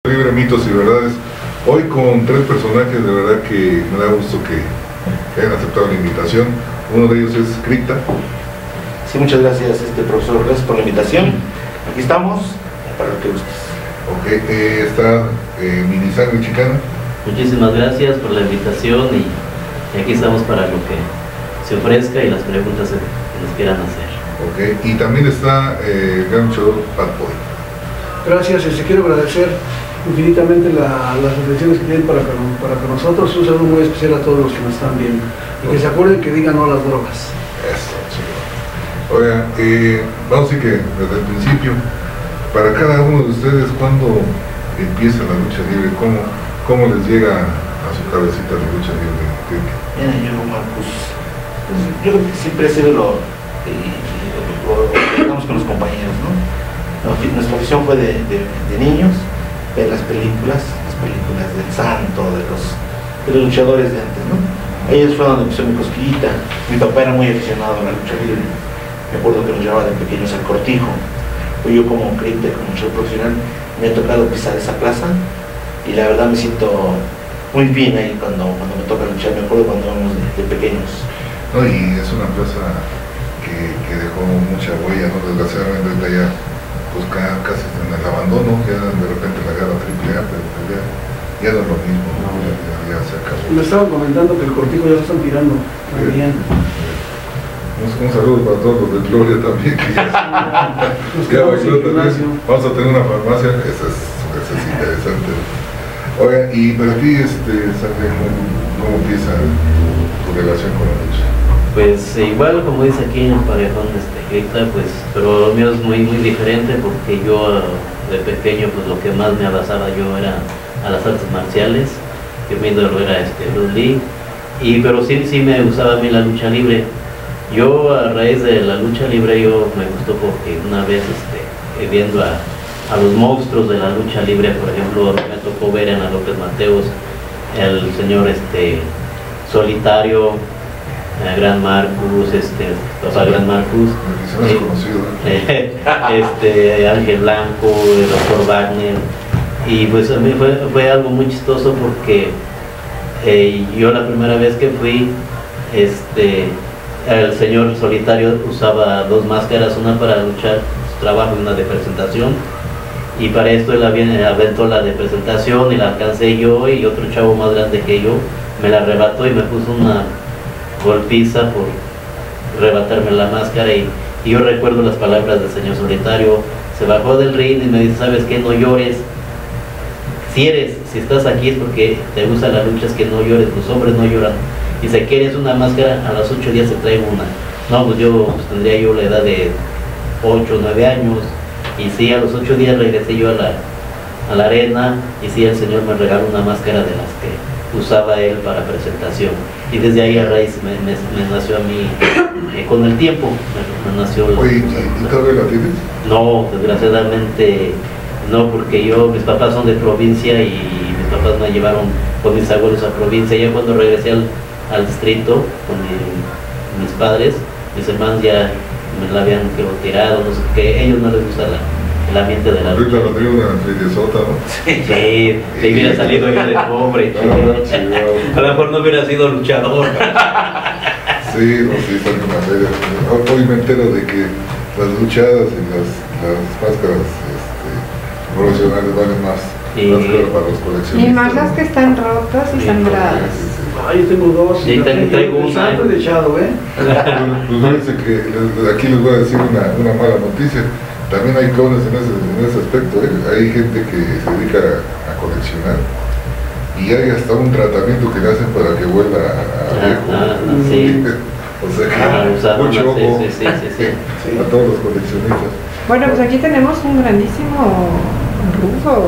Libre, mitos y verdades. Hoy con tres personajes, de verdad que me da gusto que hayan aceptado la invitación. Uno de ellos es Cripta. Sí, muchas gracias, profesor, gracias por la invitación. Aquí estamos, para lo que gustes. Ok, está Minisangre Chicana. Muchísimas gracias por la invitación y aquí estamos para lo que se ofrezca y las preguntas que nos quieran hacer. Ok, y también está el gran luchador Bad Boy. Gracias, quiero agradecer infinitamente las reflexiones que tienen para con nosotros. Un saludo muy especial a todos los que nos están viendo y que se acuerden que digan no a las drogas. Eso, chido. Oigan, vamos a decir que desde el principio, para cada uno de ustedes, ¿cuándo empieza la lucha libre? ¿Cómo les llega a su cabecita la lucha libre? Yo, Marcos, pues, yo creo que siempre ha sido lo que estamos con los compañeros, ¿no? Nuestra afición fue de niños, ver las películas del santo, de los luchadores de antes, ¿no? Ahí fue donde empezó mi cosquillita. Mi papá era muy aficionado a la lucha libre. Me acuerdo que nos llevaba de pequeños al Cortijo. Pues yo como creyente, como luchador profesional, me ha tocado pisar esa plaza y la verdad me siento muy bien ahí cuando me toca luchar. Me acuerdo cuando íbamos de pequeños. No, y es una plaza que dejó mucha huella, ¿no? Desgraciadamente ya pues casi en el abandono, ya de repente la guerra AAA, pero ya no es lo mismo, ¿no? Ya se acabó. Me estaban comentando que el Cortijo ya lo están tirando. Muy bien. Un saludo para todos los de Gloria también, que ya vamos a tener una farmacia, eso es interesante. Oigan, y para ti, Sangre, ¿cómo empieza tu relación con la lucha? Pues igual como dice aquí en el parejón Cripta, pues, pero lo mío es muy diferente porque yo de pequeño pues lo que más me abrazaba yo era a las artes marciales, que mi ídolo era Bruce Lee, pero sí me gustaba a mí la lucha libre. Yo a raíz de la lucha libre yo me gustó porque una vez viendo a los monstruos de la lucha libre, por ejemplo, me tocó ver en a López Mateos el señor Solitario, Gran Marcus, papá Gran Marcus, Ángel Blanco, el Dr. Wagner, y pues a mí fue algo muy chistoso porque yo la primera vez que fui, el señor Solitario usaba dos máscaras, una para luchar su trabajo y una de presentación, y para esto él aventó la de presentación y la alcancé yo, y otro chavo más grande que yo me la arrebató y me puso una golpiza por arrebatarme la máscara, y yo recuerdo las palabras del señor Solitario. Se bajó del ring y me dice: ¿sabes qué? No llores, si estás aquí es porque te gusta la lucha, es que no llores, los hombres no lloran, y si quieres una máscara, a los 8 días te traigo una. No, pues yo tendría yo la edad de 8 o 9 años, y sí, a los 8 días regresé yo a la arena, y sí, el señor me regaló una máscara de las que usaba él para presentación, y desde ahí a raíz me nació a mí, con el tiempo me nació. Oye, ¿y todavía la tienes? No, desgraciadamente no, porque mis papás son de provincia y mis papás me llevaron con mis abuelos a provincia. Ya cuando regresé al distrito con mis padres, mis hermanos ya me la habían tirado, no sé qué, a ellos no les gusta el ambiente de la lucha. Ahorita lo tengo una fridiesota, ¿no? Sí, te hubiera salido yo de pobre. A lo mejor no hubiera sido luchador. Sí, sale una feria. Hoy me entero de que las luchadas y las máscaras profesionales valen más que para los coleccionistas. Y más las que están rotas y sangradas. Yo tengo dos. Sí, traigo una. Santo de echado, Pues fíjense que aquí les voy a decir una mala noticia. También hay clones en ese aspecto, Hay gente que se dedica a coleccionar y hay hasta un tratamiento que le hacen para que vuelva a viejo. Sí. O sea que mucho ojo sí. a todos los coleccionistas. Bueno, pues aquí tenemos un grandísimo Rufo,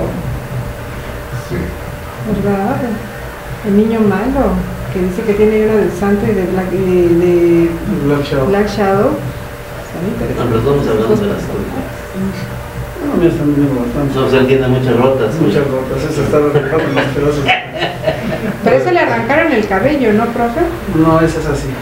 Sí. ¿verdad? El niño malo, que dice que tiene una del santo y de Black Shadow. Los dos hablamos de las cosas. No, me están viendo bastante. No, él tiene muchas rotas. Muchas rotas, eso está arrancando los pedazos. Pero eso le arrancaron el cabello, ¿no, profe? No, esa es así.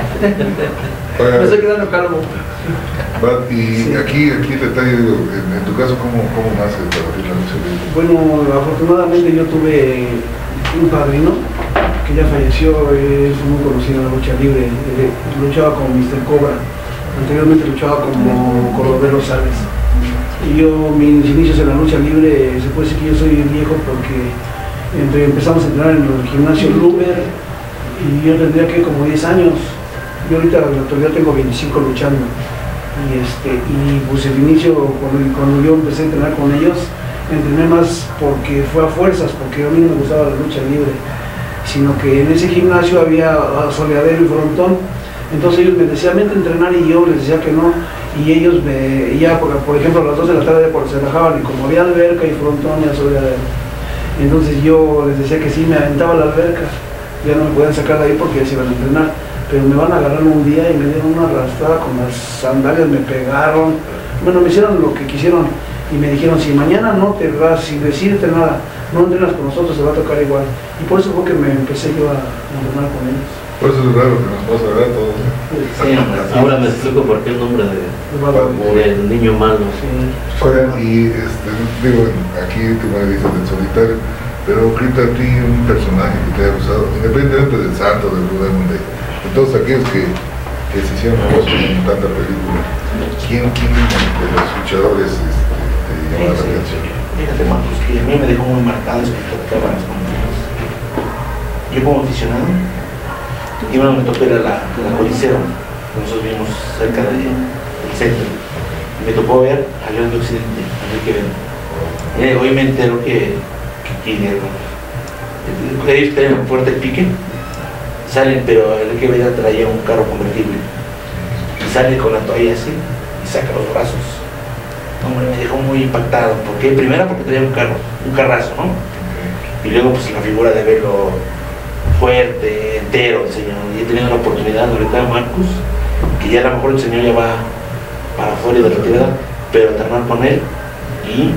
Me estoy quedando calvo. Y sí. aquí el detalle, en tu caso, ¿cómo nace para ti la lucha libre? Bueno, afortunadamente yo tuve un padrino que ya falleció, es muy conocido en la lucha libre, luchaba como Mr. Cobra, anteriormente luchaba como Cordero Sales. Y yo, mis inicios en la lucha libre, se puede decir que yo soy viejo porque empezamos a entrenar en el gimnasio Lumer y yo tendría que como 10 años. Yo ahorita en la actualidad tengo 25 luchando. Y pues el inicio, cuando yo empecé a entrenar con ellos, entrené más porque fue a fuerzas, porque a mí no me gustaba la lucha libre, sino que en ese gimnasio había soleadero y frontón. Entonces ellos me decían, vente a entrenar, y yo les decía que no, y ellos por ejemplo, a las 2 de la tarde cuando se relajaban, y como había alberca y frontón y soleadero, entonces yo les decía que sí, me aventaba a la alberca, ya no me podían sacar de ahí porque ya se iban a entrenar, pero me van a agarrar un día y me dieron una arrastrada con las sandalias, me pegaron, bueno, me hicieron lo que quisieron, y me dijeron, si mañana no te vas, sin decirte nada, no entrenas con nosotros, te va a tocar igual, y por eso fue que me empecé yo a entrenar con ellos. Por eso es raro que nos pasa a todos. Sí, hombre. Ahora me explico por qué el nombre del niño malo. Sí. Oigan, y digo, aquí tú me dices del solitario, pero Rita, a ti un personaje que te haya gustado, independientemente del santo, del Blue Demon, de todos aquellos que se hicieron famosos en tanta película, ¿quién de los luchadores te llama la atención? Fíjate, Marcos, que a mí me dejó muy marcado espectacular las compañías. Yo como aficionado, y bueno, me tocó ir a la Coliseo, nosotros vivimos cerca del centro, y me tocó ver a León de Occidente, Enrique Beno. Hoy me entero que ellos tienen un fuerte pique, salen, pero Enrique Beno traía un carro convertible, y sale con la toalla así, y saca los brazos. Hombre, me dejó muy impactado, porque primero porque traía un carrazo, ¿no? Y luego pues la figura de verlo fuerte, entero, el señor. Y he tenido la oportunidad ahorita de Marcus, que ya a lo mejor el señor ya va para afuera de la actividad, pero entrenar con él y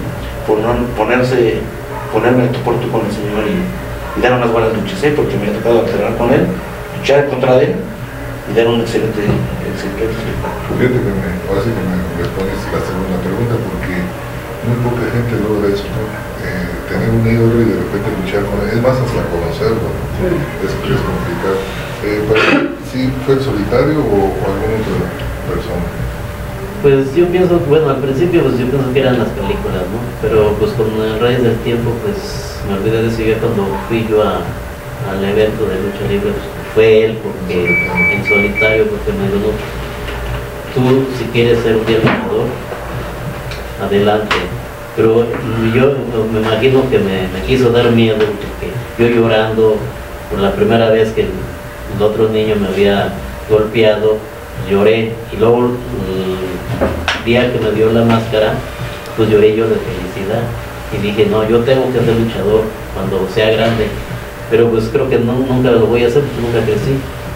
ponerme tú por tú con el señor y dar unas buenas luchas, porque me ha tocado entrenar con él, luchar contra él y dar un excelente espectáculo. Fíjate que ahora sí que me respondes la segunda pregunta, porque muy poca gente logra eso, ¿no? Tener un ídolo y de repente luchar con él, es más hasta conocerlo, ¿no? Sí. Es complicado. ¿Sí fue el solitario o alguna otra persona? Pues yo pienso, bueno, al principio pues yo pienso que eran las películas, ¿no? Pero pues con el raíz del tiempo pues me olvidé de decir cuando fui yo al evento de lucha libre, pues, fue él, porque en solitario, porque me dijo, tú si quieres ser un día ganador, adelante. Pero yo me imagino que me quiso dar miedo, porque yo llorando por la primera vez que el otro niño me había golpeado, lloré, y luego el día que me dio la máscara, pues lloré yo de felicidad, y dije, no, yo tengo que ser luchador cuando sea grande, pero pues creo que nunca lo voy a hacer porque nunca crecí.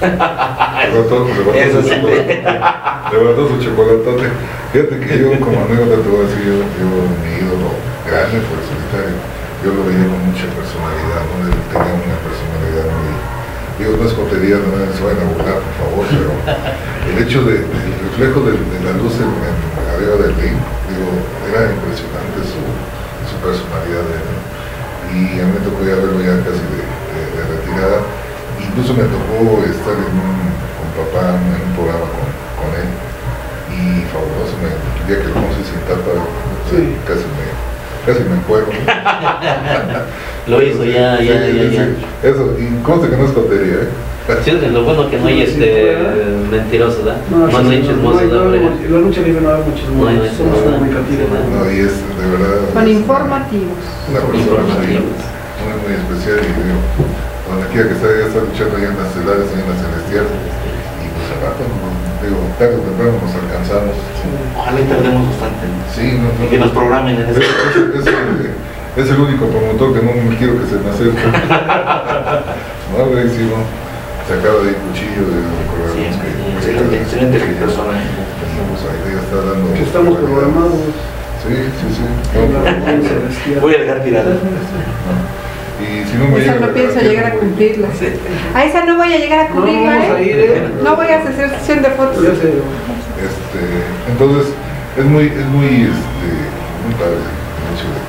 Levantó su chocolatote. Fíjate que yo como anécdota te voy a decir, yo mi ídolo grande fue el solitario. Yo lo veía con mucha personalidad, ¿no? Él tenía una personalidad muy, digo, no es cotería, no se vayan a burlar, por favor, pero el hecho del reflejo de la luz en arriba del ring, digo, era impresionante su personalidad de él, ¿no? Y a mí me tocó ya verlo ya casi de retirada. Incluso me tocó estar con papá en un programa con él, y fabuloso, el día que lo conocí sin tapa, sí. casi me encuentro. Lo hizo, ya. Eso, y conste que no es cotería, Sí, lo bueno que no hay mentirosos, ¿verdad? No hay chismosos, la lucha libre no hay muchos chismosos, somos comunicativos. No, y es de verdad. Son informativos. Una persona muy especial, y digo, donde quiera que esté, ya está luchando ahí en las celulares, ahí en la celestial, y pues al rato, digo, tarde o temprano nos alcanzamos. Ojalá y tardemos bastante. Sí, y que nos programen en ese. Es el único promotor que no me quiero que se me acerque. No, güey, sí, no. Se acaba de ir cuchillo de recordar. Sí, excelente persona. Ahí ya está dando. Que estamos programados. Sí. Voy a dejar tirada. Y si no me esa no pienso llegar a cumplirla. Sí. A esa no voy a llegar a cumplirla, no, no voy a hacer sesión de fotos. Ya sé. Entonces, es muy padre el hecho de que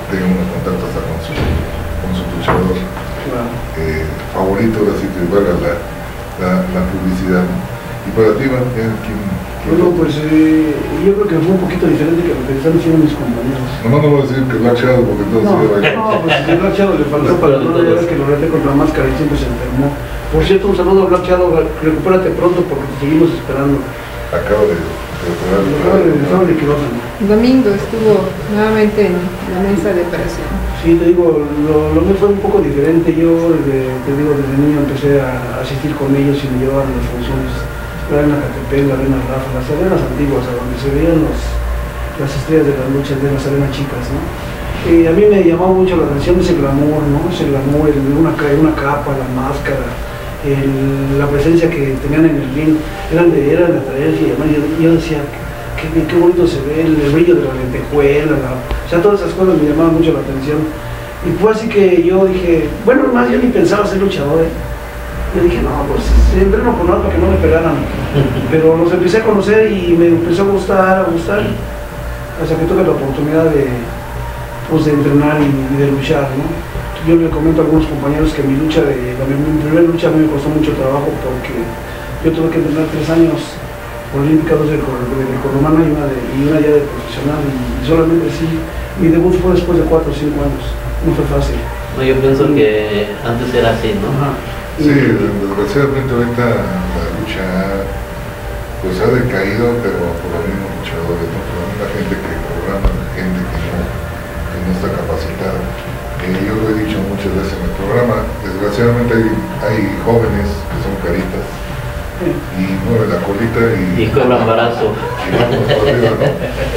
tenga unos contactos hasta con su luchador Claro. favorito, así que valga la publicidad, ¿no? Y para ti, Iván, ¿quién Bueno, pues yo creo que fue un poquito diferente que lo que están diciendo mis compañeros. Nomás no voy a decir que Black Shadow porque entonces No, se va a ir. no, pues si Black Shadow le faltó para no ya ves que lo reté con la máscara y siempre se enfermó. Por cierto, un saludo a Black Shadow, recupérate pronto porque te seguimos esperando. Acaba de Estaba de quirófano. El domingo estuvo nuevamente en la mesa de operación. Sí, te digo, lo mío fue un poco diferente. Yo, te digo, desde niño empecé a asistir con ellos y me llevaban las funciones. La arena Catepec, la arena Rafa, las arenas antiguas, a donde se veían las estrellas de las luchas de las arenas chicas, ¿no? Y a mí me llamaba mucho la atención ese glamour, ¿no? Ese glamour, una capa, la máscara, la presencia que tenían en el ring, eran de atraerse y además yo decía, qué bonito se ve, el brillo de la lentejuela, o sea, todas esas cosas me llamaban mucho la atención. Y fue así que yo dije, bueno, más yo ni pensaba ser luchador, Yo dije, no, pues entreno por nada para que no me pegaran. Pero los empecé a conocer y me empezó a gustar, hasta que tuve la oportunidad de entrenar y de luchar, ¿no? Yo le comento a algunos compañeros que mi primera lucha a mí me costó mucho trabajo porque yo tuve que entrenar 3 años olímpica, 2 de grecorromana y una ya de profesional, y solamente sí, mi debut fue después de 4 o 5 años, no fue fácil. No, yo pienso que antes era así, ¿no? Ajá. Sí, desgraciadamente ahorita la lucha pues ha decaído, pero por los mismos luchadores, ¿no? Por la misma gente que programa, la gente que no está capacitada. Yo lo he dicho muchas veces en el programa, desgraciadamente hay jóvenes que son caritas y mueven la colita y cobran barazo. Y vamos para arriba, ¿no?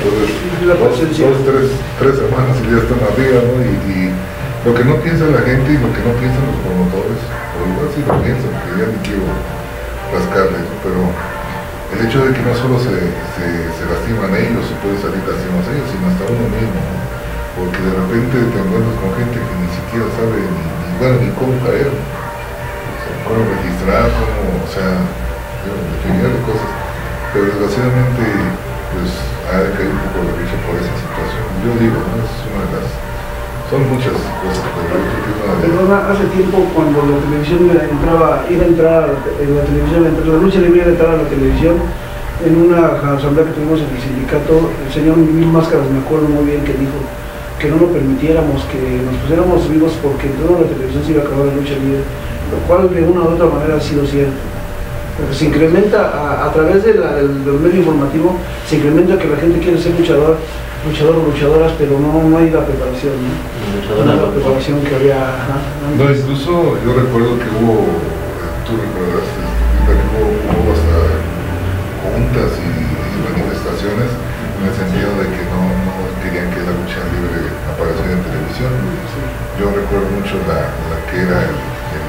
Entonces, tres semanas y ya están arriba, ¿no? Y lo que no piensa la gente y lo que no piensan los promotores, o igual sí lo piensan, que ya ni quiero rascarles, ¿no? Pero el hecho de que no solo se lastiman ellos, se puede salir lastimados ellos, sino hasta uno mismo, ¿no? Porque de repente te encuentras con gente que ni siquiera sabe ni cómo caer, ¿no? Cómo registrar, o sea, infinidad de cosas. Pero desgraciadamente, pues ha decaído un poco la lucha por esa situación. Yo digo, ¿no? Es una de las... Son muchas cosas, pero yo creo que es una de Perdona, hace tiempo cuando la televisión iba a entrar en la televisión, la lucha libre iba a entrar a la televisión, en una asamblea que tuvimos en el sindicato, el señor Mil Máscaras, me acuerdo muy bien, que dijo que no lo permitiéramos, que nos pusiéramos vivos porque en toda la televisión se iba a acabar la lucha libre, lo cual de una u otra manera ha sido cierto. Porque se incrementa a través del medio informativo, se incrementa que la gente quiere ser luchador o luchadoras, pero no hay la preparación, ¿no? No hay la preparación que había. No, incluso yo recuerdo que hubo, tú recordarás, que hubo hasta juntas y manifestaciones en el sentido de que no querían que la lucha libre apareciera en televisión. Yo recuerdo mucho la que era el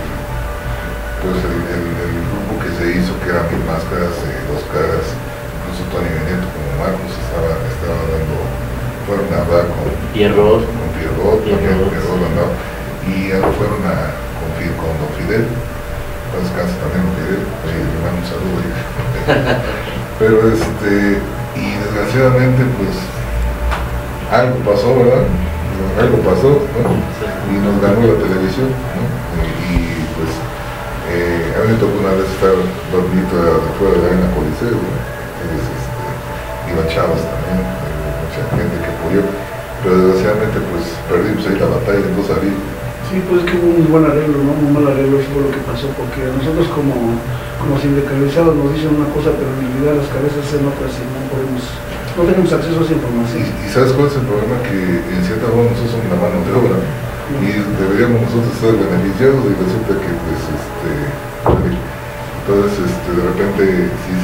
grupo que se hizo, que era Mil Máscaras, Dos Caras, incluso Tony Benetto como Marcos fueron a hablar con Pierrot, andaba, y fueron con Don Fidel, para descansar también Don Fidel, le mando un saludo ahí. Pero y desgraciadamente pues algo pasó, ¿verdad? Algo pasó, ¿no? Y nos ganó la televisión, ¿no? Y pues a mí me tocó una vez estar dormido afuera de la arena Coliseo, ¿no? Entonces Iván Chavas también, mucha gente que apoyó, pero desgraciadamente pues perdimos ahí la batalla en 2 abril. Sí, pues es que hubo un buen arreglo, ¿no? Un mal arreglo, eso fue lo que pasó, porque a nosotros como sindicalizados nos dicen una cosa, pero en realidad las cabezas en otras y no tenemos acceso a esa información. Y ¿sabes cuál es el problema? Que en cierta forma nosotros somos la mano de obra y deberíamos nosotros estar beneficiados y resulta que pues entonces de repente sí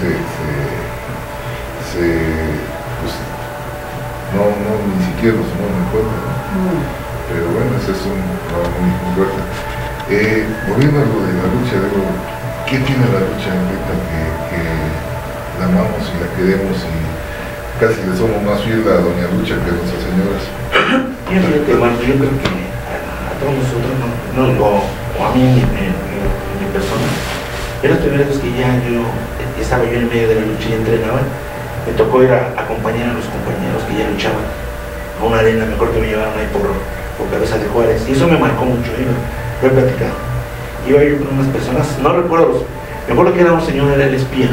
pues ni siquiera nos tomamos en cuenta, ¿no? Pero bueno, ese es un trabajo muy fuerte. Volviendo a lo de la lucha, digo, ¿qué tiene la lucha ahorita que la amamos y la queremos y casi le somos más fiel a Doña Lucha que a nuestras señoras? Fíjate, Marco, yo creo que a todos nosotros, o a mí en mi persona, era la primera vez que estaba yo en medio de la lucha y entrenaba, me tocó ir a acompañar a los compañeros que ya luchaban. a una arena, mejor que me llevaran ahí por Cabeza de Juárez. Y eso me marcó mucho, lo he platicado. Iba yo con unas personas, no recuerdo, me acuerdo que era un señor, era el espía.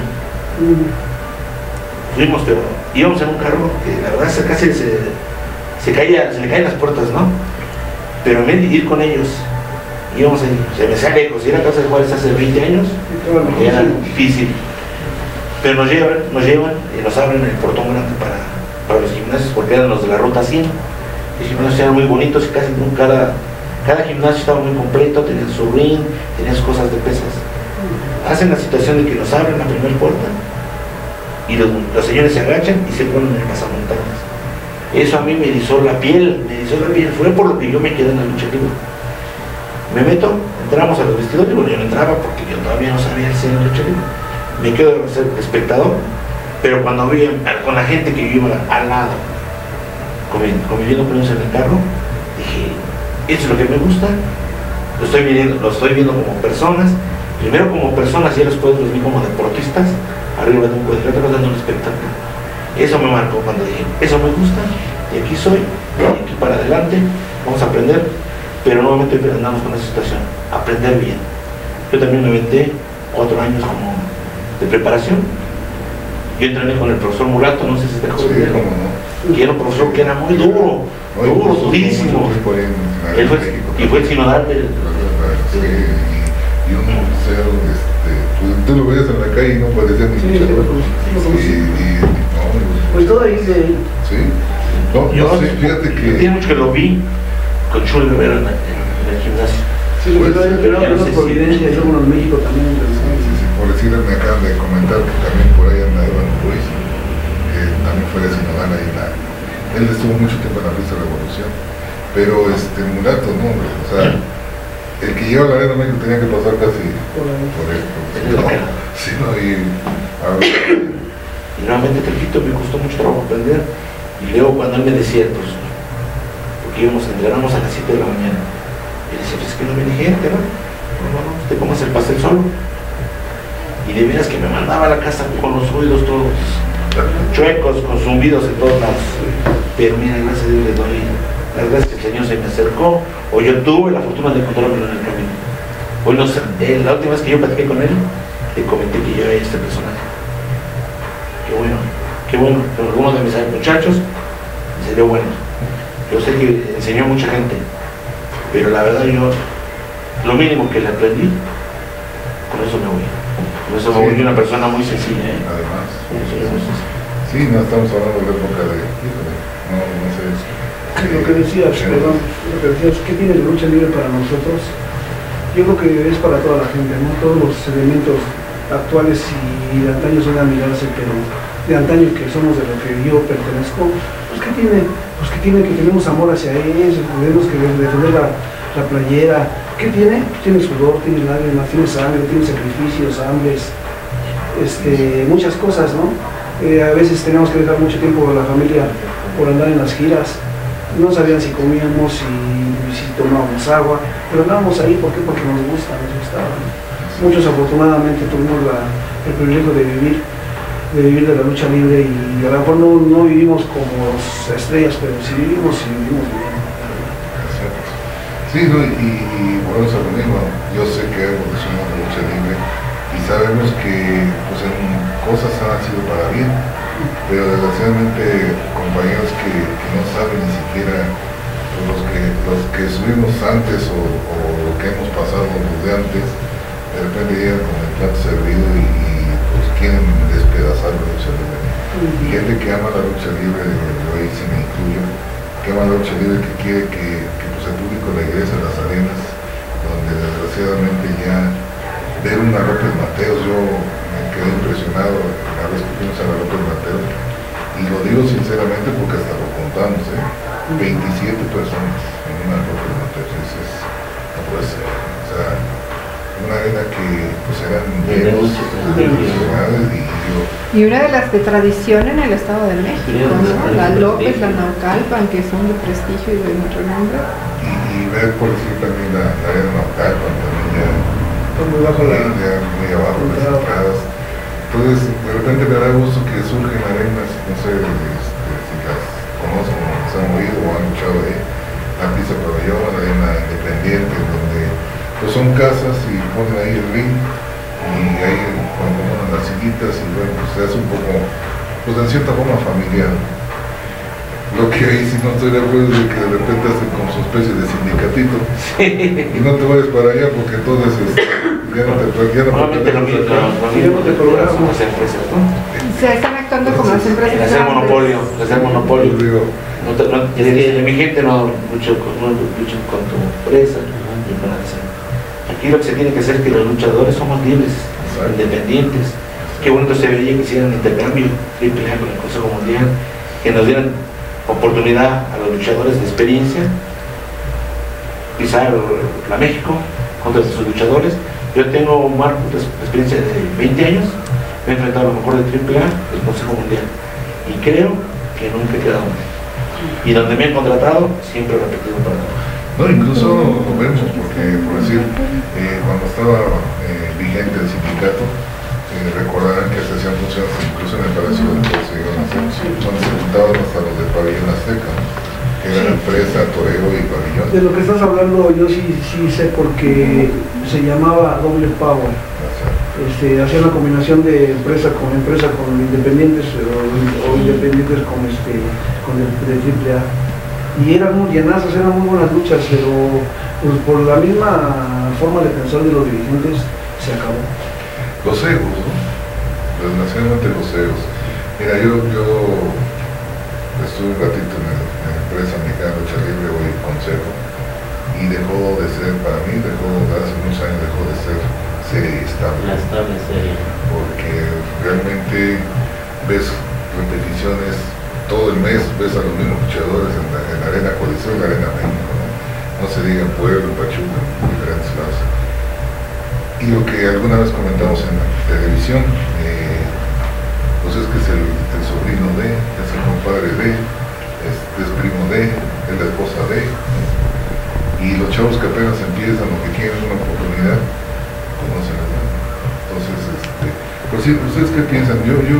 Fuimos, pero íbamos en un carro que la verdad casi se le caen las puertas, ¿no? Pero en vez de ir con ellos, íbamos ahí, se me hacía lejos, ir a Cabeza de Juárez hace 20 años, era difícil. Pero nos llevan y nos abren el portón grande para los gimnasios, porque eran los de la ruta 100. Los gimnasios eran muy bonitos y casi cada gimnasio estaba muy completo, tenían su ring, tenían sus cosas de pesas. Hacen la situación de que nos abren la primera puerta y los señores se agachan y se ponen en el pasamontañas. Eso a mí me erizó la piel, fue por lo que yo me quedé en la lucha libre. Me meto, entramos a los vestidores, bueno, yo no entraba porque yo todavía no sabía el ser lucha libre. Me quedo de ser espectador, pero cuando vi con la gente que yo iba al lado, conviviendo con ellos en el carro, dije, esto es lo que me gusta, lo estoy viendo como personas, primero como personas y después los vi como deportistas, arriba de un cuadrilátero dando un espectáculo. Eso me marcó cuando dije, eso me gusta, y aquí soy, y aquí para adelante, vamos a aprender, pero nuevamente andamos con esa situación, aprender bien. Yo también me aventé 4 años como de preparación. Yo entrené con el profesor Murato, no sé si te acuerdas de él. Que era un profesor que era muy duro, durísimo. Y fue el sinodal del... Y un museo, tú lo veías en la calle y no parecía ni luchador. Pues todo ahí de... Sí. No, fíjate que... Tiene mucho que lo vi con Chuy Rivera en el gimnasio. Sí, pero no por evidencia, y luego en México también. Por decirles, me acaban de comentar que también por ahí anda Iván Ruiz, que también fue de sinodal ahí él estuvo mucho tiempo en la Fiesta Revolución, pero Murato, no, o sea, el que lleva la arena México tenía que pasar casi por él, sí, no, y nuevamente te repito, me costó mucho trabajo aprender, y luego cuando él me decía, pues, porque entrenamos a las 7 de la mañana, y decía, pues es que no viene gente, ¿no? No, te comas el pastel solo. Y de veras que me mandaba a la casa con los ruidos todos chuecos, con zumbidos en todos lados. Pero mira, gracias a Dios le doy las gracias que el Señor se me acercó, o yo tuve la fortuna de encontrarlo en el camino. Hoy no sé, la última vez que yo platiqué con él, le comenté que yo era este personaje. Qué bueno, pero algunos de mis muchachos se dio bueno. Yo sé que enseñó a mucha gente, pero la verdad yo, lo mínimo que le aprendí, con eso me voy. Por eso me volví una persona muy sencilla, ¿eh? Además. Sí, no estamos hablando de la época de... No sé. Lo que decías, ¿qué tiene la lucha libre para nosotros? Yo creo que es para toda la gente, ¿no? Todos los elementos actuales y de antaño son a mirarse, pero de antaño que somos de lo que yo pertenezco, pues ¿qué tiene? Pues que tiene que tenemos amor hacia ellos, tenemos que defender la playera. ¿Qué tiene? Tiene sudor, tiene lágrimas, tiene sangre, tiene sacrificios, hambres, muchas cosas, ¿no? A veces tenemos que dejar mucho tiempo a la familia por andar en las giras. No sabían si comíamos, si tomábamos agua, pero andábamos ahí, ¿por qué? Porque nos gustaba. Muchos afortunadamente tuvimos el privilegio de vivir de la lucha libre y a lo mejor no vivimos como estrellas, pero sí vivimos bien. Sí, ¿no? Y volvemos a lo mismo. Yo sé que evolucionamos la lucha libre y sabemos que pues, en cosas han sido para bien, pero desgraciadamente compañeros que no saben ni siquiera los que subimos antes o lo que hemos pasado desde antes, de repente llegan con el plato servido y pues quieren despedazar la lucha libre. Y gente que ama la lucha libre, yo ahí sí me incluyo, que ama la lucha libre, que quiere que el público regrese a las arenas, donde desgraciadamente ya ver una López Mateos, yo me quedé impresionado la vez que fuimos a la López Mateos, y lo digo sinceramente porque hasta lo contamos, 27 personas en una López Mateos, no puede ser, o sea, una arena que pues eran llenos de y una de las de tradición en el Estado de México, ¿no? La López, la Naucalpan, que son de prestigio y de mucho nombre. Y ver, por decir, también la arena Naucalpan, también ya muy abajo muy abajo las entradas. Entonces, de repente me da gusto que surgen arenas, no sé si las conozco, han oído o han luchado ahí, la Pista Pabellón, la Arena Independiente, donde pues son casas y ponen ahí el ring y ahí cuando ponen las sillitas y bueno, pues se hace un poco, pues en cierta forma familiar. Lo que ahí sí no estoy de acuerdo es de que de repente hacen como su especie de sindicatito y no te vayas para allá porque entonces ya no te programas como las empresas, ¿no? Se están actuando como las empresas. Hacer monopolio. Mi gente no lucha con tu empresa ni con la empresa. Aquí lo que se tiene que hacer es que los luchadores somos libres, independientes. Qué bonito se veía que hicieran intercambio AAA con el Consejo Mundial, que nos dieran oportunidad a los luchadores de experiencia pisar la México contra sus luchadores. Yo tengo un marco de experiencia de 20 años, me he enfrentado a lo mejor de AAA del Consejo Mundial y creo que nunca he quedado mal. Y donde me han contratado siempre he repetido para todo. No, incluso lo vemos porque, por decir, cuando estaba vigente el sindicato, recordarán que se hacían funciones incluso en el Palacio de Deportes, donde se juntaban hasta los del Pabellón Azteca, que era la empresa, toreo y pabellón. De lo que estás hablando yo sí sé porque se llamaba Doble Power. Hacían la combinación de empresa con independientes o independientes con el AAA. Y eran muy llenazos, eran muy buenas luchas, pero pues, por la misma forma de pensar de los dirigentes se acabó. Los egos, ¿no? Desgraciadamente los egos. Mira, yo estuve un ratito en la empresa mexicana de lucha libre, hoy Consejo, y dejó de ser, para mí, hace unos años dejó de ser serie estable. Serie. Porque realmente ves repeticiones todo el mes, ves a los mismos luchadores en la Arena Coliseo y la Arena México, no se diga en Puebla, en Pachuca, en diferentes lados. Y lo que alguna vez comentamos en la televisión, pues es que es el sobrino de, es el compadre de, es primo de, es la esposa de, y los chavos que apenas empiezan o que quieren una oportunidad, pues no se les da. Entonces, pues sí, ¿ustedes qué piensan?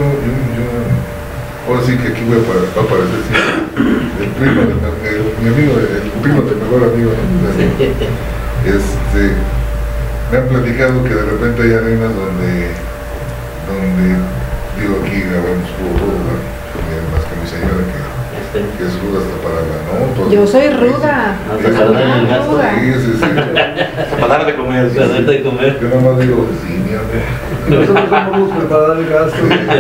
Ahora sí que aquí va a aparecer el primo, mi amigo, el primo del mejor amigo, ¿no? Me han platicado que de repente hay arenas donde digo aquí grabamos ruda, más que mi señora que es ruda hasta para la nota. Yo soy ruda. Sí. Para dar de comer. Yo nomás digo, sí, mi amor. Nosotros somos para dar el gasto.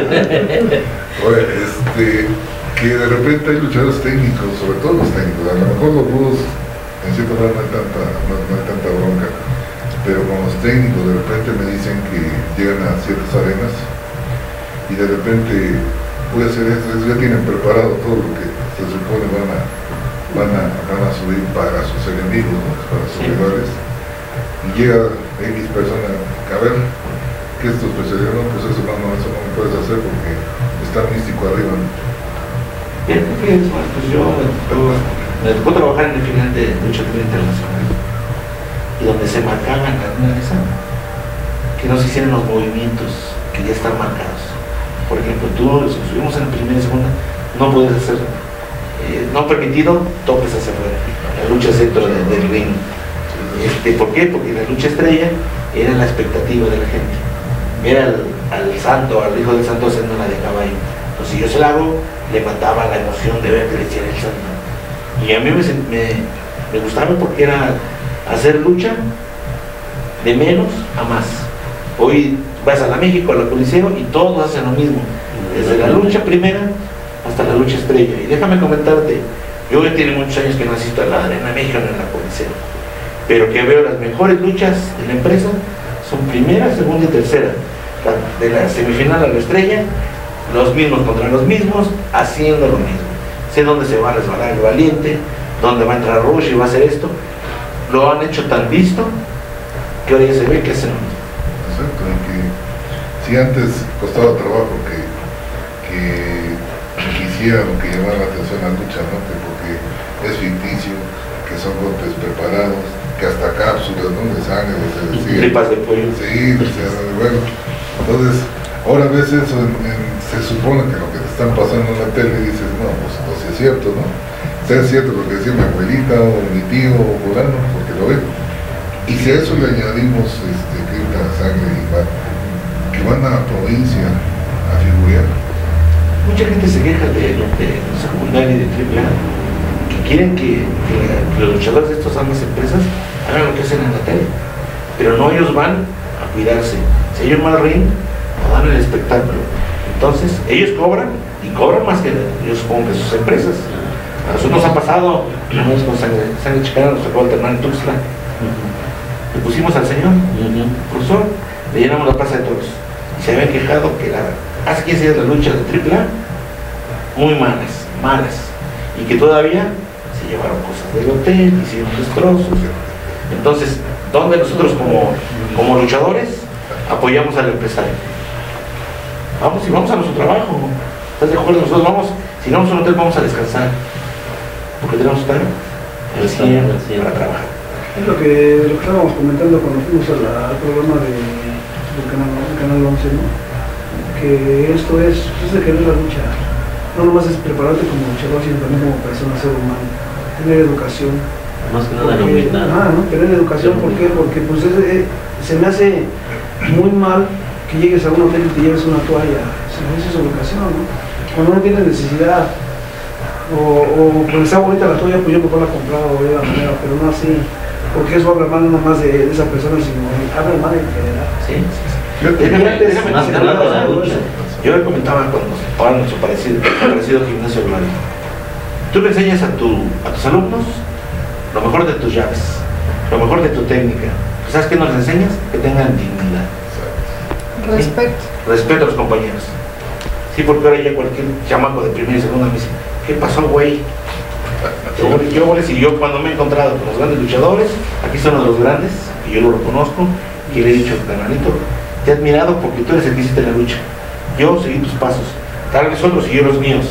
Oye, que de repente hay luchadores técnicos, sobre todo los técnicos, a lo mejor los rudos en cierta forma no hay tanta bronca, pero con los técnicos de repente me dicen que llegan a ciertas arenas y de repente voy a hacer esto, ya tienen preparado todo lo que se supone van a subir para sus enemigos, ¿no? Para sus rivales, y llega X persona, a ver, ¿qué es tu especialidad? No, pues eso no me puedes hacer porque está místico arriba, ¿no? Bien, pues yo me tocó trabajar en el final de lucha libre internacional y donde se marcaban las que no se hicieran los movimientos que ya están marcados. Por ejemplo, si subimos en la primera y segunda, no puedes hacer, no permitido, toques hacia afuera. La lucha dentro del ring. ¿Por qué? Porque la lucha estrella era la expectativa de la gente. Ver al santo, al hijo del santo haciendo la de caballo. Entonces, si yo se la hago, le mataba la emoción de ver que le hiciera el santo. Y a mí me gustaba porque era hacer lucha de menos a más. Hoy vas a la México, a la Coliseo y todos hacen lo mismo, desde la lucha primera hasta la lucha estrella. Y déjame comentarte, yo ya tiene muchos años que no asisto a la Arena México ni a la Coliseo, pero que veo las mejores luchas de la empresa son primera, segunda y tercera, de la semifinal a la estrella, los mismos contra los mismos, haciendo lo mismo. Sé dónde se va a resbalar el valiente, dónde va a entrar Rush y va a hacer esto. Lo han hecho tan visto que ahora ya se ve que hacen lo mismo. Exacto, y que si antes costaba trabajo que quisieran o que llamaran la atención a la lucha, ¿no? Porque es ficticio, que son golpes preparados, que hasta cápsulas, ¿no? De sangre, se decía. Tripas de pollo. Sí, bueno. Entonces, ahora ves eso, se supone que lo que te están pasando en la tele y dices, no, pues es cierto, ¿no? sea cierto lo que decía mi abuelita o mi tío o fulano, porque lo veo. Y si a eso le añadimos Cripta, Sangre y Bar, que van a la provincia a figurar. Mucha gente se queja de esa comunidad y de AAA, que quieren que los luchadores de estas ambas empresas hagan lo que hacen en la tele, pero no, ellos van a cuidarse. Si ellos van al ring, no dan el espectáculo. Entonces, ellos cobran, y cobran más que yo supongo que sus empresas. A nosotros nos ha pasado, una vez con Sangre Chicana nos tocó alternar en Tuxtla. Le pusimos al señor, profesor, le llenamos la plaza de toros. Y se habían quejado que hace 15 días las luchas de AAA, muy malas. Y que todavía se llevaron cosas del hotel, hicieron destrozos. Entonces, ¿dónde nosotros como luchadores apoyamos al empresario? Vamos a nuestro trabajo. ¿Estás de acuerdo? Nosotros vamos, si no vamos a un hotel, vamos a descansar. Porque tenemos que estar al 100 para trabajar. Es lo que estábamos comentando cuando fuimos al programa del canal 11, ¿no? Que esto es de querer la lucha. No nomás es prepararte como luchador, sino también como persona, ser humano. Tener educación. Más que nada la humildad. ¿no? Tener educación, ¿por qué? Porque pues se me hace muy mal que llegues a un hotel y te lleves una toalla. Esa es educación, ¿no? Cuando no tienes necesidad, o pues está bonita la toalla, pues yo mejor la compraba o de la manera, pero no así, porque eso habla mal no más de esa persona, sino habla mal en general. Sí. Más que nada la lucha. Yo le comentaba cuando estaban en su parecido gimnasio Gloria. Tú le enseñas a tus alumnos lo mejor de tus llaves, lo mejor de tu técnica. ¿Sabes qué nos enseñas? Que tengan dignidad. Respeto. ¿Sí? Respeto a los compañeros. Sí, porque ahora ya cualquier chamaco de primera y segunda me dice, ¿qué pasó, güey? Yo cuando me he encontrado con los grandes luchadores, aquí son los grandes, y yo lo reconozco, y le he dicho, canalito, te he admirado porque tú eres el que hiciste la lucha. Yo seguí tus pasos, tal vez otros siguió los míos.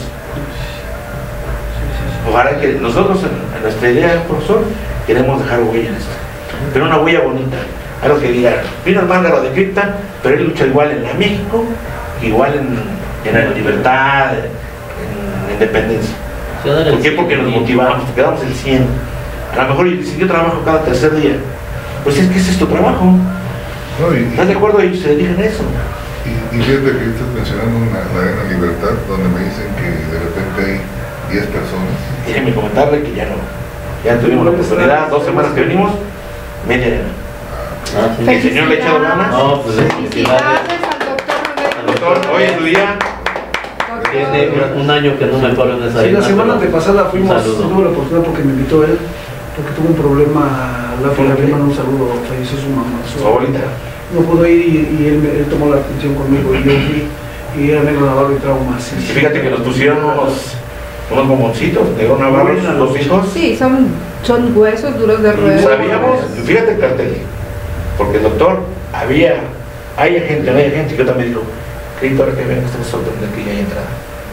Ojalá que nosotros en nuestra idea, profesor, queremos dejar huella en esto, pero una huella bonita, algo que diga, vino el Mángaro de Cripta, pero él lucha igual en la México, igual en la Libertad, en Independencia. ¿Por qué? Porque nos motivamos, porque damos el 100. A lo mejor si yo trabajo cada tercer día, pues es que ese es tu trabajo. No, ¿Estás de acuerdo? Ellos se dedican a eso. Y fíjate que estás mencionando la Arena Libertad, donde me dicen que de repente hay 10 personas. Déjenme comentarle que ya tuvimos la oportunidad, 2 semanas que venimos, media arena. El señor le ha echado ganas. No, pues Felicidades al doctor. Doctor, hoy es tu día. tiene un año que no me paro en esa Sí, isla. la semana antepasada tuve la saludo. oportunidad porque me invitó él, porque tuvo un problema, le mando un saludo, falleció su mamá. Su abuelita. No pudo ir y él tomó la atención conmigo y yo fui, y era negro Navarro y traumas. Y fíjate que nos pusieron unos bomboncitos, negro Navarro, sus 2 hijos. Sí, son huesos duros de roer. Sabíamos, fíjate el cartel, porque el doctor, hay gente que también dijo, Cristo, ahora que ven, estamos sorprendidos que ya hay entrada.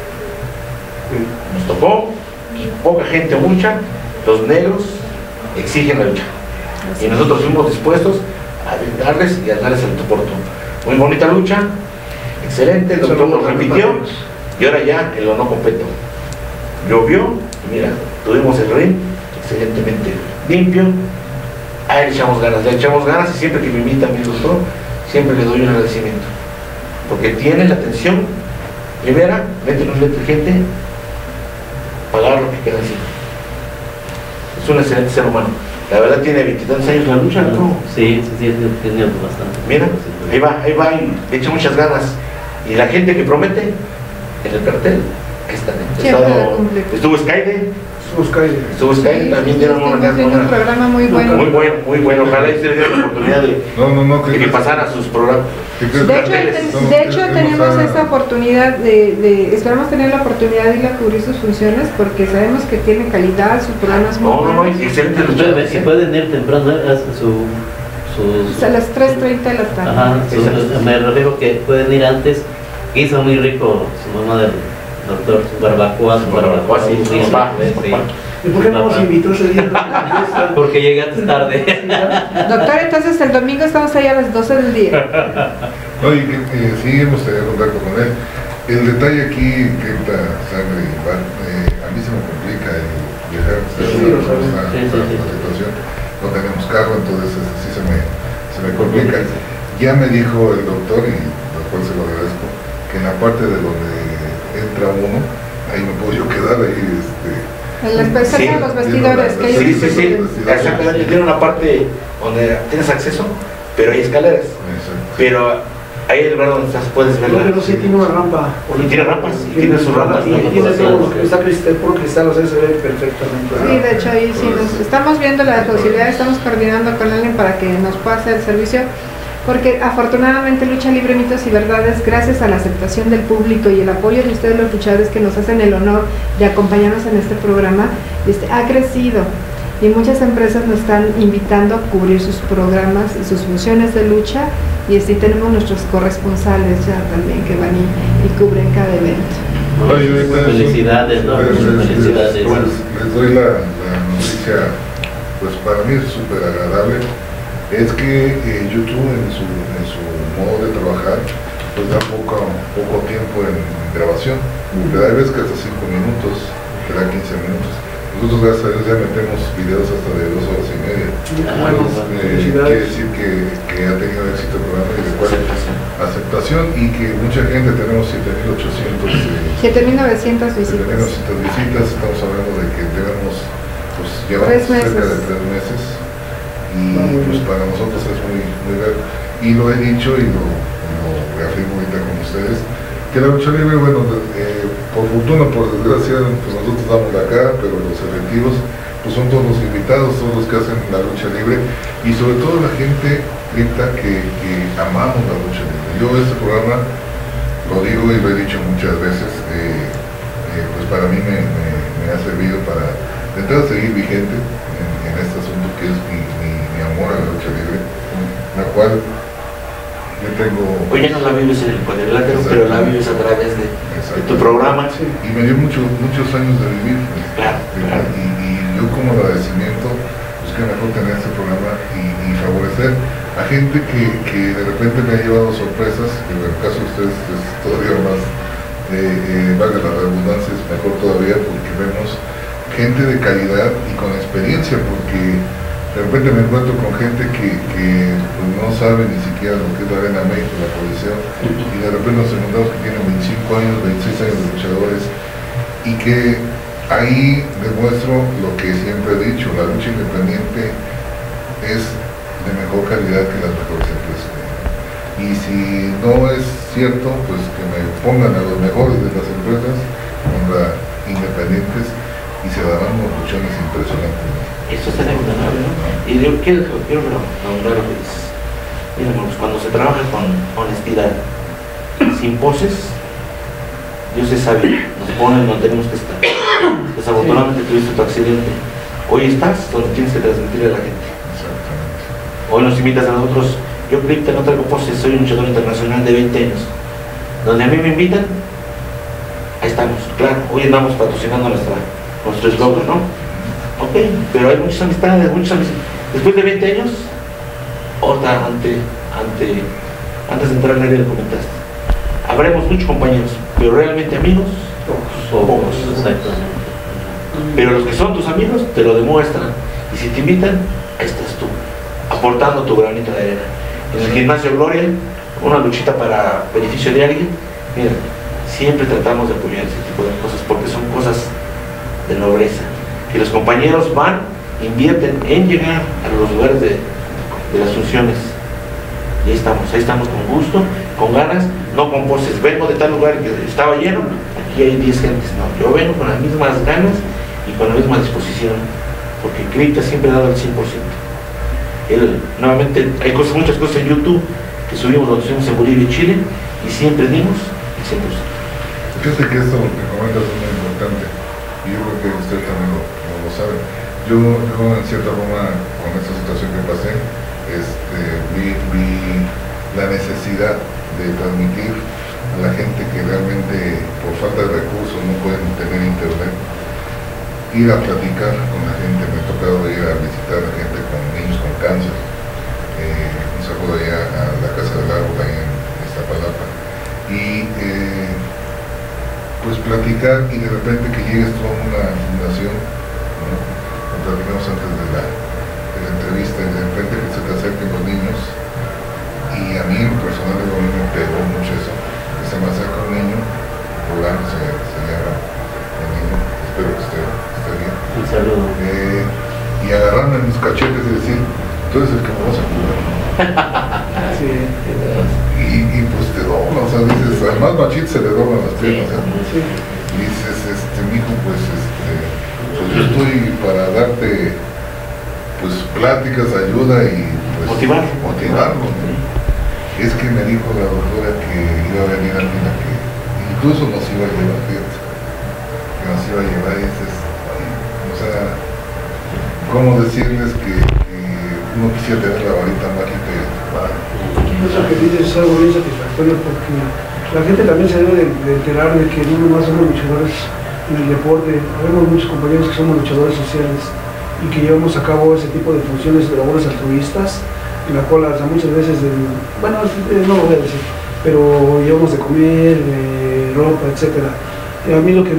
Nos tocó, y poca gente, mucha, los negros exigen la lucha. Y nosotros fuimos dispuestos a brindarles y a darles el oportuno. Muy bonita lucha, excelente, el doctor nos repitió, y ahora ya en lo no completo. Llovió, y mira, tuvimos el ring excelentemente limpio, ahí le echamos ganas, y siempre que me invita a mi doctor, siempre le doy un agradecimiento. Porque tiene la atención, primera, mete gente, pagar lo que queda así. Es un excelente ser humano. La verdad tiene 23 años la lucha, ¿no? Sí, tiene bastante. Mira, ahí va y le echa muchas ganas. Y la gente que promete en el cartel, que está estuvo Skyde, también dieron un programa muy bueno. Muy bueno, ojalá y se le diera la oportunidad de que pasara sus programas. De hecho tenemos esa oportunidad esperamos tener la oportunidad de ir a cubrir sus funciones porque sabemos que tiene calidad, sus programas muy buenos. Excelente. Si pueden ir temprano a a las 3:30 de la tarde. Ajá, me refiero que pueden ir antes. Hizo muy rico su mamá del doctor, su barbacoa, sí, sí. ¿Y por qué no nos invitó ese día? Porque llegaste tarde. Doctor, entonces el domingo estamos ahí a las 12 del día. Oye, sí hemos tenido contacto con él. El detalle aquí, Cripta, Sangre y Bar, a mí se me complica viajar, la Sí. situación, no tenemos carro, entonces sí se me complica. Ya me dijo el doctor, y lo cual se lo agradezco, que en la parte de donde entra uno, ahí me puedo yo quedar, ahí En las cerca de los vestidores, que Sí, ellos sí, exactamente. Tiene una parte donde tienes acceso, pero hay escaleras. Exacto. Pero ahí es el lugar donde puedes ver la... Pero sí tiene una rampa. Y tiene rampas, y tiene sus rampas. Y tiene todo, está cristal, puro cristal, o sea, se ve perfectamente. Sí, de hecho ahí sí estamos viendo la posibilidad, estamos coordinando con alguien para que nos pase el servicio, porque afortunadamente Lucha Libre, Mitos y Verdades, gracias a la aceptación del público y el apoyo de ustedes los luchadores que nos hacen el honor de acompañarnos en este programa, ha crecido. Y muchas empresas nos están invitando a cubrir sus programas y sus funciones de lucha, y así tenemos nuestros corresponsales ya también que van y cubren cada evento. Felicidades, ¿no? Felicidades. Pues, les doy la noticia, pues para mí es súper agradable. Es que YouTube en su modo de trabajar, pues da poco tiempo en grabación. Te da, ves que hasta 5 minutos, te da 15 minutos. Nosotros, gracias a Dios, ya metemos videos hasta de 2 horas y media. Quiere decir que ha tenido éxito el programa y de cual aceptación, y que mucha gente, tenemos 7.900 visitas. 7.900 visitas, estamos hablando de que tenemos, pues llevamos cerca de 3 meses, y pues para nosotros es muy grave. Y lo he dicho y lo reafirmo ahorita con ustedes, que la lucha libre, bueno, por fortuna, por desgracia, pues nosotros damos la cara, pero los efectivos pues son todos los invitados, todos los que hacen la lucha libre, y sobre todo la gente grita que amamos la lucha libre. Yo este programa lo digo y lo he dicho muchas veces, pues para mí me ha servido para intentar seguir vigente en este asunto que es mi amor a la lucha libre, la cual yo tengo... Hoy ya no la vives en el cuadrilátero, pero la vives a través de tu programa. Sí. Y me dio muchos años de vivir. Claro. Y yo como agradecimiento, pues que mejor tener este programa y favorecer a gente que de repente me ha llevado sorpresas, que en el caso de ustedes es todavía más, valga la redundancia, es mejor todavía, porque vemos gente de calidad y con experiencia, porque de repente me encuentro con gente que pues, no sabe ni siquiera lo que es la Arena México, la Coliseo, y de repente nos encontramos que tienen 25 años, 26 años de luchadores, y que ahí demuestro lo que siempre he dicho: la lucha independiente es de mejor calidad que las mejores empresas. Y si no es cierto, pues que me pongan a los mejores de las empresas contra independientes, y se darán unos luchones impresionantes, ¿no? Esto está inevitable, ¿no? Y yo quiero nombrar lo que dices. Mira, pues, cuando se trabaja con honestidad, sin poses, Dios es sabio, nos pone donde tenemos que estar. Desafortunadamente tuviste tu accidente. Hoy estás donde tienes que transmitir a la gente. Exactamente. Hoy nos invitas a nosotros. Yo, Cripta, no traigo poses, soy un luchador internacional de 20 años. Donde a mí me invitan, ahí estamos. Claro, hoy andamos patrocinando nuestro eslogan, ¿no? Ok, pero hay muchas amistades, Después de 20 años, otra, antes de entrar al aire lo comentaste. Habremos muchos compañeros, pero realmente amigos, pocos. Exactamente. Pero los que son tus amigos te lo demuestran. Y si te invitan, ahí estás tú, aportando tu granito de arena. En el Gimnasio Gloria, una luchita para beneficio de alguien. Mira, siempre tratamos de apoyar ese tipo de cosas, porque son cosas de nobleza. Y los compañeros invierten en llegar a los lugares de las funciones. Y ahí estamos con gusto, con ganas, no con poses. Vengo de tal lugar que estaba lleno, aquí hay 10 gentes. No, yo vengo con las mismas ganas y con la misma disposición, porque Cripta siempre ha dado el 100%. Nuevamente, hay muchas cosas en YouTube que subimos, lo subimos en Bolivia y Chile, y siempre dimos el 100%. Fíjate que esto que comentas es muy importante, y yo creo que ustedes también lo saben. Yo en cierta forma, con esta situación que pasé, vi la necesidad de transmitir a la gente que realmente por falta de recursos no pueden tener internet, ir a platicar con la gente. Me ha tocado ir a visitar a gente con niños con cáncer, un saludo allá a la Casa del Árbol ahí en Iztapalapa, y pues platicar, y de repente que llegues tú a una fundación como platicamos antes de la entrevista, de repente que se te acerquen los niños, y a mí en personal a mí me pegó mucho eso, que se me acerca un niño, Rolando se llama el niño, espero que esté bien. Un saludo. Y agarrarme en mis cachetes y decir, tú eres el que me vas a cuidar. Sí. Y pues te dobla, o sea, dices, además machito se le doblan las piernas, Sí. y dices, mijo, pues yo estoy para darte pues pláticas, ayuda y pues motivarlo, ¿no? Es que me dijo la doctora que iba a venir alguien a que incluso nos iba a llevar, fíjate, que nos iba a llevar, y dices, o sea, ¿cómo decirles que uno quisiera tener la varita mágica? Eso que dices es algo bien satisfactorio, porque la gente también se debe de enterar de que no nomás somos luchadores en el deporte, habemos muchos compañeros que somos luchadores sociales y que llevamos a cabo ese tipo de funciones de labores altruistas, en la cual hasta muchas veces, no lo voy a decir, pero llevamos de comer, de ropa, etc. Y a mí lo que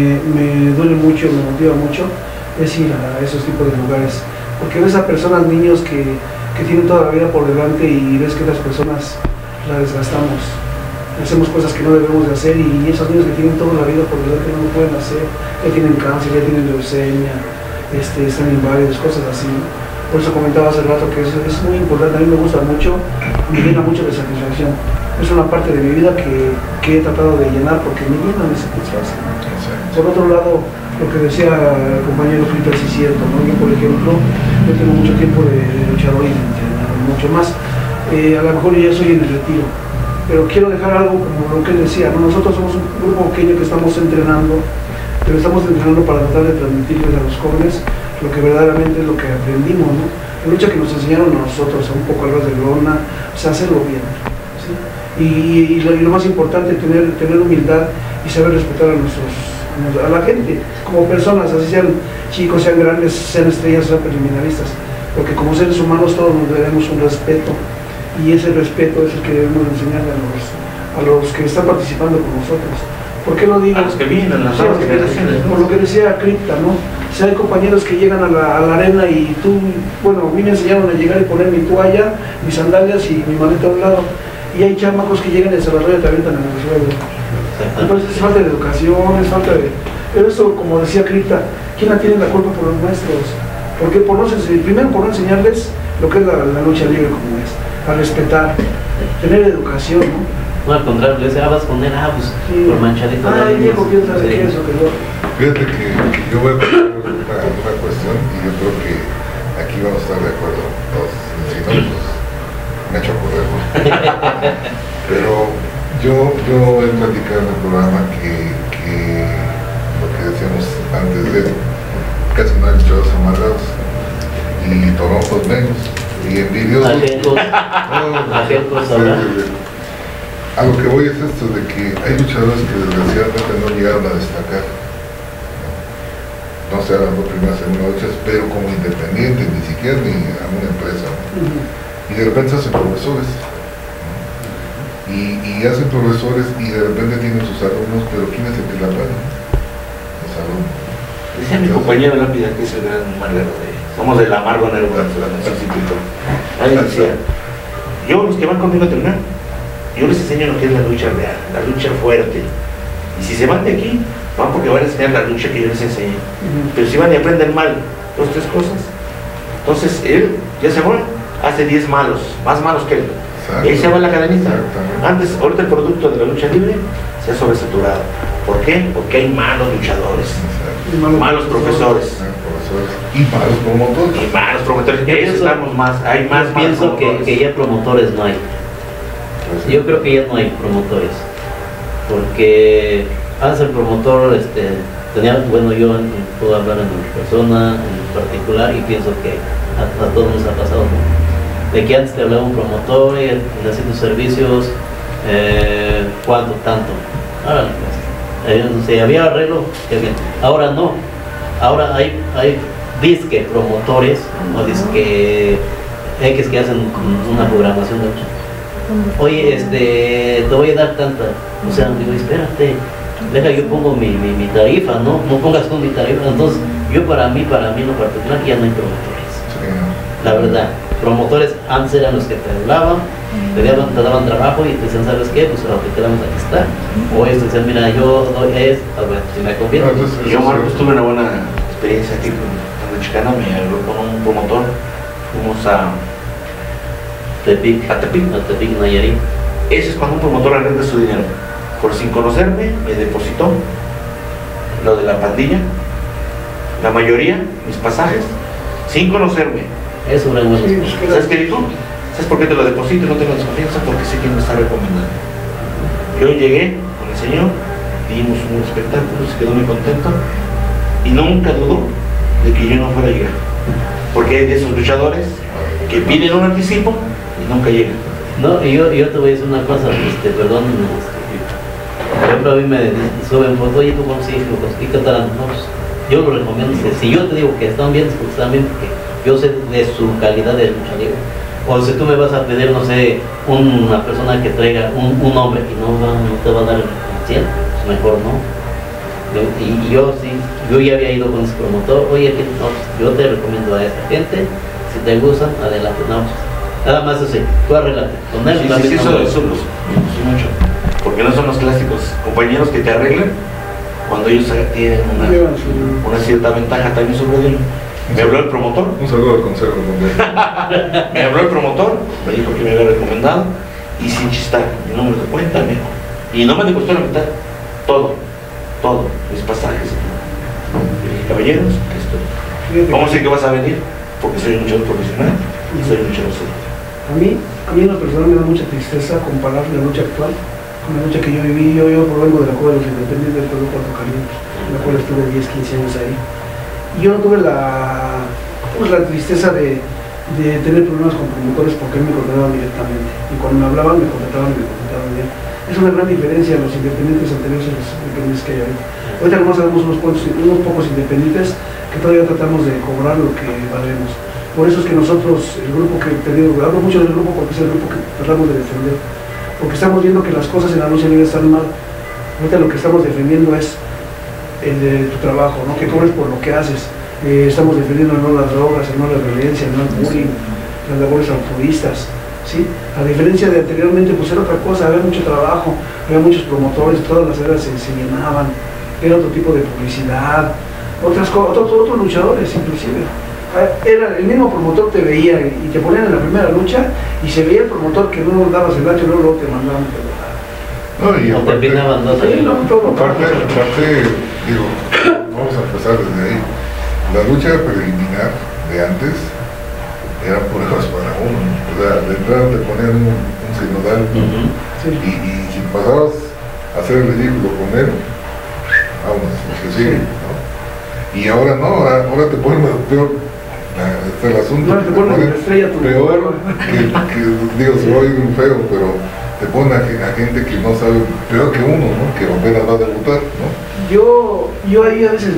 me duele mucho, me motiva mucho, es ir a esos tipos de lugares, porque ves a personas, niños que tienen toda la vida por delante y ves que las personas la desgastamos, hacemos cosas que no debemos de hacer, y esos niños que tienen toda la vida por delante no lo pueden hacer, ya tienen cáncer, ya tienen leucemia, están inválidos, cosas así. Por eso comentaba hace rato que es muy importante, a mí me gusta mucho, me llena mucho de satisfacción. Es una parte de mi vida que he tratado de llenar porque me llena, me satisface. Por otro lado, lo que decía el compañero Frita sí es cierto, ¿no? Yo, por ejemplo, yo tengo mucho tiempo de luchador y de entrenador, mucho más. A lo mejor yo ya soy en el retiro, pero quiero dejar algo como lo que él decía, ¿no? Nosotros somos un grupo pequeño que estamos entrenando, pero estamos entrenando para tratar de transmitirles a los jóvenes lo que verdaderamente es lo que aprendimos, ¿no? La lucha que nos enseñaron a nosotros, un poco a ras de lona, o sea, hacerlo bien, ¿sí? Y lo más importante, tener humildad y saber respetar a la gente, como personas, así sean chicos, sean grandes, sean estrellas, sean preliminaristas, porque como seres humanos todos nos debemos un respeto, y ese respeto es el que debemos enseñarle a los que están participando con nosotros. ¿Por qué lo digo? A los que vienen, las nuevas generaciones. Por lo que decía Cripta, ¿no? Si hay compañeros que llegan a la arena y tú, bueno, a mí me enseñaron a llegar y poner mi toalla, mis sandalias y mi maleta a un lado, y hay chamacos que llegan y se las te avientan en el suelo. Entonces es falta de educación, es falta de... Pero eso, como decía Cripta, ¿quién la tiene la culpa por los nuestros? Porque primero por no enseñarles lo que es la lucha libre como es, a respetar, tener educación, ¿no? No, al contrario, le decía, vas a poner, pues, Sí. por manchadito. Ay, viejo, quién sabe qué es eso, que no. Fíjate que yo voy a poner una cuestión, y yo creo que aquí vamos a estar de acuerdo todos, si no, pues me echo a correr, ¿no? Pero yo he platicado en el programa que lo que decíamos antes de casi no hay luchadores amargados y toronjos menos y envidiosos. Ajencos ahora. A lo que voy es esto de que hay luchadores que desgraciadamente no llegaron a destacar, no se hagan por primeras, segunda luchas, pero como independientes, ni siquiera ni a una empresa, ¿no? Y de repente se hacen profesores, ¿no? Y hacen profesores y de repente tienen sus alumnos, pero ¿quién es el que la paga? Los alumnos. Decía mi compañero Lápida, que es el gran amargado somos del amargo negro de la Nación Cítrico. Ahí decía, yo los que van conmigo a entrenar, yo les enseño lo que es la lucha real, la lucha fuerte. Y si se van de aquí, van porque van a enseñar la lucha que yo les enseñé. Pero si van y aprenden mal, 2, 3 cosas, entonces él ya se va, hace 10 malos, más malos que él. Y ahí se va la cadenita. Antes, ahorita el producto de la lucha libre se ha sobresaturado. ¿Por qué? Porque hay malos luchadores, malos profesores. Y malos promotores. Y malos promotores. Estamos más, hay más. Yo pienso que ya promotores no hay. Yo creo que ya no hay promotores, porque antes el promotor tenía, bueno, yo puedo hablar en mi persona en particular y pienso que a todos nos ha pasado, ¿no? De que antes te hablaba un promotor y haciendo servicios, cuánto, tanto, ahora no sé, había arreglo, que bien. Ahora no, ahora hay disque promotores o disque X que hacen una programación de lucha. Oye, te voy a dar tanta, o sea, digo, espérate, deja yo pongo mi tarifa, ¿no? No pongas tú mi tarifa. Entonces, yo para mí en lo particular ya no hay promotores. Sí. La verdad, promotores antes eran los que te hablaban, te daban trabajo y te decían, ¿sabes qué? Pues lo que queramos aquí está. O ellos te decían, mira, yo doy a ver, si me conviene. No, entonces, Yo, Marcos, tuve una buena experiencia aquí con Chicana, me habló con un promotor, fuimos a Tepic, Nayarit. Ese es cuando un promotor arriesga su dinero. Por sin conocerme, me depositó lo de la pandilla, la mayoría, mis pasajes, sin conocerme. Eso era bueno. Sí, pues, ¿Sabes qué dijo? ¿Sabes por qué te lo deposito y no tengo desconfianza? Porque sé quién me está recomendando. Yo llegué con el señor, dimos un espectáculo, se quedó muy contento y nunca dudó de que yo no fuera a llegar. Porque hay de esos luchadores que piden un anticipo y nunca llegan. No, y yo te voy a decir una cosa, perdón, por ejemplo, a mí me suben fotos, oye, ¿tú consigues? ¿Y qué tal? No, pues, yo lo recomiendo. Si yo te digo que están bien, es porque están bien, porque yo sé de su calidad de lucha libre. O si tú me vas a pedir, no sé, una persona que traiga un hombre y no te va a dar el 100, pues mejor no. Y yo sí, yo ya había ido con ese promotor, oye, no, yo te recomiendo a esta gente, si te gustan, adelante, no, nada más así, tú arreglate, con él Sí, también. eso los mucho. Porque no son los clásicos compañeros que te arreglan cuando ellos tienen una cierta ventaja también sobre ellos. Me habló el promotor. Un saludo al Consejo Mundial. Me habló el promotor, me dijo que me había recomendado y sin chistar, mi número de cuenta, me dijo. Y no me costó la mitad, todo, mis pasajes. Y dije, caballeros, esto. ¿Cómo sé que vas a venir? Porque soy un luchador profesional y soy un luchador serio. A mí en lo personal me da mucha tristeza comparar la lucha actual con la lucha que yo viví. Yo vengo de la Cueva de los Independientes del Pueblo Puerto Calientes, en la cual estuve 10, 15 años ahí. Y yo no tuve la tristeza de tener problemas con promotores porque me contrataban directamente. Y cuando me hablaban, me contrataban bien. Es una gran diferencia los independientes anteriores a los independientes que hay ahorita. Ahorita nomás sabemos unos pocos independientes que todavía tratamos de cobrar lo que valemos. Por eso es que nosotros, el grupo que te digo, hablo mucho del grupo porque es el grupo que tratamos de defender. Porque estamos viendo que las cosas en la lucha libre están mal. Ahorita lo que estamos defendiendo es el de tu trabajo, ¿no? Que cobres por lo que haces. Estamos defendiendo no las drogas, no la violencia, no el bullying, las labores altruistas, ¿sí? A diferencia de anteriormente, pues era otra cosa, había mucho trabajo, había muchos promotores, todas las áreas se llenaban, era otro tipo de publicidad, otros luchadores inclusive. Era el mismo promotor te veía y te ponían en la primera lucha y se veía el promotor que no dabas el ancho y luego te mandaban. No, y O te aparte, pinaban dos ahí. aparte, digo, vamos a empezar desde ahí. La lucha preliminar de antes eran pruebas para uno, ¿no? O sea, de entrada te ponían un sinodal y si pasabas a hacer el ridículo con él, vamos, que sigue, ¿no? Y ahora no, ahora te ponen peor. Hasta el asunto no, te ponen peor que digo, se va a oír un feo, pero te ponen a gente que no sabe, peor que uno, ¿no? Que apenas va a debutar, ¿no? Yo ahí a veces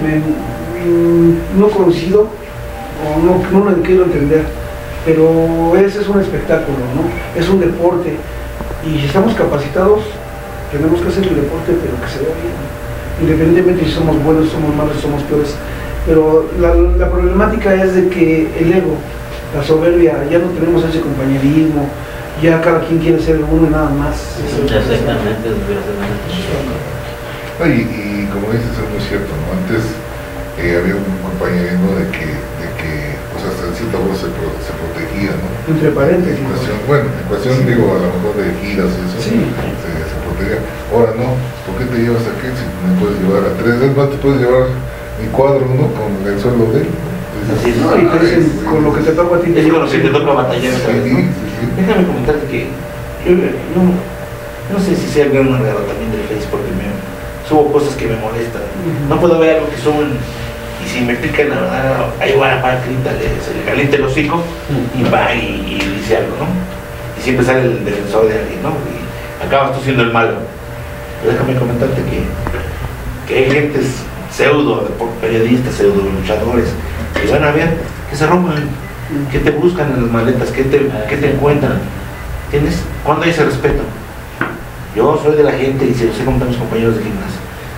no coincido o no lo quiero entender, pero ese es un espectáculo, ¿no? Es un deporte y si estamos capacitados tenemos que hacer el deporte pero que se vea bien, independientemente si somos buenos, somos malos, somos peores. Pero la problemática es de que el ego, la soberbia, ya no tenemos ese compañerismo, ya cada quien quiere ser uno y nada más. Exactamente, Y como dices, es muy cierto, ¿no? Antes había un compañerismo de que pues hasta en cierta forma se protegía, ¿no? Entre paréntesis. En cuestión, digo, a lo mejor de giras y eso, sí. se protegía. Ahora no, ¿por qué te llevas a qué? Si me puedes llevar a 3 veces más, te puedes llevar mi cuadro, ¿no? Con el sueldo de él. Así es. No, y te dicen, con lo que te toca a ti. Es con lo que te toca batallar, ¿sabes? ¿No? Déjame comentarte que yo no sé si sea el gran narrador también del Face porque subo cosas que me molestan. No puedo ver algo que suben y si me pican la verdad, ahí va para se le calienta el hocico y va y dice algo, ¿no? Y siempre sale el defensor de alguien, ¿no? Y acabas tú siendo el malo. Pero déjame comentarte que hay gentes periodistas, pseudo luchadores que van a ver, que se roban, que te buscan en las maletas, que te encuentran. ¿Entiendes? ¿Cuándo hay ese respeto? Yo soy de la gente y se lo sé con mis compañeros de gimnasio.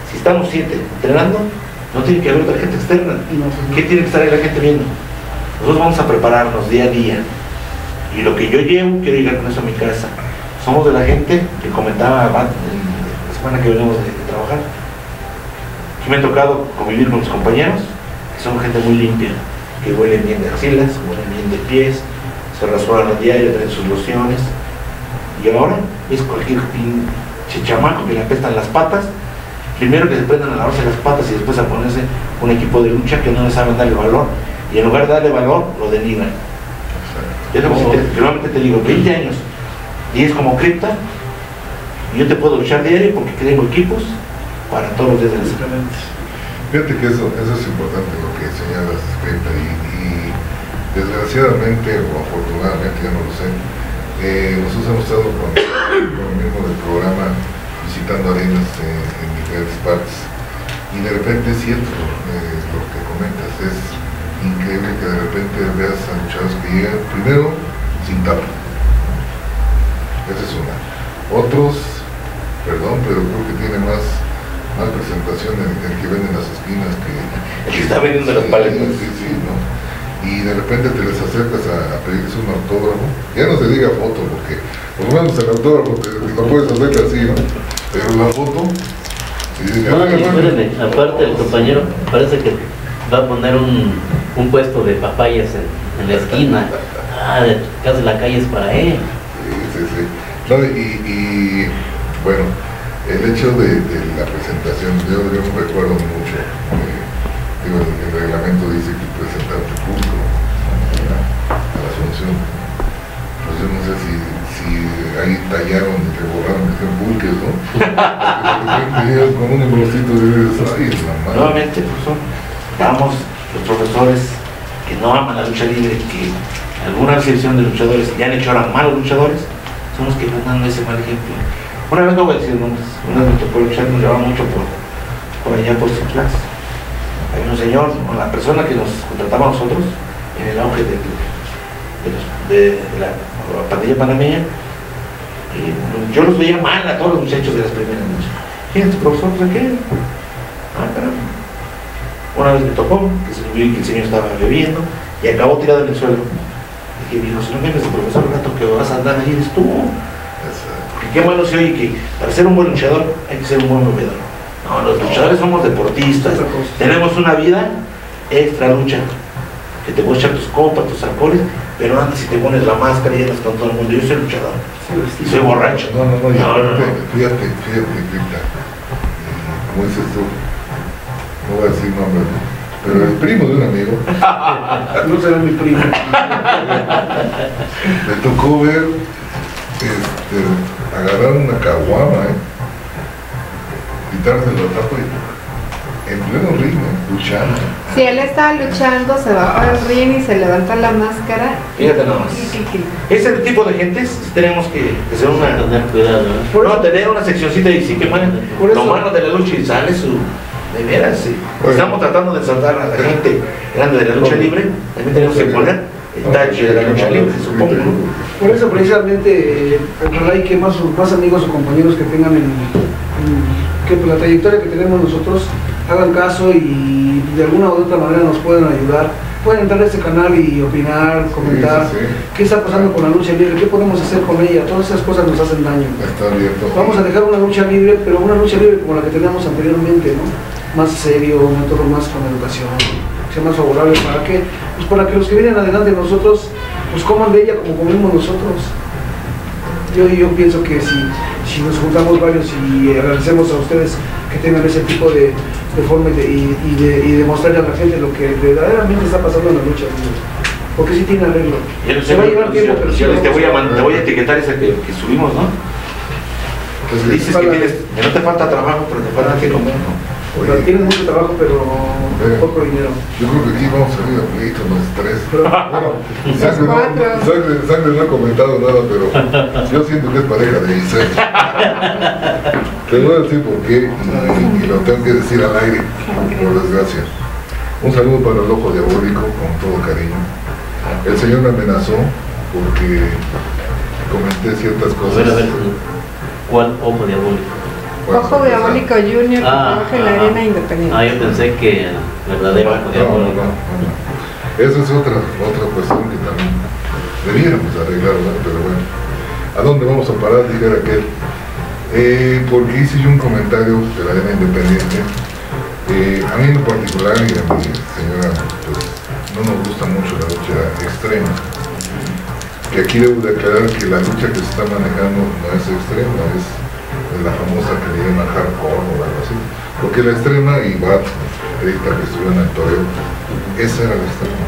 Si estamos 7 entrenando, no tiene que haber otra gente externa. ¿Qué tiene que estar ahí la gente viendo? Nosotros vamos a prepararnos día a día. Y lo que yo llevo, quiero llegar con eso a mi casa. Somos de la gente que comentaba la semana que venimos de trabajar. Que me ha tocado convivir con mis compañeros, que son gente muy limpia, que huelen bien de axilas, huelen bien de pies, se rasuran a diario, traen sus lociones. Y ahora es cualquier pinche chamaco que le apestan las patas, primero que se prendan a lavarse las patas y después a ponerse un equipo de lucha que no le saben darle valor. Y en lugar de darle valor, lo denigran. Yo normalmente te digo, 20 años, 10 como cripta, y yo te puedo luchar diario porque tengo equipos para todos los días de la semana. Fíjate que eso es importante lo que señalas, cripta, y desgraciadamente o afortunadamente, ya no lo sé, nosotros hemos estado con lo mismo del programa visitando arenas en diferentes partes, y de repente es cierto lo que comentas, es increíble que de repente veas a luchadores que llegan primero sin tapa. Esa es una. Otros, perdón, pero creo que tiene más presentación el que vende en las esquinas el que está vendiendo las paletas. Sí, ¿no? Y de repente te les acercas a pedirles un autógrafo, ya no se diga foto, porque por lo menos el autógrafo lo puedes hacer así, ¿no? Pero la foto, no, espérenme, aparte el compañero parece que va a poner un puesto de papayas en la esquina. Casi la calle es para él. Sí. No, y bueno, el hecho de la presentación, yo recuerdo mucho, digo, el reglamento dice que presentarte público a la función. Pues yo no sé si ahí tallaron y reborraron que sean pulques, ¿no? Porque llegas con un embrocito y dices, ay, es la madre. Nuevamente, profesor, vamos, los profesores que no aman la lucha libre, que alguna selección de luchadores ya han hecho ahora malos luchadores, son los que están dando ese mal ejemplo. Una vez no voy a decir nombres, una vez me tocó luchar, nos llevaba mucho por allá por Ciplax. Hay un señor, la persona que nos contrataba a nosotros en el auge de la pandilla panameña, yo los veía mal a todos los muchachos de las primeras noches. Fíjense, profesor, ¿de qué? Caramba. Una vez me tocó, que el señor estaba bebiendo y acabó tirado en el suelo. Dije, viejo, si no vienes de profesor, el rato que vas a andar ahí eres tú. Porque qué bueno se oye que para ser un buen luchador hay que ser un buen bebedor. No, los luchadores somos deportistas, tenemos una vida extra lucha, que te puedes echar tus copas, tus alcoholes, pero antes si te pones la máscara y andas con todo el mundo, yo soy luchador, y soy borracho. No, fíjate, Cripta, como dices tú, no voy a decir nombre, pero el primo de un amigo, no será mi primo, le tocó ver, agarrar una caguama, quitarse la tapa y en pleno ring, luchando. Si él estaba luchando, se baja del ring y se levanta la máscara. Fíjate nada más. Ese tipo de gente tenemos que ser una... Tener cuidado, ¿no? No, tener una seccioncita y sí que lo malo de la lucha y sale su... De veras, sí. Estamos tratando de saltar a la gente grande de la lucha libre, también tenemos que poner el tache de la lucha libre, supongo. Por eso precisamente, ojalá y que más amigos o compañeros que tengan que pues, la trayectoria que tenemos nosotros hagan caso y de alguna u otra manera nos puedan ayudar. Pueden entrar a este canal y opinar, comentar qué está pasando con la lucha libre, qué podemos hacer con ella. Todas esas cosas nos hacen daño. Está abierto. Vamos a dejar una lucha libre, pero una lucha libre como la que teníamos anteriormente, ¿no? Más serio, un método más con educación, que sea más favorable para que, pues para que los que vienen adelante de nosotros, pues coman de ella como comemos nosotros. Yo pienso que si nos juntamos varios y agradecemos a ustedes que tengan ese tipo de forma y demostrarle a la gente lo que verdaderamente está pasando en la lucha, porque sí tiene arreglo. Se va a llevar tiempo, pero sí te voy a etiquetar esa que subimos, ¿no? Pues dices que no te falta trabajo, pero te falta que comer, ¿no? Tienes mucho trabajo, pero poco dinero. Yo creo que aquí vamos a salir a pleito los tres. Bueno, Sangre no ha comentado nada, pero yo siento que es pareja de Giselle. Te voy a decir por qué y lo tengo que decir al aire, por desgracia. Un saludo para el Ojo Diabólico, con todo cariño. El señor me amenazó porque comenté ciertas cosas. A ver, ¿cuál Ojo Diabólico? Ojo Diabólico Junior que trabaja en la Arena Independiente. Yo pensé que verdadero Ojo Diabólico. Esa es otra cuestión que también debiéramos arreglar, ¿no? Pero bueno, ¿a dónde vamos a parar? Dijera aquel. Porque hice yo un comentario de la Arena Independiente. A mí en particular y a mi señora, pues no nos gusta mucho la lucha extrema. Que aquí debo de aclarar que la lucha que se está manejando no es extrema, es la famosa que le llaman hardcore o algo así. Porque la extrema, y va ahorita que estuvo en el toreo, esa era la extrema.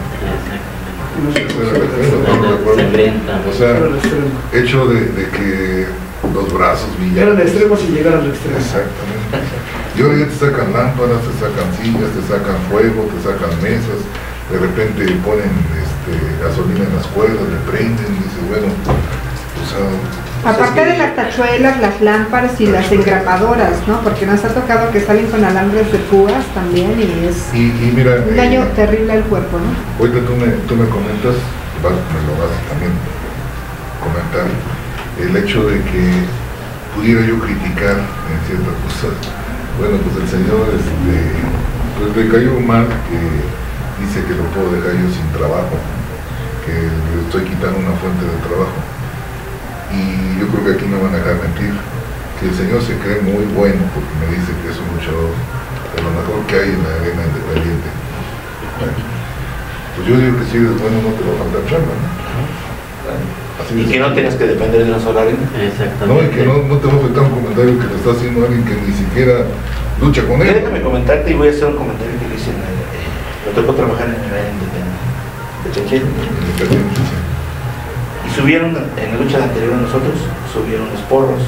O sea, hecho de que los brazos brillaban. Eran extremos sin llegar al extremo. Exactamente. Y ahora ya te sacan lámparas, te sacan sillas, te sacan fuego, te sacan mesas, de repente ponen gasolina en las cuerdas, le prenden, y dices, bueno, o sea... Aparte de las tachuelas, las lámparas y las engrapadoras, ¿no? Porque nos ha tocado que salen con alambres de púas también y es y mira, un daño terrible al cuerpo, ¿no? Ahorita tú me comentas, me lo vas a también comentar, el hecho de que pudiera yo criticar en ciertas cosas. Bueno, pues el señor pues le cayó mal que dice que lo puedo dejar yo sin trabajo, que le estoy quitando una fuente de trabajo. Y yo creo que aquí me van a dejar mentir, que el señor se cree muy bueno porque me dice que es un luchador de lo mejor que hay en la Arena Independiente. Bueno, pues yo digo que si eres bueno no te va a faltar chamba, ¿no? Y que no tienes que depender de una sola arena. Exactamente. No, y que no te va a afectar un comentario que le está haciendo alguien que ni siquiera lucha con él. Déjame comentarte y voy a hacer un comentario que le hice me tocó trabajar en el Arena Independiente. Y subieron, en la lucha anterior a nosotros, subieron los porros,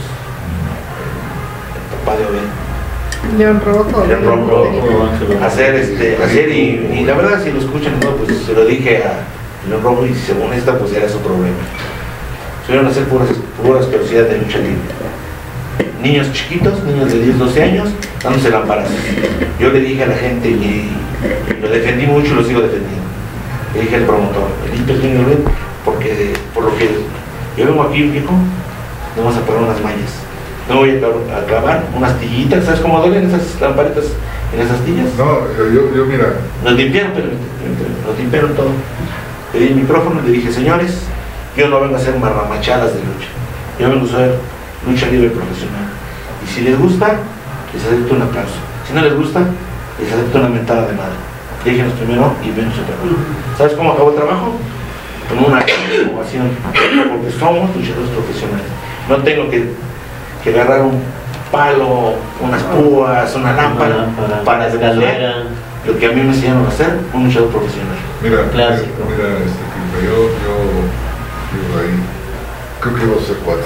el papá de Obed. León Rojo. León Rojo. Hacer y la verdad si lo escuchan, no, pues se lo dije a León Rojo y según esta pues era su problema. Subieron a hacer puras velocidades de lucha libre. Niños chiquitos, niños de 10, 12 años, dándose lamparazos. Yo le dije a la gente y lo defendí mucho y lo sigo defendiendo. Le dije al promotor, porque por lo que yo vengo aquí, viejo, vamos a poner unas mallas. No voy a clavar unas tillitas, ¿sabes cómo duelen esas lamparitas en esas tillas? No, yo mira. Nos limpiaron, nos limpiaron todo. Le di el micrófono y le dije, señores, yo no vengo a hacer marramachadas de lucha. Yo vengo a hacer lucha libre profesional. Y si les gusta, les acepto un aplauso. Si no les gusta, les acepto una mentada de madre. Déjenos primero y ven su trabajo. ¿Sabes cómo acabó el trabajo? Con una ovación, porque somos luchadores profesionales. No tengo que agarrar un palo, unas púas, una lámpara para demostrar lo que a mí me enseñaron a hacer un luchador profesional. Mira, clásico. Mira, yo ahí creo que vamos a ser cuatro.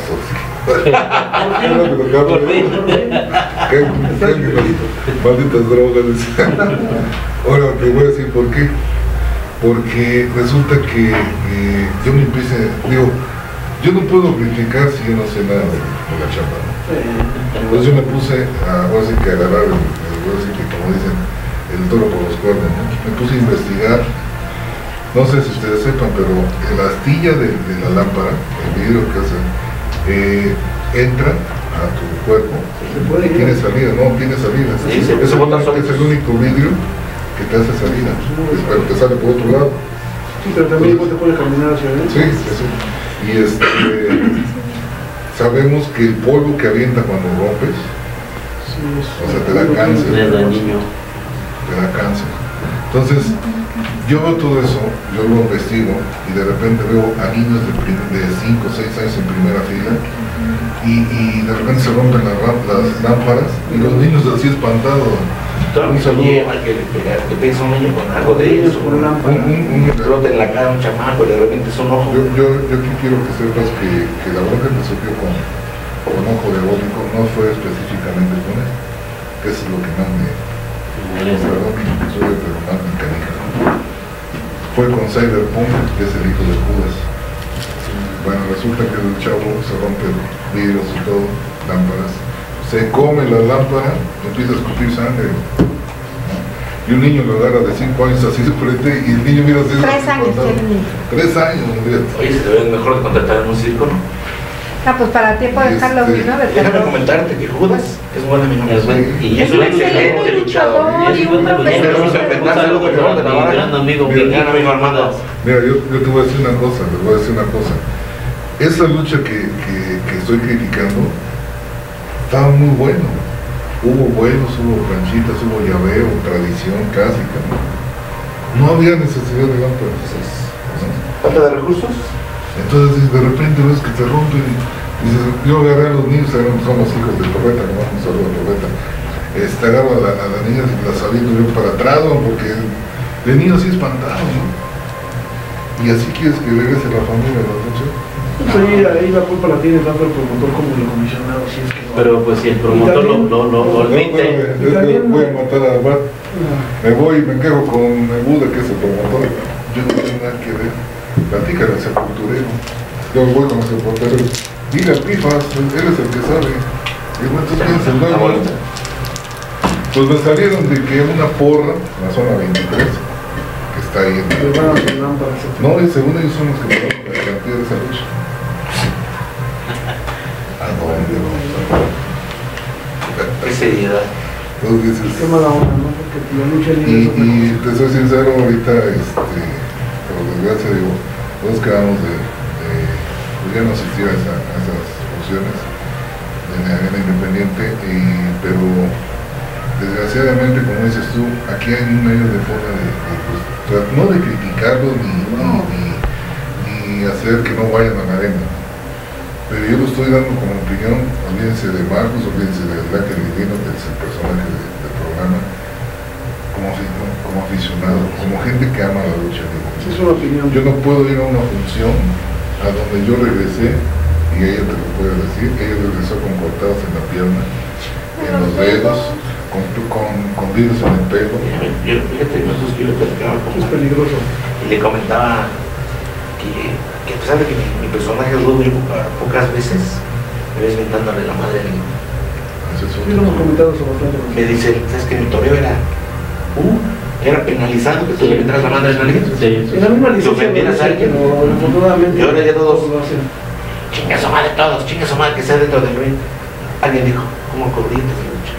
Malditas drogas. Ahora te voy a decir por qué. Porque resulta que yo me empecé, yo no puedo criticar si yo no sé nada de la chamba, ¿no? Entonces yo me puse ahora sí que agarrar, ahora sí que como dicen, el toro por los cuernos, ¿no? Me puse a investigar, no sé si ustedes sepan, pero la astilla de la lámpara, el vidrio que hace, entra a tu cuerpo y tiene salida, no tiene salida. Sí, es el único vidrio que te hace salida, pero te sale por otro lado. Sí, pero también te puede caminar hacia adentro. Sí, eso. Y sabemos que el polvo que avienta cuando rompes, o sea, te da cáncer. Le da niño. Te da cáncer. Entonces, yo veo todo eso, yo lo investigo y de repente veo a niños de 5 o 6 años en primera fila y de repente se rompen las lámparas y los niños así espantados. Un saludo. Que piensa un niño con algo de ellos, con una explota en la cara un chamaco y de repente es un ojo. Yo aquí quiero que sepas que la bronca que surgió con Ojo Diabólico no fue específicamente con él, que eso es lo que más perdón, pero más me canija, ¿no? Fue con Cyberpunk, que es el hijo de Judas. Bueno, resulta que el chavo se rompe vidrios y todo, lámparas, se come la lámpara, empieza a escupir sangre, ¿no? Y un niño lo agarra de 5 años así de frente y el niño mira así. 3 años tiene el niño. 3 años, mira. Oye, se ve mejor de contratar en un circo, ¿no? Ah, pues para tiempo de Halloween, ¿no? De Déjame terror. comentarte que Judas es buen amigo. Es buen- Y es un excelente luchador. Y es un buen Pero no se un ofendas, saludo por favor, de la para mi baraja. gran amigo Mi gran amigo Armando. Mira, yo te voy a decir una cosa, les voy a decir una cosa. Esa lucha que estoy criticando estaba muy bueno. Hubo vuelos, hubo planchitas, hubo llaveo, tradición clásica. No había necesidad de lámparas. Falta de recursos. Entonces de repente ves que te rompen y dices, yo agarré a los niños, somos hijos de Torreta, como un saludo a Torreta. Agarro a las niñas y las aviento yo para atrás, ¿no? Porque de niños sí espantados, ¿no? Y así quieres que regrese la familia a la noche. Pues ahí la culpa la tiene tanto el promotor como el comisionado, si es que no. Pero pues si el promotor también- lo admite. Es que voy a matar a Abad. Me voy y me quejo con el Buda, que es el promotor. Yo no tengo nada que ver. Platícale al sepulturero. Yo voy con el sepulturero. Dile a Pifas, él es el que sabe. Y bueno, entonces piensa el nuevo. Pues me salieron de que una porra, en la zona 23, que está ahí en Le van a hacer lámparas. no, y según ellos son los que me dan la garantía de esa lucha. ¿A dónde vamos? Qué seriedad. Entonces dices, Qué mala onda, ¿no? Porque la lucha libre y es otra cosa. te soy sincero, ahorita, por desgracia, digo, todos quedamos pues ya no asistir a esas funciones de la arena independiente, pero desgraciadamente, como dices tú, aquí hay un medio de forma pues, no de criticarlos ni hacer que no vayan a la arena, pero yo lo estoy dando como opinión. Olvídense de Marcos, olvídense de Black Divino, que es el personaje del programa, como aficionado, como gente que ama la lucha libre. Es una opinión. Yo no puedo ir a una función a donde yo regresé, y ella te lo puede decir, ella regresó con cortados en la pierna, en los dedos, con virus en el pelo. Fíjate, nosotros que yo platicaba con Es peligroso. y le comentaba que a pesar de que mi personaje es rudo y pocas veces, me ves mentándole la madre al niño. Eso es Sí, lo hemos comentado eso bastante. Me dice, ¿sabes que mi torneo era penalizado que tú le meteras la madre en alguien? Sí, En la misma licencia ofendieras a alguien. pero afortunadamente Y ahora ya todos- lo hacen. Chinga su madre todos, chinga su madre que sea dentro del ring. Alguien dijo, ¿cómo corrientes de lucha?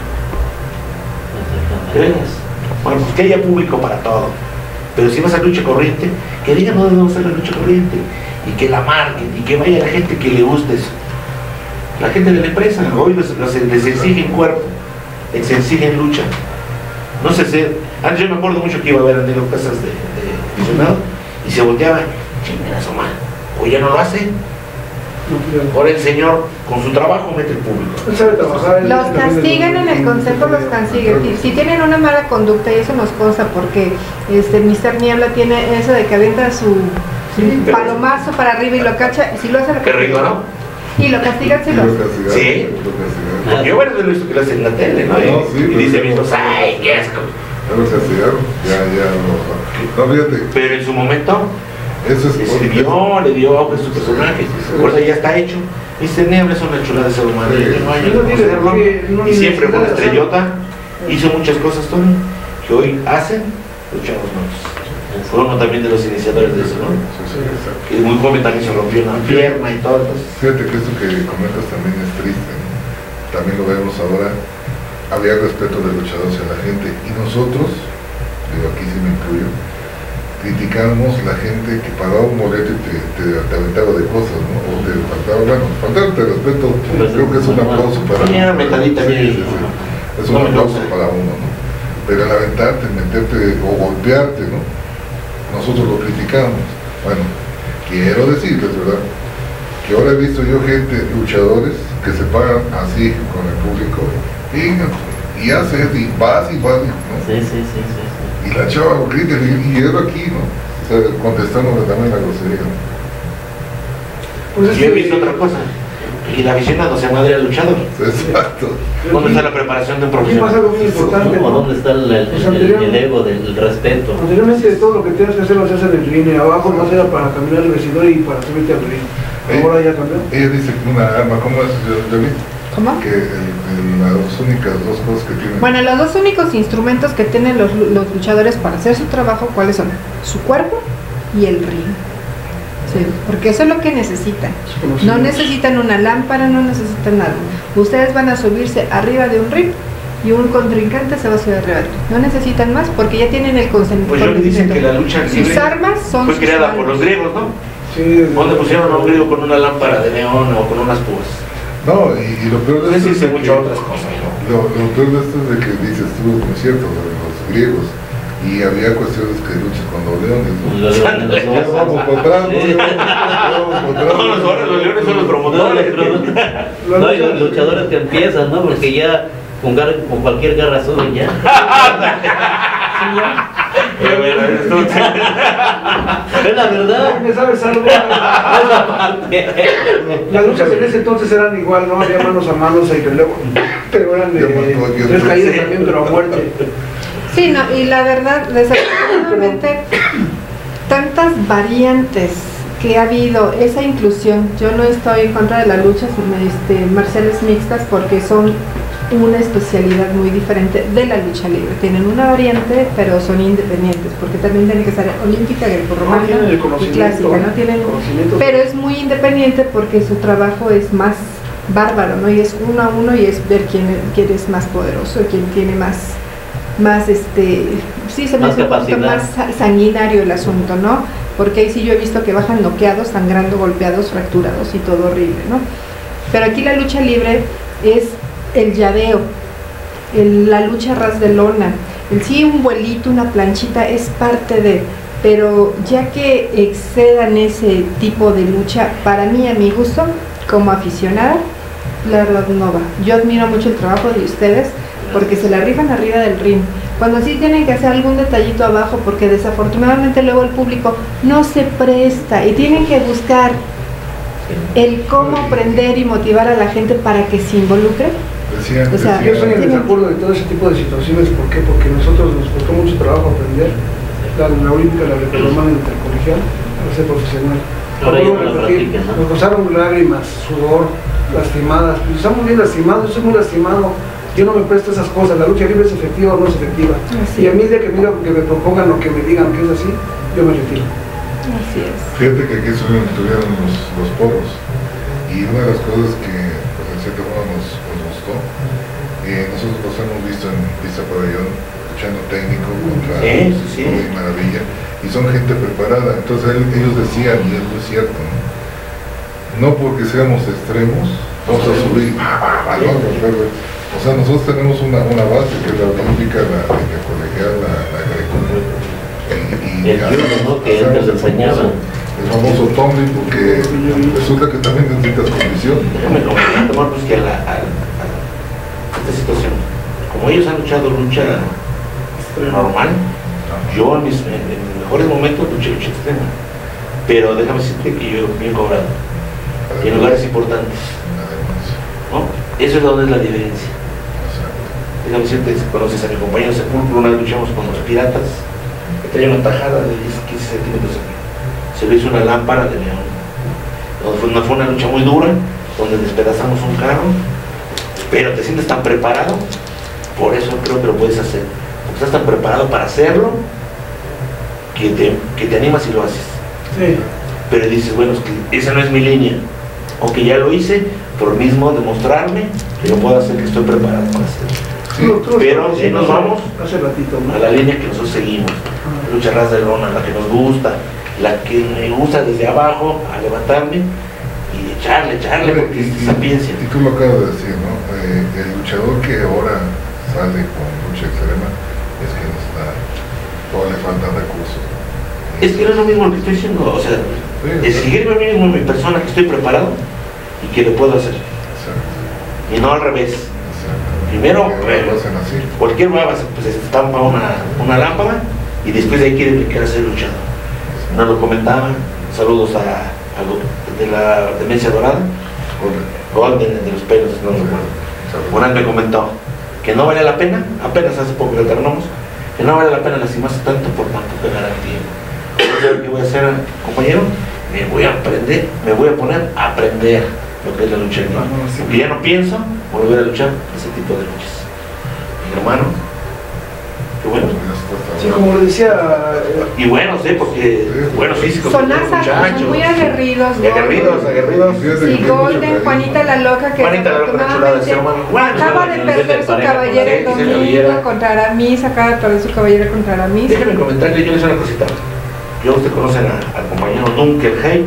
¿Crees? Bueno, pues que haya público para todo. Pero si vas a lucha corriente, que digan dónde vamos a hacer la lucha corriente. Y que la marquen, y que vaya la gente que le guste eso. La gente de la empresa, hoy les exigen cuerpo, les exigen lucha. No sé si, antes yo me acuerdo mucho que iba a ver a Negro Casas de aficionado y se volteaba, chingada su madre, hoy ya no lo hace. Ahora el señor con su trabajo mete el público. Él sabe trabajar. él Los también castigan en el consejo, los castigan. Si tienen una mala conducta, y eso nos consta porque Mr. Niebla tiene eso de que avienta su pero- palomazo para arriba y lo cacha, y si lo hace lo Qué rico, ¿no? Y lo castigan si lo hace. Sí. Porque yo varias veces lo he visto que lo hacen en la tele, ¿no? No, sí, y pero dice ya mismo, no. ¡ay, qué asco! Ya lo castigaron, no, fíjate, Pero en su momento eso es escribió, le dio auge a su personaje, por eso ya está hecho. Mr. Niebla es una chulada de ser humano, Sí. no hay No que tiene hacerlo. por qué, no Y siempre fue una necesita estrellota, hizo muchas cosas, Tony, que hoy hacen los chavos nuevos. Fue uno también de los iniciadores de eso, ¿no? Sí, exacto. Que muy joven también se rompió una pierna y todo. Entonces, Fíjate que esto que comentas también es triste, ¿no? También lo vemos ahora, había respeto de luchadores a la gente, y nosotros, digo, aquí sí me incluyo, criticamos la gente que pagaba un boleto y te aventaba de cosas, ¿no? O te faltaba, bueno, faltarte respeto, creo que es un aplauso para Sí, una metadita sí, bien. sí, sí. Es un aplauso para uno, ¿no? Pero el aventarte, meterte o golpearte, ¿no? Nosotros lo criticamos. Bueno, quiero decirles, ¿verdad? Que ahora he visto yo gente, luchadores, que se pagan así con el público y haces, y vas, ¿no? Sí. Y la chava lo grita y era aquí, ¿no? O sea, contestándole también la grosería, ¿no? Pues es yo he que- visto otra cosa, y el aficionado se madre al luchador. Exacto. ¿Dónde está la preparación de un Aquí pasa profesional? algo muy importante. ¿O dónde está el ego del respeto? Anteriormente todo lo que tienes que hacer lo haces en el ring, abajo más era para caminar al vestidor y para subirte al ring. Ahora ya cambió. Ella dice que una arma, ¿cómo es, Johnny? ¿Cómo? Que las únicas dos cosas que tienen. Bueno, los dos únicos instrumentos que tienen los luchadores para hacer su trabajo, ¿cuáles son? Su cuerpo y el ring. Sí, porque eso es lo que necesitan. No necesitan una lámpara, no necesitan nada. Ustedes van a subirse arriba de un ring y un contrincante se va a subir arriba del ring. No necesitan más porque ya tienen el consentimiento. Pues yo le dicen que la lucha libre sus armas son fue creada por los griegos, ¿no? Sí, donde pusieron a un griego con una lámpara de neón o con unas púas. No, y lo peor de esto es dice de que, muchas otras cosas, ¿no? lo peor de esto es de que dices tú, no es cierto, los griegos, y había cuestiones que luchas con los leones, ¿no? Vamos para atrás, No, los leones son los promotores. No, y los luchadores que empiezan, ¿no? Porque ya con cualquier garra suben ya. Es la verdad. ¿Me sabes algo? Las luchas en ese entonces eran igual, ¿no? Había manos a manos y relevo, pero eran tres caídas también, pero a muerte. Sí, no, y la verdad, desafortunadamente, tantas variantes que ha habido, esa inclusión, yo no estoy en contra de las luchas marciales mixtas porque son una especialidad muy diferente de la lucha libre. Tienen una variante, pero son independientes, porque también tienen que ser olímpica, grecorromana y clásica, ¿no? Tienen, pero es muy independiente porque su trabajo es más bárbaro, ¿no? Y es uno a uno y es ver quién es más poderoso, quién tiene más sí, se me hace un poquito más sanguinario el asunto, ¿no? Porque ahí sí yo he visto que bajan noqueados, sangrando, golpeados, fracturados y todo horrible, ¿no? Pero aquí la lucha libre es el llaveo, la lucha ras de lona, sí, un vuelito, una planchita es parte de, pero ya que excedan ese tipo de lucha, para mí, a mi gusto, como aficionada, la verdad no va. Yo admiro mucho el trabajo de ustedes porque se la rifan arriba del ring. Cuando sí tienen que hacer algún detallito abajo, porque desafortunadamente luego el público no se presta y tienen que buscar el cómo prender y motivar a la gente para que se involucre. O sea, yo estoy en desacuerdo de todo ese tipo de situaciones. ¿Por qué? Porque nosotros nos costó mucho trabajo aprender la olímpica, la grecorromana intercolegial, para ser profesional. Nos costaron lágrimas, sudor, lastimadas. Pues estamos bien lastimados, yo soy muy lastimado. Yo no me presto esas cosas. La lucha libre es efectiva o no es efectiva. Y a mí, de que me propongan o que me digan que es así, yo me retiro. Así es. Fíjate que aquí estuvieron los poros, y una de las cosas que pues, en cierta forma nos gustó, nosotros los hemos visto en Pista Pabellón luchando técnico contra y Maravilla, y son gente preparada. Entonces ellos decían, y es muy cierto, no porque seamos extremos vamos a subir o sea, nosotros tenemos una base que es la olímpica, la colegial, la greco, y el judo, ¿no? Que antes enseñaban. El famoso tumbling, porque resulta que también necesitas condición. Déjame comentar, pues, que a esta situación, como ellos han luchado lucha normal, yo en mis mejores momentos luché lucha extrema, pero déjame decirte que yo bien cobrado y en lugares importantes, ¿no? Eso es donde es la diferencia. Déjame decirte, conoces a mi compañero Sepulcro, una vez luchamos con los piratas, que traía una tajada de 10-15 centímetros aquí. Se le hizo una lámpara de león. Fue una lucha muy dura, donde despedazamos un carro, pero te sientes tan preparado, por eso creo que lo puedes hacer, porque estás tan preparado para hacerlo, que te animas y lo haces. Sí. Pero dices, bueno, es que esa no es mi línea, aunque ya lo hice, por mismo demostrarme que lo puedo hacer, que estoy preparado para hacerlo. Pero si nos vamos hace ratito, ¿no? a la línea que nosotros seguimos, lucha ras de lona, la que nos gusta, la que me gusta desde abajo, a levantarme y echarle, porque es sapiencia. Y tú lo acabas de decir, ¿no? El luchador que ahora sale con lucha extrema es que no está, o le faltan recursos. Es que no es lo mismo lo que estoy diciendo, o sea, exigirme a mí mismo, mi persona, que estoy preparado y que lo puedo hacer. Exacto. Y no al revés. Primero, cualquier baba pues se estampa una lámpara y después de ahí quiere ser luchador. Nos lo comentaban, saludos a de la Demencia Dorada, Golden, de los pelos, no recuerdo. Una vez me comentó que no vale la pena, apenas hace poco lo alternamos, que no vale la pena lastimarse tanto por tan poca garantía. Entonces, ¿qué voy a hacer, compañero? Me voy a poner a aprender lo que es la lucha libre, porque ya no pienso volver a luchar ese tipo de luchas. Mi hermano, Qué bueno. Sí, como le decía, Y buenos, porque buenos físicos. Son los asas, muchachos. son muy aguerridos. Y aguerridos. Sí, Golden, Juanita la Loca, que Juanita la Loca, una chulada de ser humano. acaba de perder su cabellera el domingo contra Aramis, acaba de perder su cabellera contra Aramis. Déjeme comentarle, yo les digo una cosita. Yo, usted conocen al compañero Dunkelheim,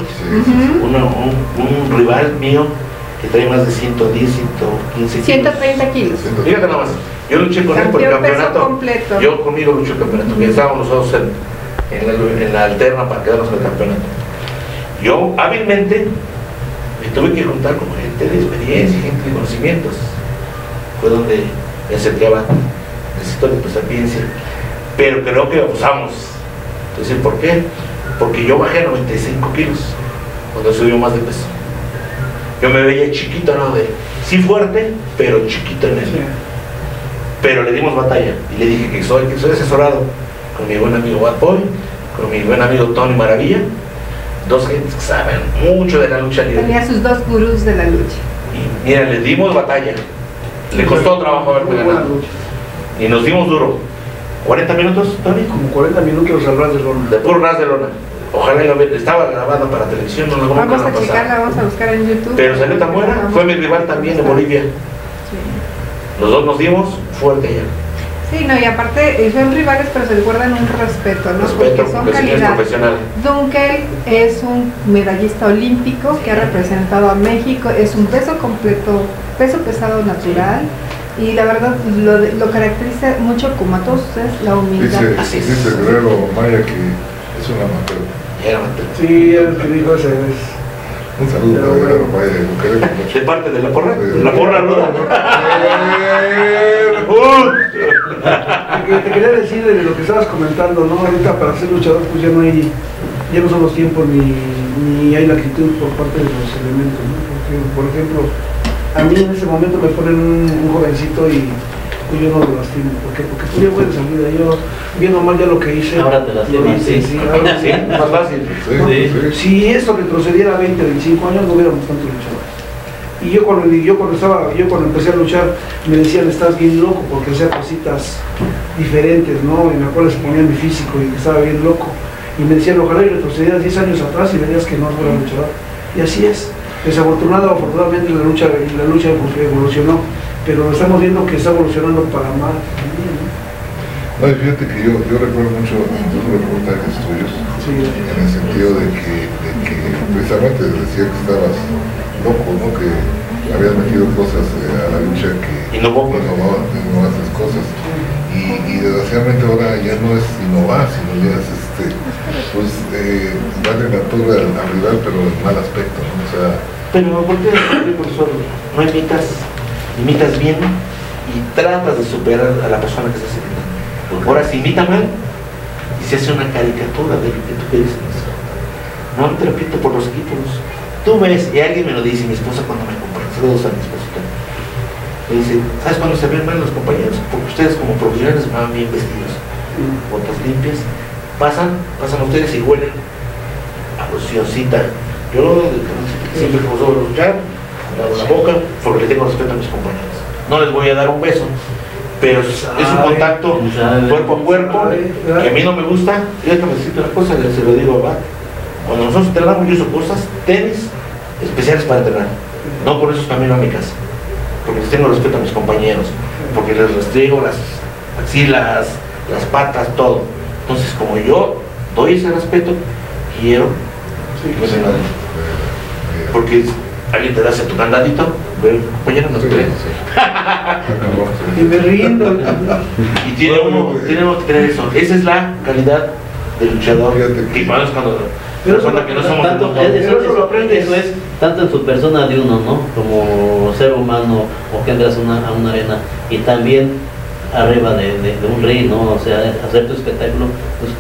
un rival mío que trae más de 110, 115 kilos. 130 kilos. Fíjate nada más, yo luché con él por el Campeón peso campeonato. completo. Yo conmigo luché el campeonato. Y estábamos nosotros en la alterna para quedarnos en el campeonato. Yo hábilmente me tuve que juntar con gente de experiencia, gente de conocimientos. Fue donde me acercaba, necesito de sapiencia. Pero creo que abusamos. Entonces, ¿por qué? Porque yo bajé 95 kilos cuando subió más de peso. Yo me veía chiquito, ¿no? Sí fuerte, pero chiquito en eso. Pero le dimos batalla y le dije que soy asesorado con mi buen amigo Bad Boy, con mi buen amigo Tony Maravilla, dos gentes que saben mucho de la lucha libre. Tenía sus dos gurús de la lucha. Y mira, le dimos batalla. Le costó trabajo haberme ganado. Y nos dimos duro. ¿40 minutos, Tony? Como 40 minutos al ras de lona. De puro ras de lona. Ojalá estaba grabada para televisión, no la Vamos a checarla, vamos a buscar en YouTube. Pero salió tan buena, fue mi rival también en Bolivia. Sí. Los dos nos dimos fuerte ya. Sí, no, y aparte son rivales, pero se guardan un respeto, ¿no? Respeto, porque son porque sí es calidad. profesional. Dunkel es un medallista olímpico que ha representado a México, es un peso completo, peso pesado natural. Y la verdad lo caracteriza mucho, como a todos ustedes, la humildad. Dice Guerrero Maya que es una amateur. Era Sí, el que dijo ese es. Un saludo para Guerrero Maya, lo queremos mucho. de parte de la porra, la porra ruda. Te quería decir de lo que estabas comentando, ¿no? Ahorita para ser luchador pues ya no son los tiempos ni hay la actitud por parte de los elementos, ¿no? Porque, por ejemplo, a mí en ese momento me ponen un jovencito y yo no lo lastimo. ¿Por qué? Porque tuve buena salida. Yo, viendo mal ya lo que hice. Ahora te lastimas, sí. Ahora Sí, más fácil. Si eso retrocediera a 20, 25 años, no hubiéramos tantos luchadores. Y yo cuando empecé a luchar, me decían, estás bien loco, porque hacía cositas diferentes, ¿no? Y me acuerdo que se ponía mi físico y estaba bien loco. Y me decían, ojalá y retrocedieras 10 años atrás y verías que no fuera luchador. Y así es. Afortunadamente la lucha evolucionó, pero estamos viendo que está evolucionando para mal. No, y fíjate que yo recuerdo mucho dos reportajes tuyos, Sí. en el sentido de que precisamente decía que estabas loco, ¿no? Que habías metido cosas a la lucha que Y no poco. innovaban esas cosas. Y desgraciadamente ahora ya no es innovar, sino ya es pues darle la torre al rival, pero en mal aspecto, ¿no? O sea, Pero ¿por qué, profesor, no imitas bien y tratas de superar a la persona que estás imitando? Ahora se imita mal y se hace una caricatura de lo que tú quieres hacer. No te repito por los equipos. Tú ves, y alguien me lo dice, mi esposa cuando me acompaña, saludos a mi esposa. Me dice, ¿sabes cuándo se ven mal los compañeros? Porque ustedes como profesionales van bien vestidos, botas limpias, pasan ustedes y huelen a locioncita. Yo siempre que puedo luchar, me abro la boca porque le tengo respeto a mis compañeros. No les voy a dar un beso, pero es un contacto cuerpo a cuerpo que a mí no me gusta. Yo que necesito una cosa, se lo digo a Bad. Cuando nosotros entrenamos, yo uso cosas, tenis especiales para entrenar. No por eso camino a mi casa, porque les tengo respeto a mis compañeros, porque les restriego las axilas, las patas, todo. Entonces, como yo doy ese respeto, quiero que me den la de. Porque alguien te da tu candadito, compañero, no te crees. Y me rindo. Y tiene uno que tener eso. Esa es la calidad del luchador. Que cuando persona que no somos tanto, eso es tanto en su persona de uno, ¿no? Como ser humano, o que entras a una arena, y también arriba de un ring, ¿no? O sea, hacer tu espectáculo, pues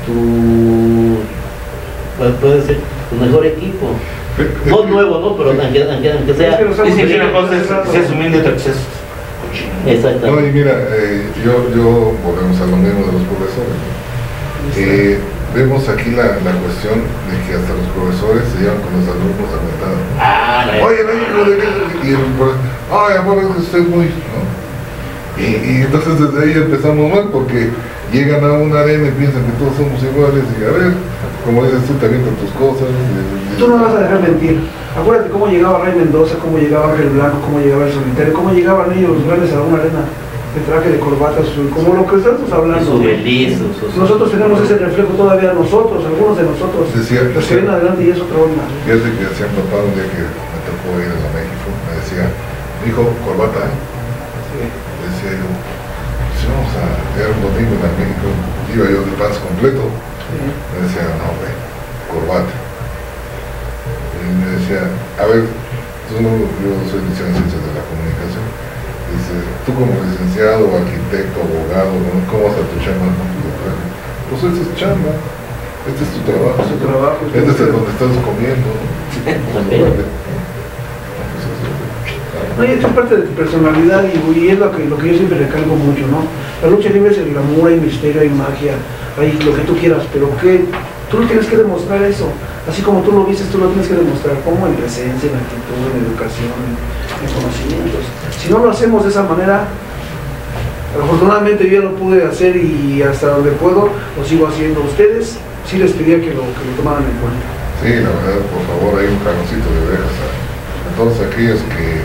puede ser tu mejor equipo. No nuevo, ¿no? Pero aunque sea. Dicen que una cosa es que seas humilde, otra cosa es cochino. Exactamente. no, y mira, yo volvemos a lo mismo de los profesores, ¿no? Vemos aquí la cuestión de que hasta los profesores se llevan con los alumnos a mentada. Oye, no, y el profesor, ay, amor, es que usted es muy, ¿no? Y entonces desde ahí empezamos mal, porque llegan a una arena y piensan que todos somos iguales y a ver, como dices tú, te avientan tus cosas. Tú no vas a dejar mentir. Acuérdate cómo llegaba Ray Mendoza, cómo llegaba Ángel Blanco, cómo llegaba el Solitario, cómo llegaban ellos los grandes a una arena de traje de corbata azul, como lo que estamos hablando. Su beliz, Nosotros tenemos ese reflejo todavía nosotros, algunos de nosotros. Decía, los que vienen adelante y es otra onda. Fíjate que decía mi papá un día que me tocó ir a México, me decía, hijo, corbata, ¿eh? Decía yo, si vamos a llegar un domingo en México, iba yo de pants completo. Me decía, no, güey, corbata. Y me decía, a ver, yo soy licenciado en Ciencias de la Comunicación. Dice, tú como licenciado, arquitecto, abogado, ¿no? ¿Cómo vas a tu chamba? Pues este es chamba, este es tu trabajo. Es tu trabajo. Este es el donde estás comiendo. No, y esto es parte de tu personalidad y es lo que yo siempre recalco mucho, ¿no? La lucha libre es el glamour, hay misterio, hay magia, hay lo que tú quieras, pero que tú tienes que demostrar eso. Así como tú lo viste, tú lo tienes que demostrar, como en presencia, en actitud, en educación, en conocimientos. Si no lo hacemos de esa manera, afortunadamente yo ya lo pude hacer y hasta donde puedo lo sigo haciendo. Ustedes sí les pedía que lo tomaran en cuenta. Sí, la verdad, por favor, hay un jaloncito de orejas a todos aquellos que,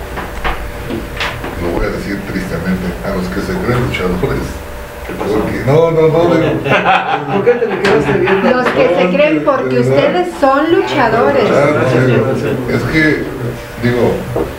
lo voy a decir tristemente, a los que se creen luchadores. Porque, no, ¿Por qué te me quedaste viendo? Los que se creen porque ustedes son luchadores. Claro, es que, digo,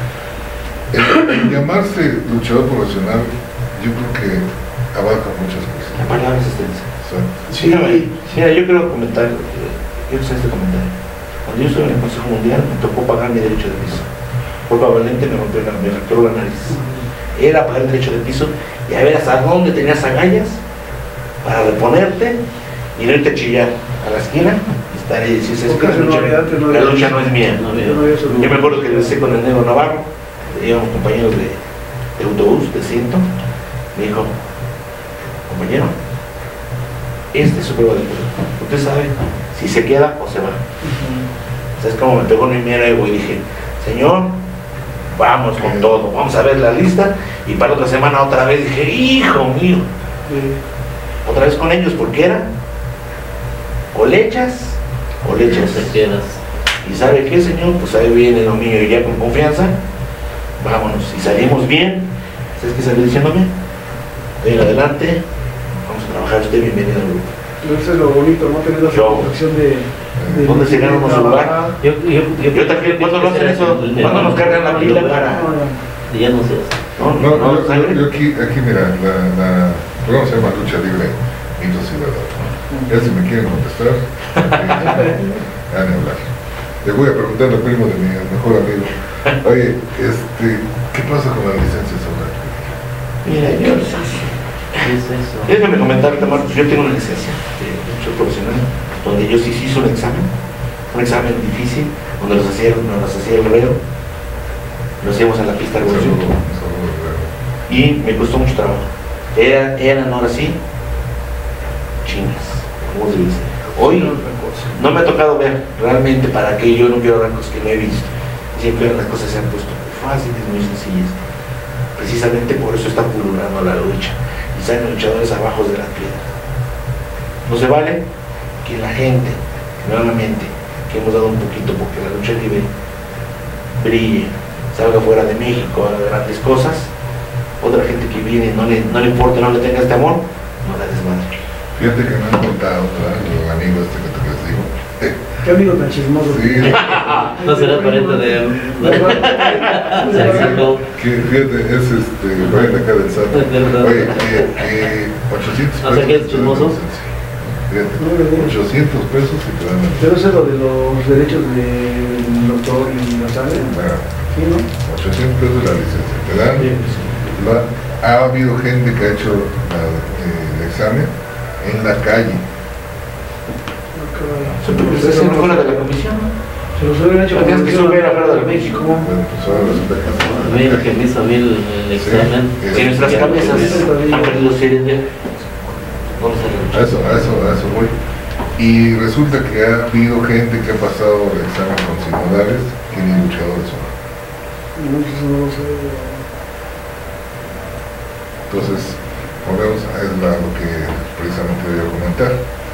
el llamarse luchador profesional, yo creo que abarca muchas cosas. La palabra es extensa. Sí. Mira, yo quiero comentar, quiero hacer este comentario. Cuando yo estuve en el Consejo Mundial, me tocó pagar mi derecho de piso. Pulpa Valente me rompió la nariz. Era pagar el derecho de piso y a ver hasta dónde tenías agallas para reponerte y no irte a chillar a la esquina y estar ahí y decir, es que la lucha no es mía. Yo me acuerdo que empecé con el Negro Navarro, íbamos compañeros de autobús, de ciento, me dijo, compañero, este es su prueba de fuego. Usted sabe si se queda o se va. ¿Sabes cómo me pegó en mi ego? Y dije, señor, vamos con todo, vamos a ver la lista. Y para otra semana otra vez dije, hijo mío, otra vez con ellos, porque era o le echas te quedas. y sabe qué, señor, pues ahí viene lo mío y ya con confianza, vámonos, y salimos bien. ¿Sabes qué salió diciéndome? De ir adelante, vamos a trabajar, usted bienvenido al grupo. Eso es lo bonito, ¿no? Tener la satisfacción de ¿dónde se gana uno su lugar? Yo también, ¿cuándo lo hacen eso? ¿Cuándo nos cargan la pila para...? Ya no sé. Yo aquí mira, la programa se llama Lucha Libre, Mitos y Verdad. Ya si me quieren contestar, van a hablar. Le voy a preguntar al primo de mi mejor amigo, oye, ¿qué pasa con la licencia sobre? Mira, yo... Déjame comentar, Marcos, yo tengo una licencia de lucha profesional, donde yo sí hice un examen difícil, donde nos hacía el guerrero, lo hacíamos en la pista de evolución, y me costó mucho trabajo. Eran ahora sí chinas, como se dice. Hoy no me ha tocado ver realmente para qué yo no quiero hablar cosas que no he visto. Siempre las cosas se han puesto muy fáciles, muy sencillas. Precisamente por eso está pululando la lucha y salen luchadores abajo de las piedras. No se vale que la gente, nuevamente, que hemos dado un poquito porque la lucha libre brille, salga fuera de México, haga grandes cosas, otra gente que viene no le importa, no le tenga este amor, no la desmadre. Fíjate que me han contado, los amigos que les digo. ¿Qué amigo tan chismoso? Sí. No será pariente de él. Fíjate, es pariente acá del SAT. Oye, 800 pesos. O sea, ¿qué es chismoso? Fíjate, 800 pesos y te dan. Pero eso es lo de los derechos del doctor y la sangre. Sí, ¿no? 800 pesos la licencia. Te dan. Ha habido gente que ha hecho el examen en la calle. Se hacen fuera de la comisión. Se los hubieran hecho. Tienes que subir afuera de México. Mira que me hizo a mí el examen. Si nuestras cabezas han perdido series de... A eso voy. Y resulta que ha habido gente que ha pasado el examen con sinodales que ni luchadores son. Entonces, volvemos a lo que precisamente voy a comentar.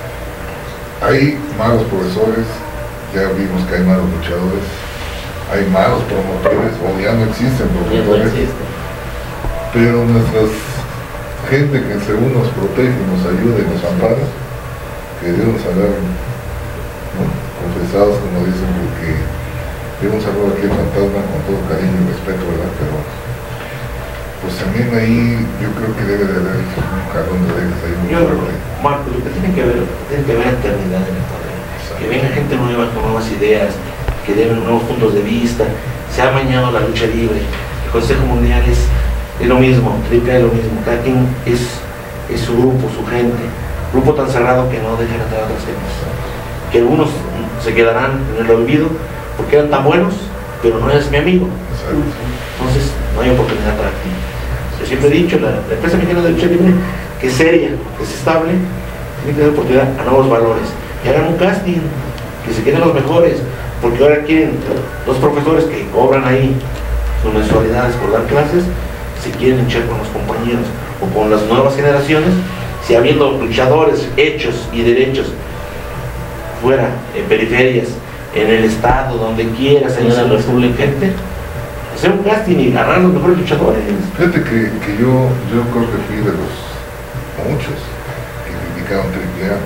Hay malos profesores, ya vimos que hay malos luchadores, hay malos promotores, o ya no existen promotores, pero nuestra gente que según nos protege, nos ayuda y nos ampara, que Dios nos agarre, ¿no? Confesados, como dicen, porque yo un saludo aquí al fantasma con todo cariño y respeto, ¿verdad? Pero pues también ahí yo creo que debe de haber un jalón de orejas ahí muy fuerte. Marco, lo que tiene que ver eternidad en el torneo, que venga gente nueva con nuevas ideas, que den nuevos puntos de vista. Se ha amañado la lucha libre, el Consejo Mundial es lo mismo, AAA es lo mismo, cada quien es su grupo, su gente, grupo tan cerrado que no dejan entrar a otras gentes, que algunos se quedarán en el olvido porque eran tan buenos, pero no eres mi amigo. Entonces no hay oportunidad para ti. Yo siempre he dicho, la empresa mexicana de lucha libre, que es seria, que es estable, tiene que dar oportunidad a nuevos valores, que hagan un casting, que se queden los mejores, porque ahora quieren los profesores que cobran ahí sus mensualidades por dar clases, se quieren echar con los compañeros o con las nuevas generaciones, si habiendo luchadores hechos y derechos fuera, en periferias, en el estado, donde quieras, en la República, gente, hacer un casting y agarrar los mejores luchadores. Fíjate que yo creo que fui de los muchos que criticaron AAA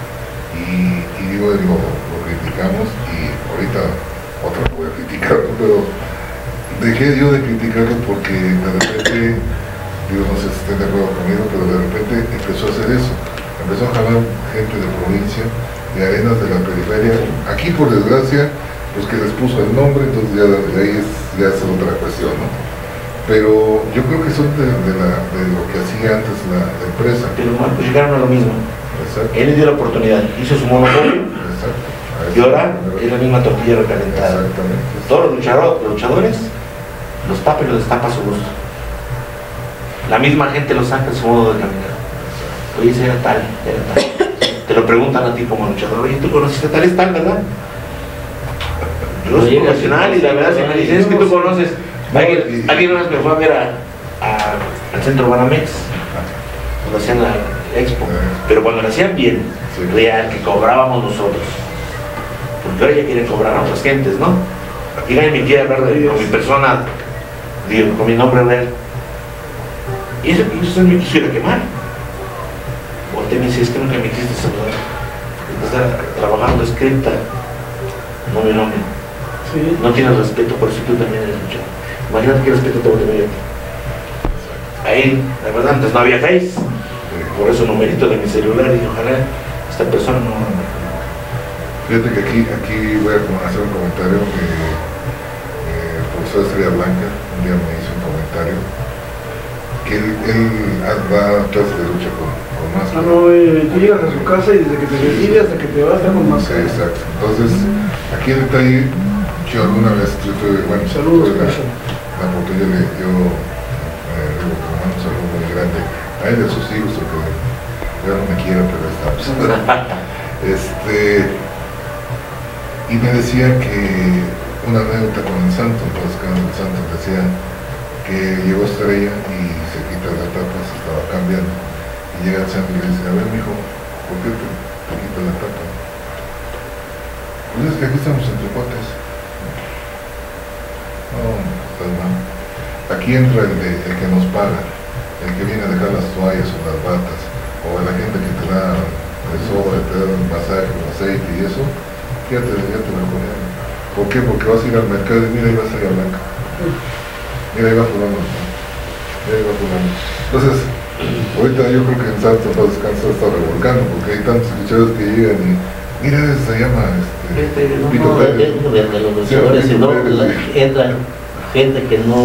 y digo, lo criticamos y ahorita otro lo voy a criticar, pero dejé yo de criticarlo porque de repente, digo, no sé si estén de acuerdo conmigo, pero de repente empezó a hacer eso, empezó a jalar gente de provincia, de arenas de la periferia, aquí por desgracia, pues que les puso el nombre, entonces ya de ahí ya es otra cuestión, ¿no? Pero yo creo que son de lo que hacía antes la empresa. Pero bueno, pues llegaron a lo mismo. Exacto. Él le dio la oportunidad, hizo su monopolio. Exacto. Y ahora es la misma tortilla recalentada. Exactamente. Todos los luchadores los tapa y los destapa a su gusto. La misma gente los saca en su modo de caminar. Oye, ese era tal, era tal. Te lo preguntan a ti como luchador, oye, tú conociste tal, es tal, ¿verdad? Yo soy profesional y la verdad, si me dicen es que tú conoces. Alguien una vez me fue a ver al centro Banamex, cuando hacían la expo, pero cuando lo hacían bien, real, que cobrábamos nosotros, porque ahora ya quieren cobrar a otras gentes, ¿no? Aquí nadie me quiere hablar con mi persona, digo, con mi nombre real. Y eso me quisiera quemar. Voltea y me dice, es que nunca me quisiste saludar. Estás trabajando escrita, no mi nombre. Sí. No tienes respeto, por eso tú también eres luchador. Imagínate qué respeto te voy a tener yo. Ahí, la verdad, antes no había Face, por eso numerito de mi celular y ojalá esta persona no. Fíjate que aquí voy a hacer un comentario que el profesor Estrella Blanca un día me hizo un comentario que él da clases de lucha con máscara. No, tú llegas a su casa y desde que te recibe hasta que te vas a con máscara. Sí, exacto. Entonces, aquí el detalle, yo alguna vez, bueno, saludos, la oportunidad yo le mando un saludo muy grande a él y a sus hijos, porque ya no me quiero, pero estamos. Y me decía que una anécdota con el santo, entonces el santo decía que llegó Estrella y se quita la tapa, se estaba cambiando, y llega el santo y le dice, a ver mijo, ¿por qué te quitas la tapa? Pues es que aquí estamos entre cuates. No, estás mal. Aquí entra el que nos paga, el que viene a dejar las toallas o las batas, o la gente que te da el sobre, te da el masaje, el aceite y eso, ya te lo ponen. ¿Por qué? Porque vas a ir al mercado y mira, ahí va Estrella Blanca. Mira, ahí va fulano. Mira, ahí va fulano. Entonces, ahorita yo creo que en Santos no descanso está revolcando, porque hay tantos luchadores que llegan y mira, se llama Pito Pérez. De los luchadores, sino entra gente que no.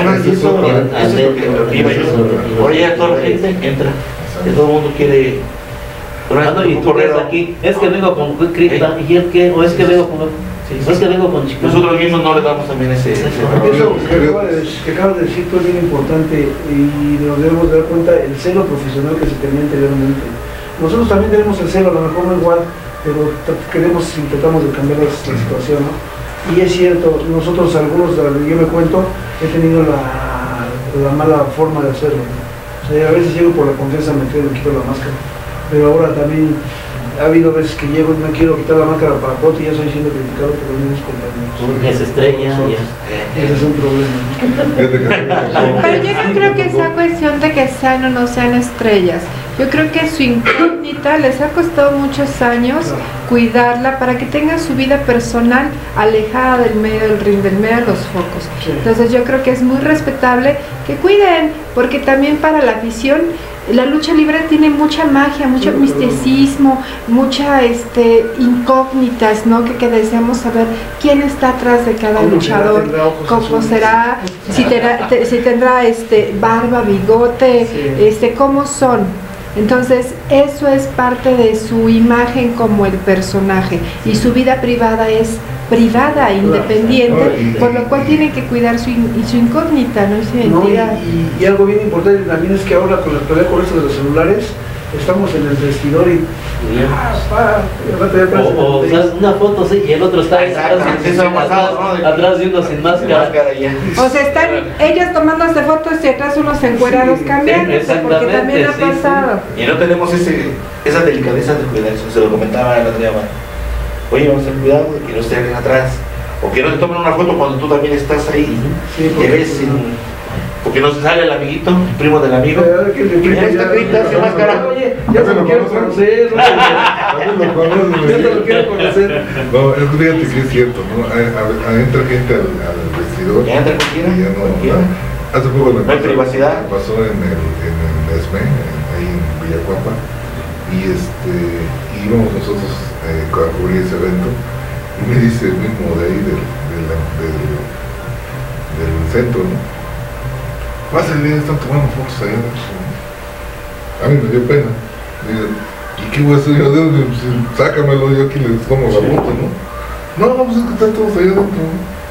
Ahora ya toda la gente entra, que todo el mundo quiere. Y tú ves aquí, es que vengo con Cripta, y el que, o es que vengo con. O es que vengo con Chicano. Nosotros mismos no le damos también ese. Eso que acabas de decir tú es bien importante y nos debemos dar cuenta el celo profesional que se tenía anteriormente. Nosotros también tenemos el celo, a lo mejor no igual, pero intentamos de cambiar la situación, ¿no? Y es cierto, nosotros algunos, yo me cuento, he tenido la mala forma de hacerlo, ¿no? O sea, a veces llego por la confianza, me quito la máscara. Pero ahora también ha habido veces que llego y me quiero quitar la máscara para foto y ya estoy siendo criticado por los mismos compañeros. Es estrella, ya. Ese es un problema. Pero yo no creo que sea cuestión de que sean o no sean estrellas. Yo creo que su incógnita les ha costado muchos años cuidarla para que tengan su vida personal alejada del medio del ring, del medio de los focos. Sí. Entonces yo creo que es muy respetable que cuiden, porque también para la afición la lucha libre tiene mucha magia, mucho misticismo, mucha incógnitas, ¿no? Que deseamos saber quién está atrás de cada luchador, cómo será, si tendrá barba, bigote, sí. Cómo son. Entonces eso es parte de su imagen como el personaje, y su vida privada es privada, independiente, por lo cual tienen que cuidar su incógnita, ¿no? Su identidad. Y algo bien importante también es que ahora con la pelea con esto de los celulares, estamos en el vestidor y o sea, una foto sí, y el otro está atrás de uno sin máscara. O sea, están ellas tomándose fotos y atrás unos encuerados cambiando, porque también ha pasado. Y no tenemos esa delicadeza de cuidar eso. Se lo comentaba a la Adriana. Oye, vamos a tener cuidado de que no esté alguien atrás, o que no te tomen una foto cuando tú también estás ahí. Que ves porque no se sale el amiguito, el primo del amigo. Ya está grita, sin máscara. Oye, ya se lo quiero conocer. Ya se lo quiero conocer. No, fíjate que es cierto, ¿no? Entra gente al vestidor. Ya entra cualquiera. Y ya no. Hace poco no hay privacidad. Me pasó en el ESME, ahí en Villacuapa. Y íbamos nosotros a cubrir ese evento. Y me dice el mismo de ahí, del centro, ¿no? Pásenle, están tomando fotos allá adentro. A mí me dio pena. Digo, ¿y qué voy a hacer yo de dónde? Pues, sácamelo, yo aquí les tomo la foto, ¿no? No, pues es que están todos allá adentro.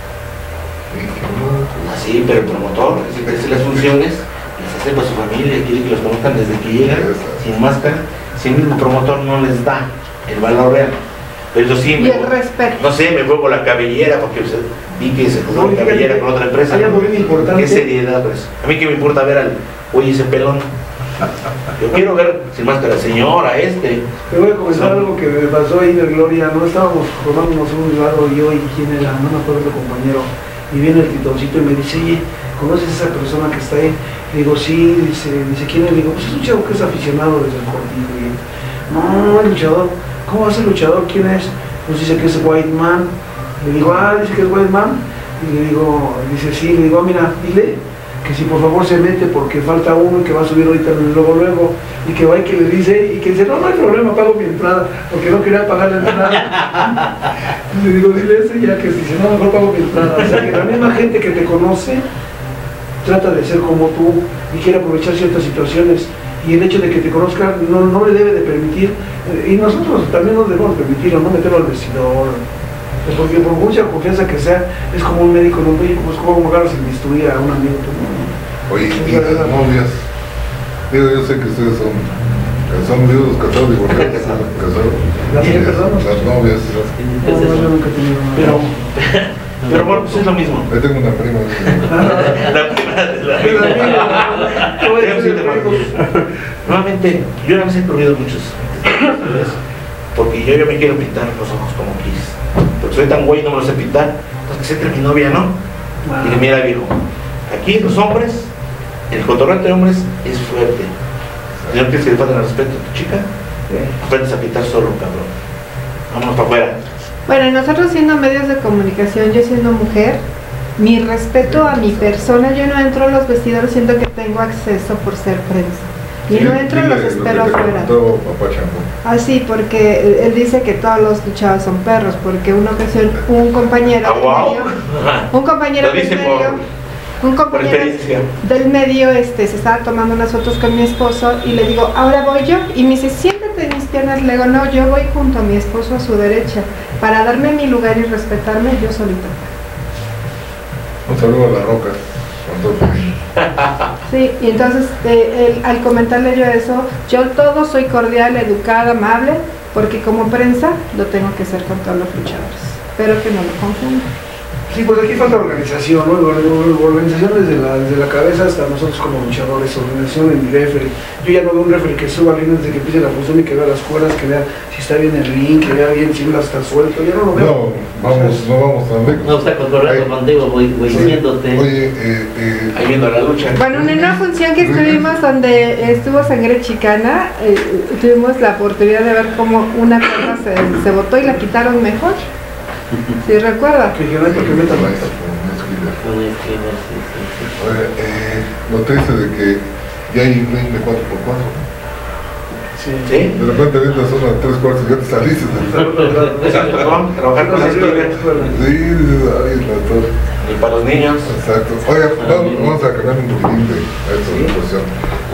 Y dije, no, pues... Así, pero el promotor, si hace las funciones, les hace para su familia, quiere que los conozcan desde que llegan, sin máscara. Si el mismo promotor no les da el valor real. Pero eso sí, y el respeto. No sé, me juego la cabellera porque vi que se jugó la cabellera con otra empresa. Hay algo bien importante. ¿Qué seriedad, pues? A mí que me importa ver oye, ese pelón. Yo quiero ver sin máscara, señora, Te voy a comentar algo que me pasó ahí de Gloria. No estábamos formándonos un lado, yo y quién era, no me acuerdo el compañero. Y viene el titoncito y me dice, oye, ¿conoces a esa persona que está ahí? Le digo, sí, dice, ¿quién es? Le digo, pues es un chavo que es aficionado desde el cortijo. No, el luchador. ¿Cómo va a ser luchador? ¿Quién es? Pues dice que es White Man. Le digo, dice que es White Man. Y le digo, dice, sí. Le digo, mira, dile que si por favor se mete porque falta uno y que va a subir ahorita luego. Y que va y que le dice, y que dice, no hay problema, pago mi entrada. Porque no quería pagar la entrada. Le digo, dile eso ya que dice, no, mejor pago mi entrada. O sea, que la misma gente que te conoce trata de ser como tú y quiere aprovechar ciertas situaciones. Y el hecho de que te conozcan no le debe de permitir, y nosotros también no debemos permitirlo, no meterlo al vestidor, porque por mucha confianza que sea, es como un médico, no pues como agarras el bisturí a un amigo. Oye, y las novias, digo, yo sé que ustedes son viudos, casados, divorciados, casados. Las novias. Yo nunca he tenido nada. Pero bueno, pues es lo mismo. Yo tengo una prima. La prima de la Nuevamente, yo una vez he corrido muchos, porque yo me quiero pintar los ojos como Chris, porque soy tan güey y no me los sé pintar. Entonces que sea mi novia, ¿no? Y le mira viejo, aquí los hombres, el cotorreo entre hombres es fuerte. Si no quieres que le falten el respeto a tu chica, aprendes a pintar solo, cabrón. Vámonos para afuera. Bueno, nosotros siendo medios de comunicación, yo siendo mujer, mi respeto a mi persona, yo no entro a los vestidores siendo que tengo acceso por ser prensa. Y no entro, los espero afuera. Así, porque él dice que todos los luchadores son perros, porque una ocasión un compañero del medio se estaba tomando unas fotos con mi esposo y le digo, ahora voy yo, y me dice, siéntate en mis piernas. Le digo, no, yo voy junto a mi esposo a su derecha, para darme mi lugar y respetarme yo solita. Un saludo a La Roca. Sí, y entonces al comentarle yo eso, yo todo soy cordial, educada, amable, porque como prensa lo tengo que ser con todos los luchadores. Espero que no lo confundan. Sí, pues aquí falta organización, ¿no? Organización desde la cabeza hasta nosotros como luchadores, organización en el referee. Yo ya no veo un referee que suba bien desde que empiece la función y que vea las cuerdas, que vea si está bien el ring, que vea bien si está suelto, ya no lo veo. No vamos tan lejos. No está controlando contigo, voy diciéndote. Oye, ahí viendo la lucha. Bueno, en una función que estuvimos donde estuvo Sangre Chicana, tuvimos la oportunidad de ver cómo una cuerda se botó y la quitaron mejor. ¿Sí recuerda? Que dijeron, ay, ¿por qué metan maestro, Con esquinas, sí. oye, noticia de que ya hay ring de 4x4. Sí. ¿Sí? De repente ves la zona de 3/4 y ya te saliste. Exacto, perdón, trabajar con las piernas. Sí, dices, ay, la torre. Y para los niños. Exacto. Oiga, vamos a cambiar un poquitín de esta situación.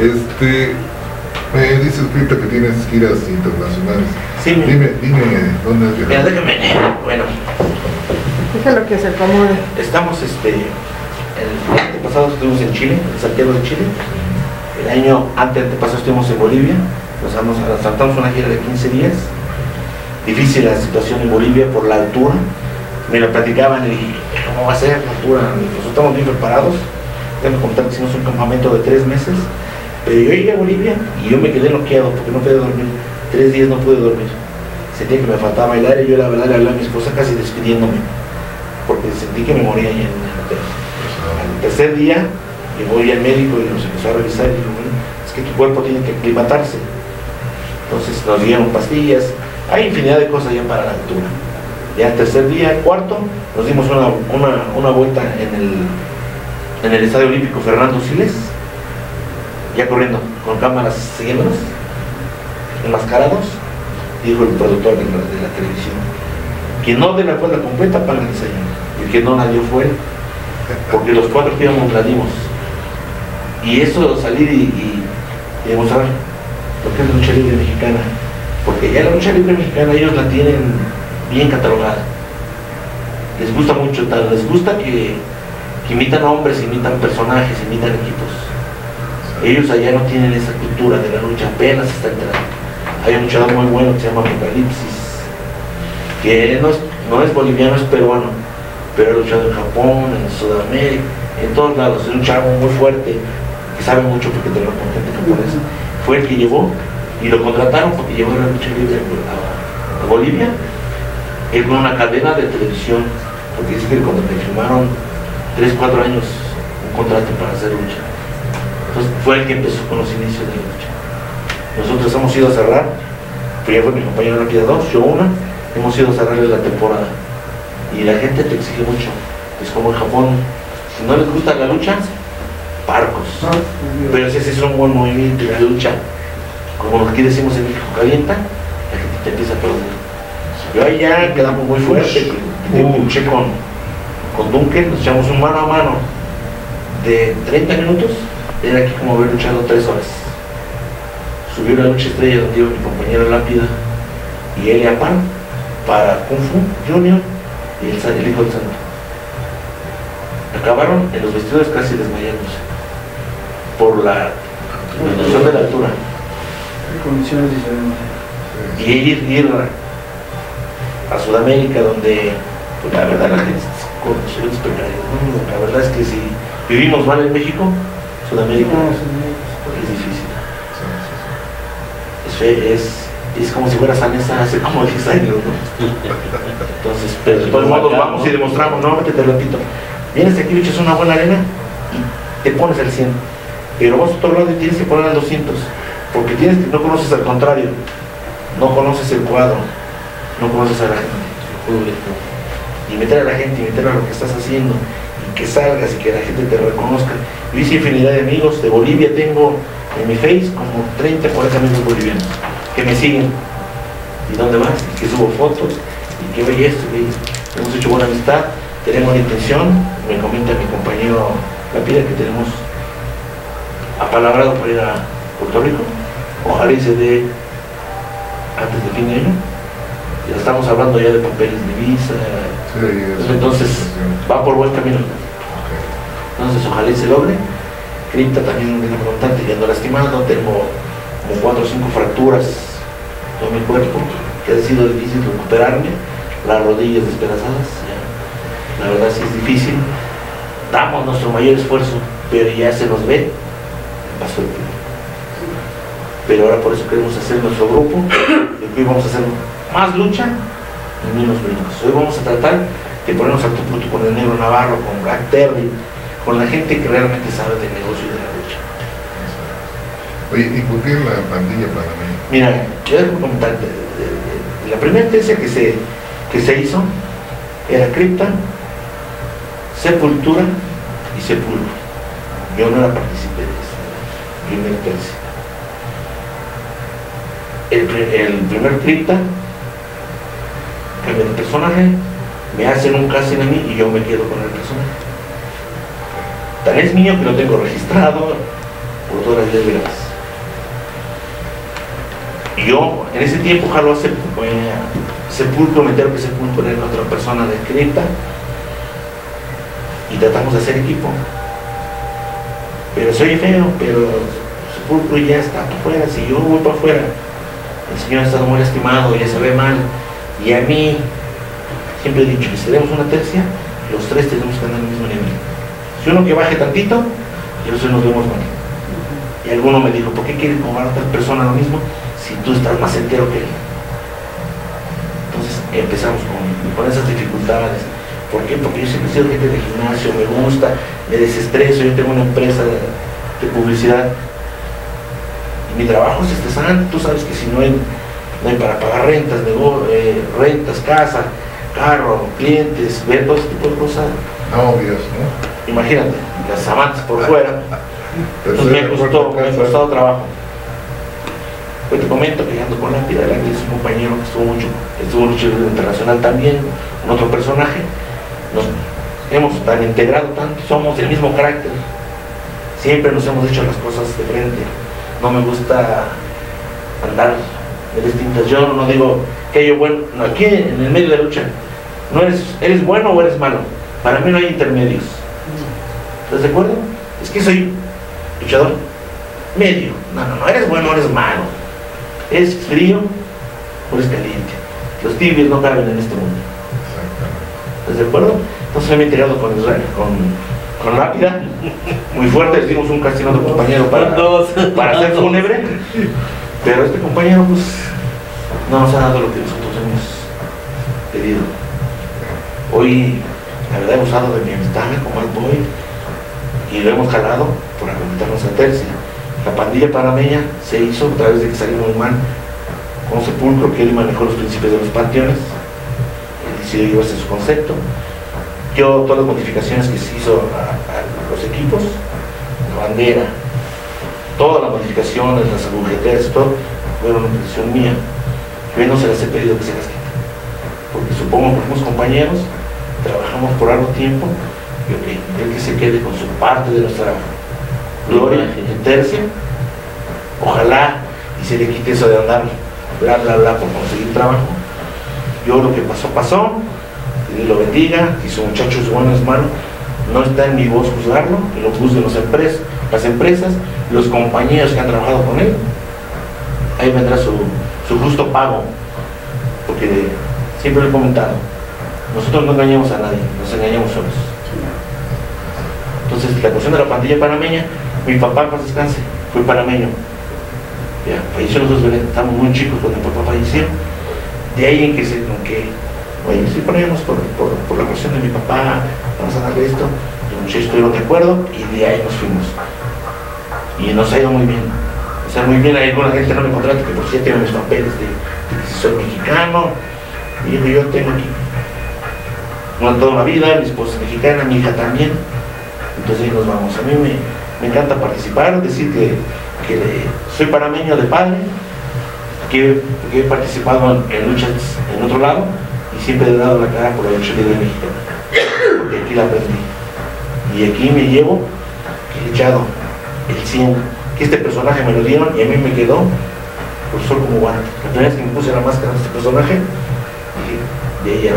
Me dices, Cripta, que tienes giras internacionales. Sí, Dime dónde es mira, viajar. déjame. Bueno, Déjalo que se acomode. estamos, el año pasado estuvimos en Chile, en Santiago de Chile. El año antepasado estuvimos en Bolivia. Nos saltamos una gira de 15 días. Difícil la situación en Bolivia por la altura. Me lo platicaban y ¿cómo va a ser la altura? Nosotros estamos bien preparados. Tengo que contar que hicimos un campamento de 3 meses. Pero yo llegué a Bolivia y yo me quedé bloqueado porque no podía dormir. 3 días no pude dormir. Sentía que me faltaba el aire. Yo la verdad le hablé a mi esposa casi despidiéndome porque sentí que me moría ahí en el hotel. Al tercer día llegó ya el médico y nos empezó a revisar y dijo, bueno, es que tu cuerpo tiene que aclimatarse. Entonces nos dieron pastillas. Hay infinidad de cosas ya para la altura. Ya el tercer día, el cuarto, nos dimos una vuelta en el Estadio Olímpico Fernando Siles, ya corriendo con cámaras siguiéndonos, enmascarados. Dijo el productor de la televisión, quien no dé la vuelta completa paga el desayuno, y quien no la dio fue él, porque los 4 que íbamos la dimos. Y eso, salir y demostrar lo que es la lucha libre mexicana, porque ya la lucha libre mexicana ellos la tienen bien catalogada. Les gusta mucho, les gusta que imitan hombres, imitan personajes, imitan equipos. Ellos allá no tienen esa cultura de la lucha, apenas está entrando. Hay un luchador muy bueno que se llama Apocalipsis, que no es boliviano, es peruano, pero ha luchado en Japón, en Sudamérica, en todos lados. Es un chavo muy fuerte, que sabe mucho porque te lo con gente japonesa. Fue el que llevó y lo contrataron porque llevó la lucha libre a Bolivia. Él con una cadena de televisión, porque dice que cuando le firmaron 3-4 años un contrato para hacer lucha. Entonces fue el que empezó con los inicios de la lucha. Nosotros hemos ido a cerrar, pues ya fue mi compañero Rápida 2, yo una, hemos ido a cerrarle la temporada. Y la gente te exige mucho. Es como en Japón, si no les gusta la lucha, parcos. Pero si haces un buen movimiento y la lucha, como aquí decimos en México, calienta, la gente te empieza a aplaudir. Yo ahí ya quedamos muy fuerte, luché con Duncan, nos echamos un mano a mano de 30 minutos, era aquí como haber luchado 3 horas. Subió la lucha estrella donde iba mi compañera Lápida y Elia Pan para Kung Fu Junior y el hijo del santo. Acabaron en los vestidores casi desmayándose por la reducción de la altura. Condiciones diferentes. Y ir a Sudamérica, donde pues, la verdad la gente con sus precarios. La verdad es que si vivimos mal en México, Sudamérica es difícil. Es como si fueras Anesa hace como 10 años, ¿no? Entonces, pero de todos modos vamos y demostramos, nuevamente te repito, vienes aquí, luchas una buena arena y te pones al 100, pero vas a otro lado y tienes que poner al 200, porque no conoces al contrario, no conoces el cuadro, no conoces a la gente, público, y meter a la gente y meter a lo que estás haciendo, y que salgas y que la gente te reconozca. Yo hice infinidad de amigos, de Bolivia tengo en mi Face como 30, 40 amigos bolivianos que me siguen. ¿Y dónde vas? Y que subo fotos, y que oye esto, y hemos hecho buena amistad, tenemos la intención, me comenta mi compañero Lapida que tenemos apalabrado para ir a Puerto Rico, ojalá y se dé antes de fin de año. Ya estamos hablando ya de papeles de visa, entonces va por buen camino. Entonces ojalá y se logre. Cripta también tiene importante, ya ando lastimado, tengo como 4 o 5 fracturas en todo mi cuerpo, que ha sido difícil recuperarme, las rodillas despedazadas, ya. la verdad sí es difícil, damos nuestro mayor esfuerzo, pero ya se nos ve, pasó el tiempo. Pero ahora por eso queremos hacer nuestro grupo, y hoy vamos a hacer más lucha y menos brincos. Hoy vamos a tratar de ponernos al tú por tú con el Negro Navarro, con Black Terry, con la gente que realmente sabe del negocio y de la lucha. Oye, ¿y por qué la pandilla panameña? Mira, yo debo comentarte, la primera tercia que se hizo era cripta, sepultura y sepulcro. Yo no era partícipe de esa primera tercia. El primer cripta cambia de personaje, me hacen un casting a mí y yo me quedo con el personaje. Tan es mío que lo tengo registrado por todas las leyes. Y yo en ese tiempo jaló a sepulcro, me entero que sepulcro era otra persona de cripta y tratamos de hacer equipo. Pero soy feo, pero sepulcro ya está para afuera, si yo voy para afuera, el señor ha estado muy lastimado, ya se ve mal, y a mí siempre he dicho que si tenemos una tercia, los tres tenemos que andar al mismo nivel. Si uno que baje tantito, y nosotros nos vemos mal. Y alguno me dijo, ¿por qué quiere cobrar a tal persona lo mismo si tú estás más entero que él? Entonces empezamos con esas dificultades. ¿Por qué? Porque yo siempre he sido gente de gimnasio, me gusta, me desestreso, yo tengo una empresa de publicidad. Y mi trabajo es estresante, tú sabes que si no hay para pagar rentas, rentas, casa, carro, clientes, ver todo ese tipo de cosas. Novios, ¿no? Imagínate, las amantes por fuera. Entonces me ha costado trabajo. Pues te comento que ando con Lápida, Lápida es un compañero que estuvo en lucha internacional también, con otro personaje. Nos hemos tan integrado tanto, somos del mismo carácter. Siempre nos hemos hecho las cosas de frente. No me gusta andar de distintas. Yo no digo que yo bueno, no, aquí en el medio de la lucha, no eres bueno o eres malo. Para mí no hay intermedios. ¿Estás de acuerdo? Es que soy luchador medio. No, eres bueno o eres malo. ¿Eres frío o eres caliente? Los tibios no caben en este mundo. ¿Estás de acuerdo? Entonces me he integrado con Israel, con Lápida, muy fuerte. Les dimos un casting a otro compañero para hacer fúnebre, pero este compañero pues no nos ha dado lo que nosotros hemos pedido. Hoy la verdad hemos dado de mi amistad como el boy y lo hemos jalado por completarnos a tercia. La pandilla panameña se hizo a través de que salió muy mal con Sepulcro, que él manejó los principios de los panteones, él decidió llevarse su concepto. Yo todas las modificaciones que se hizo a los equipos, la bandera, todas las modificaciones, las agujeteras, todo, fueron una decisión mía. Yo no se las he pedido que se las quiten, porque supongo que somos compañeros, trabajamos por algo tiempo, y ok, el que se quede con su parte de nuestra gloria en tercia, ojalá y se le quite eso de andar bla por conseguir trabajo. Yo lo que pasó, que Dios lo bendiga, si su muchacho es bueno o es malo, no está en mi voz juzgarlo, que lo juzguen las empresas, los compañeros que han trabajado con él, ahí vendrá su justo pago, porque siempre lo he comentado, nosotros no engañamos a nadie, nos engañamos solos. Entonces la cuestión de la pandilla panameña, mi papá, en paz descanse, fue panameño, ya, falleció los dos bebés, estábamos muy chicos cuando mi papá falleció, de ahí en que oye, sí poníamos por la cuestión de mi papá, vamos a darle esto, los muchachos estuvieron de acuerdo y de ahí nos fuimos. Y nos ha ido muy bien. O sea, muy bien, hay alguna gente no me contrata que por si ya tengo mis papeles de que soy mexicano, y yo tengo aquí toda una vida, mi esposa es mexicana, mi hija también, entonces ahí nos vamos. A mí me encanta participar, decir que soy panameño de padre, que he participado en luchas en otro lado, y siempre he dado la cara por la lucha libre mexicana, porque aquí la aprendí y aquí me llevo que he echado el 100, que este personaje me lo dieron y a mí me quedó por sol como guante. La primera vez que me puse la máscara de este personaje, dije, de ella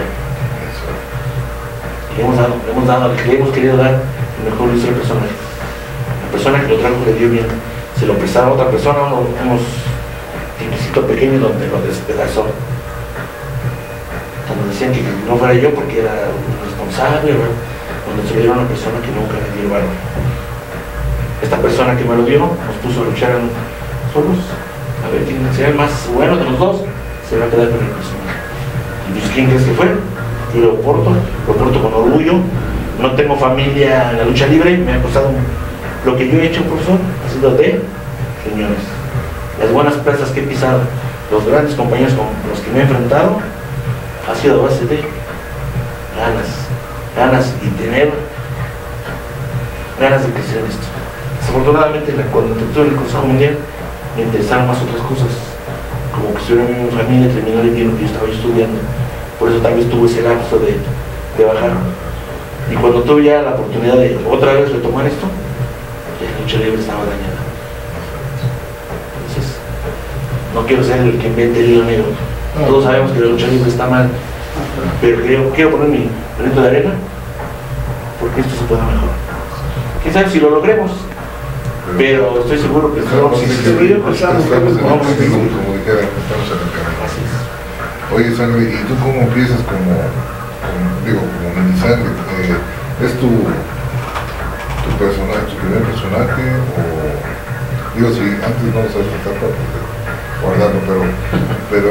le hemos querido dar el mejor uso al personaje. La persona que lo trajo le dio bien, se lo prestaba a otra persona, unos tipicito pequeño donde lo despedazó. Cuando decían que no fuera yo porque era un responsable, ¿verdad? Donde se le dio a una persona que nunca le dio valor. Esta persona que me lo dio nos puso a luchar solos. A ver quién sea el más bueno de los dos, se va a quedar con el personaje. Y pues, ¿quién crees que fue? Yo lo porto con orgullo. No tengo familia en la lucha libre, me ha costado lo que yo he hecho, profesor, ha sido de señores. Las buenas plazas que he pisado, los grandes compañeros con los que me he enfrentado, ha sido a base de ganas y tener ganas de crecer en esto. Desafortunadamente, cuando tuve el Consejo Mundial, me interesaron más otras cosas, como que estuviera en mi familia, terminar el tiempo que yo estaba estudiando. Por eso tal vez tuve ese lapso de bajar. Y cuando tuve ya la oportunidad de otra vez retomar esto, la lucha libre estaba dañada. Entonces, no quiero ser el que invente el hilo negro. Todos sabemos que la lucha libre está mal, pero quiero poner mi granito de arena porque esto se pueda mejorar. Quién sabe si lo logremos, pero estoy seguro que estamos si en se sigue, pues estamos en el vamos a camino, como dijera, estamos en el camino. Así es. Oye, Sangre, ¿y tú cómo empiezas como mini Sangre? ¿Es tu personaje, tu primer personaje? O digo, si antes vamos a ver esta parte, guardarlo, pero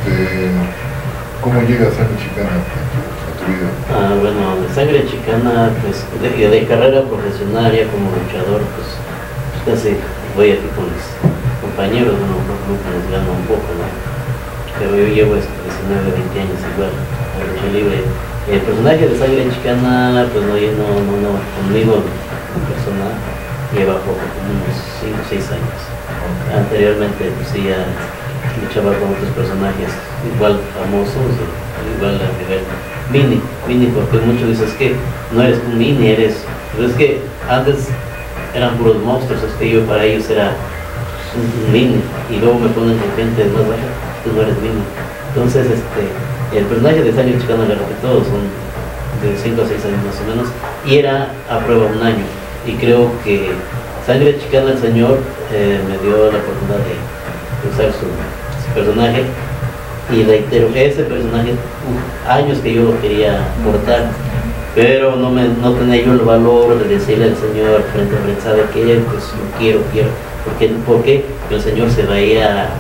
¿cómo llega Sangre Chicana a tu vida? Bueno, de Sangre Chicana, pues de carrera profesional, ya como luchador, pues casi voy aquí con mis compañeros, nunca les gano un poco, ¿no? Pero yo llevo 19, 20 años igual a lucha libre. El personaje de Sangre Chicana, pues no, conmigo personal lleva poco, como unos 5 o 6 años. Anteriormente pues sí ya luchaba con otros personajes igual famosos, igual a nivel mini, porque muchos dicen que no eres un mini, pero es que antes eran puros monstruos, es que yo para ellos era un mini, y luego me ponen con gente más baja, tú no eres mini. Entonces el personaje de Sangre Chicana, le repito, son de 5 a 6 años más o menos, y era a prueba un año, y creo que Sangre Chicana, el señor me dio la oportunidad de usar su personaje, y reitero, ese personaje, años que yo lo quería portar, pero no tenía yo el valor de decirle al señor frente a frente, ¿sabe qué? Pues lo quiero, porque el señor se veía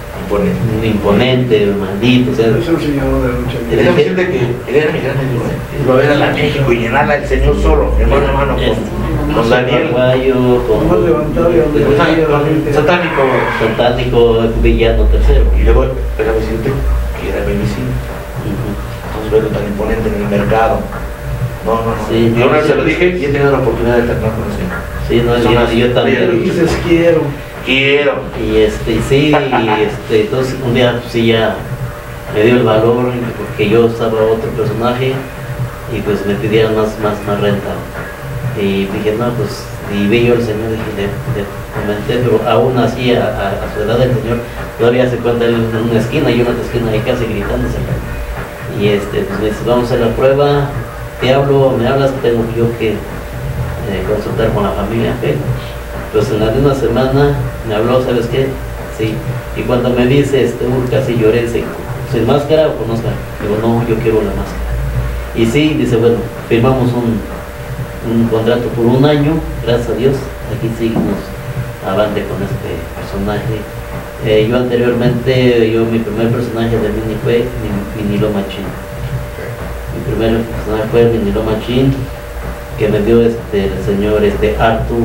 imponente, maldito, o sea, Es un señor de lucha libre. Déjame decirte que él era mi gran amigo, lo ver a la México y llenarla el señor solo, hermano a mano, con Daniel. Paraguayo, Nomás levantar y donde Satánico, villano tercero. y luego déjame decirte que era mi vecino. Entonces verlo tan imponente en el mercado. No. Sí, yo una vez se lo dije y he tenido la oportunidad de tratar con el señor. Sí, no, yo también. Dices quiero. Y sí, entonces un día pues, sí ya me dio el valor, porque yo estaba otro personaje y pues me pidieron más renta. Y dije, no, pues, y vi yo al señor, dije, le comenté, pero aún así a su edad el señor todavía se cuenta él en una esquina y yo en otra esquina ahí casi gritándose. Y pues me dice, vamos a hacer la prueba, me hablas, tengo yo que consultar con la familia. Pues en la de una semana me habló, ¿sabes qué? Sí. Y cuando me dice, casi lloré, ¿sin máscara o con máscara? Digo, no, yo quiero la máscara. Y sí, dice, bueno, firmamos un contrato por un año, gracias a Dios, aquí seguimos avante con este personaje. Yo anteriormente, mi primer personaje de Mini fue Minilo Machín. Mi primer personaje fue Minilo Machín, que me dio el señor Arthur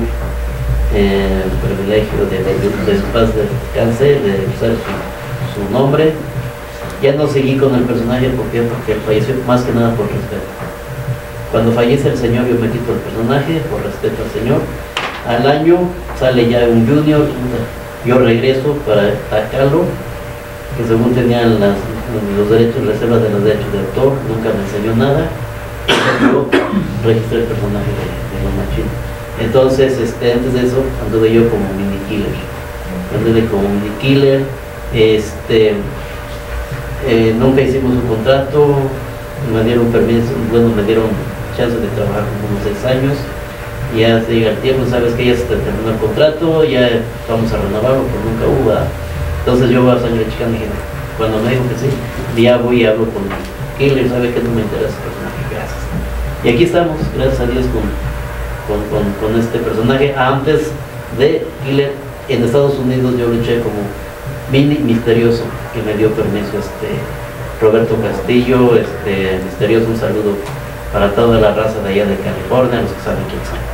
el privilegio de su paz de cáncer, de usar su nombre. Ya no seguí con el personaje porque falleció más que nada por respeto. Cuando fallece el señor yo me quito el personaje por respeto al señor. Al año sale ya un junior, yo regreso para atacarlo, que según tenían los derechos, reservas de los derechos de autor, nunca me enseñó nada. Yo registré el personaje de los Machín. Entonces, antes de eso, anduve yo como mini killer. Nunca hicimos un contrato, me dieron permiso, me dieron chance de trabajar como unos 6 años. Y ya se llega el tiempo, sabes que ya se terminó el contrato, ya vamos a renovarlo, pero nunca hubo. Entonces yo voy a Sangre Chicana y dije, cuando me dijo que sí, ya voy y hablo con Killer, sabe que no me interesa el personaje, gracias. Y aquí estamos, gracias a Dios, con este personaje. Antes de Killer, en Estados Unidos yo luché como Mini Misterioso, que me dio permiso Roberto Castillo, Misterioso, un saludo para toda la raza de allá de California, los que saben quién son.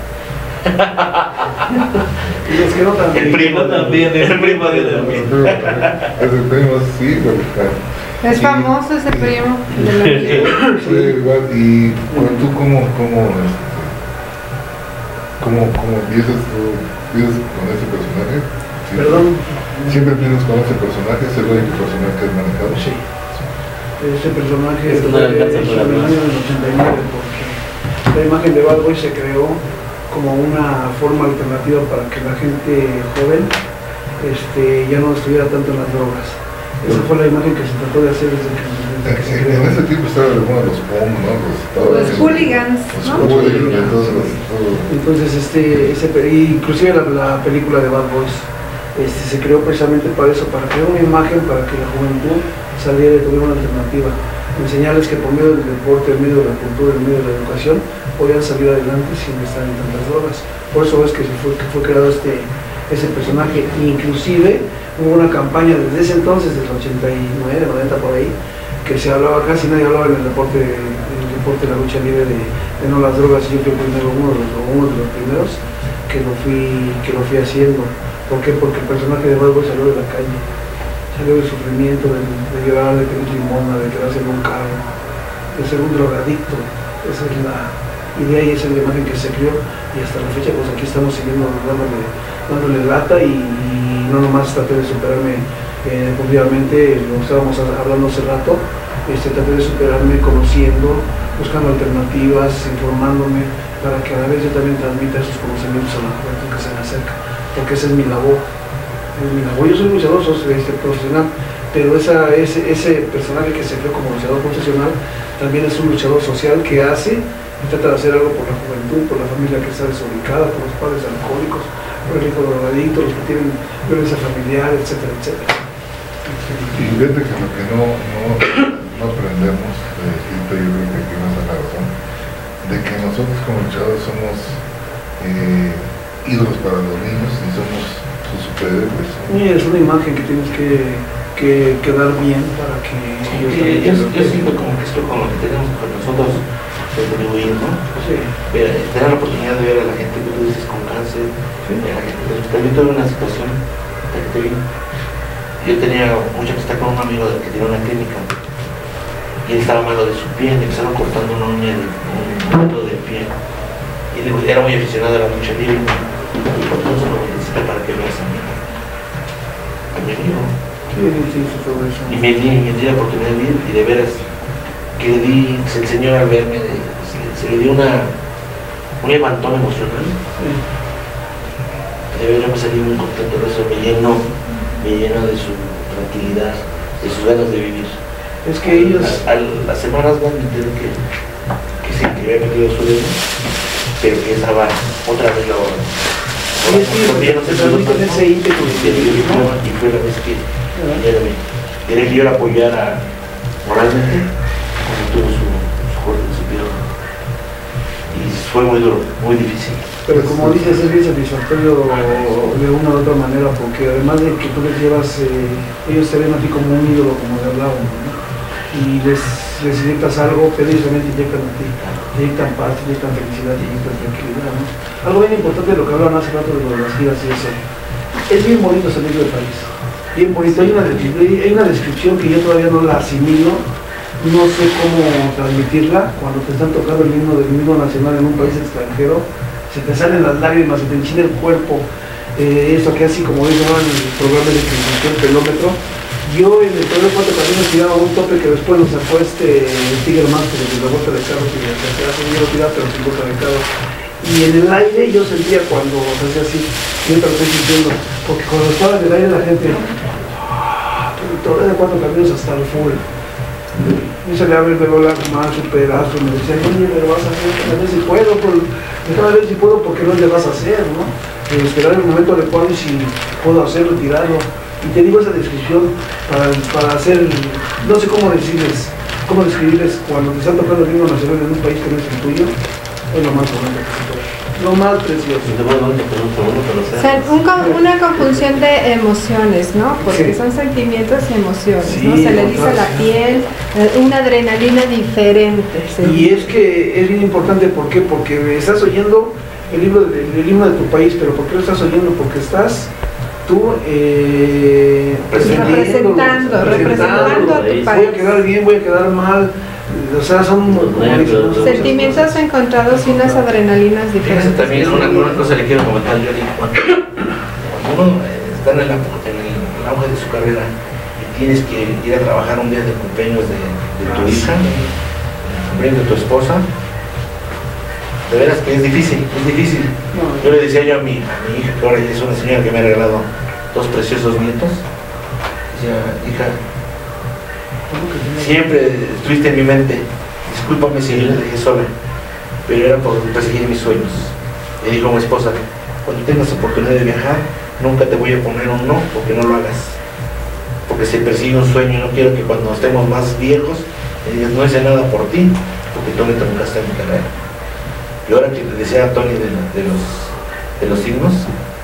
Y los que no también. El primo también. Es el primo, sí, Es famoso ese primo de la vida. Sí, igual. Y bueno, tú cómo empiezas con ese personaje? Perdón. Siempre empiezas con ese personaje, es el único personaje que has manejado. Sí. Ese personaje Es una alcanza en para el más. año del 89, porque la imagen de Bad Boy se creó como una forma alternativa para que la gente joven ya no estuviera tanto en las drogas. Esa fue la imagen que se trató de hacer desde que se creó. En ese tiempo estaban algunos de los POM, ¿no? Los hooligans, ¿no? Los hooligans, Entonces, inclusive la película de Bad Boys se creó precisamente para eso, para crear una imagen, para que la juventud saliera y tuviera una alternativa, enseñarles que por medio del deporte, en medio de la cultura, en medio de la educación, podían salir adelante sin estar en tantas drogas. Por eso es que fue creado ese personaje. Inclusive hubo una campaña desde ese entonces, del 89, 90 por ahí, que se hablaba, casi nadie hablaba en el deporte de la lucha libre de no las drogas. Yo fui primero uno de los primeros que lo fui haciendo. ¿Por qué? Porque el personaje de Bad Boy salió de la calle, salió del sufrimiento, de llorar, de pedir limona, de quedarse en un carro, de ser un drogadicto. Esa es la idea y esa es la imagen que se creó, y hasta la fecha pues aquí estamos siguiendo dándole lata, y no nomás traté de superarme deportivamente, lo estábamos hablando hace rato, traté de superarme conociendo, buscando alternativas, informándome, para que a la vez yo también transmita esos conocimientos a la juventud que se me acerca, porque esa es mi labor. Yo soy luchador profesional, pero ese personaje que se creó como luchador profesional también es un luchador social que hace y trata de hacer algo por la juventud, por la familia que está desubicada, por los padres alcohólicos, por el hijo drogadicto, los que tienen violencia familiar, etcétera, etcétera. Y fíjate que lo que no aprendemos, yo creo que aquí nos da la razón, de que nosotros como luchadores somos ídolos para los niños y somos sus superhéroes. Es una imagen que tienes que dar bien para que ellos yo siento como que esto con lo que tenemos con nosotros contribuir, ¿no? Sí. Tener la oportunidad de ver a la gente que tú dices con cáncer, Sí. a la gente que yo tuve una situación yo tenía mucha amistad con un amigo que tenía una clínica y él estaba malo de su pie, le empezaron cortando una uña de un dedo del pie y él era muy aficionado a la lucha libre y por todo eso lo necesita para que veas a mi amigo. Y me di la oportunidad de ir, y de veras que le di, el Señor al verme se le dio un levantón emocional. De verdad me salí muy contento de eso, me lleno de su tranquilidad, de sus ganas de vivir. Es que ellos... A las semanas van a entender que sí, que había metido su dedo, pero que estaba otra vez la hora. Transmiten ese ímpetu y fue la vez que quería que yo la apoyara moralmente, como tuvo su corte, su pie. Y fue muy duro, muy difícil. Pero como dices, es bien satisfactorio de una u otra manera, porque además de que tú les llevas, ellos te ven a ti como un ídolo, como te hablábamos, ¿no? Y les inyectas algo, pero ellos también te inyectan a ti, te inyectan paz, te inyectan felicidad, te inyectan tranquilidad, ¿no? Algo bien importante de lo que hablaban hace rato de las giras y eso. Es bien bonito salir del país, bien bonito. Hay una descripción que yo todavía no la asimilo, no sé cómo transmitirla. Cuando te están tocando el himno nacional en un país extranjero, se te salen las lágrimas, se te enchina el cuerpo, eso que así como dicen en el programa de que el pelómetro. Yo en el primer 4 caminos tiraba un tope que después nos sacó el Tigre Master de la vuelta de carro, que se hace un tirar pero sin vuelta de carro. Y en el aire yo sentía cuando se hacía así, yo te lo estoy sintiendo, porque cuando estaba en el aire la gente, torre de 4 caminos hasta el full. Y se le abre luego la más su pedazo, me decía, oye, me lo vas a hacer, a ver si puedo, déjame ver si puedo, porque no le vas a hacer, ¿no? Esperar el momento adecuado y si puedo hacerlo, tirarlo. Y te digo esa descripción para hacer, no sé cómo decirles, ¿cómo describirles cuando te están tocando el himno nacional en un país que no es el tuyo? Es lo más bonito, lo más precioso. O sea, una conjunción de emociones, ¿no? Porque sí, son sentimientos y emociones, sí, ¿no? Se le eriza la piel, una adrenalina diferente. ¿Sí? Y es que es bien importante, ¿por qué? Porque estás oyendo el himno de tu país, pero ¿por qué lo estás oyendo? Porque estás tú representando a tu país. Voy a quedar bien, voy a quedar mal. O sea, son sentimientos encontrados y unas adrenalinas diferentes. Fíjense también una cosa le quiero comentar yo ahorita. Cuando uno está en el auge de su carrera y tienes que ir a trabajar un día de cumpleaños de tu hija, el cumpleaños de tu esposa, de veras que es difícil, es difícil. Yo le decía yo a mi hija, que ahora es una señora que me ha regalado 2 preciosos nietos, decía, hija, siempre estuviste en mi mente, discúlpame si yo la dejé sola, pero era por perseguir mis sueños. Le dijo a mi esposa, cuando tengas oportunidad de viajar, nunca te voy a poner un no, porque no lo hagas, porque se persigue un sueño y no quiero que cuando estemos más viejos me digas, no hice nada por ti, porque tú me truncaste en mi carrera. Y ahora que te decía a Tony de los signos,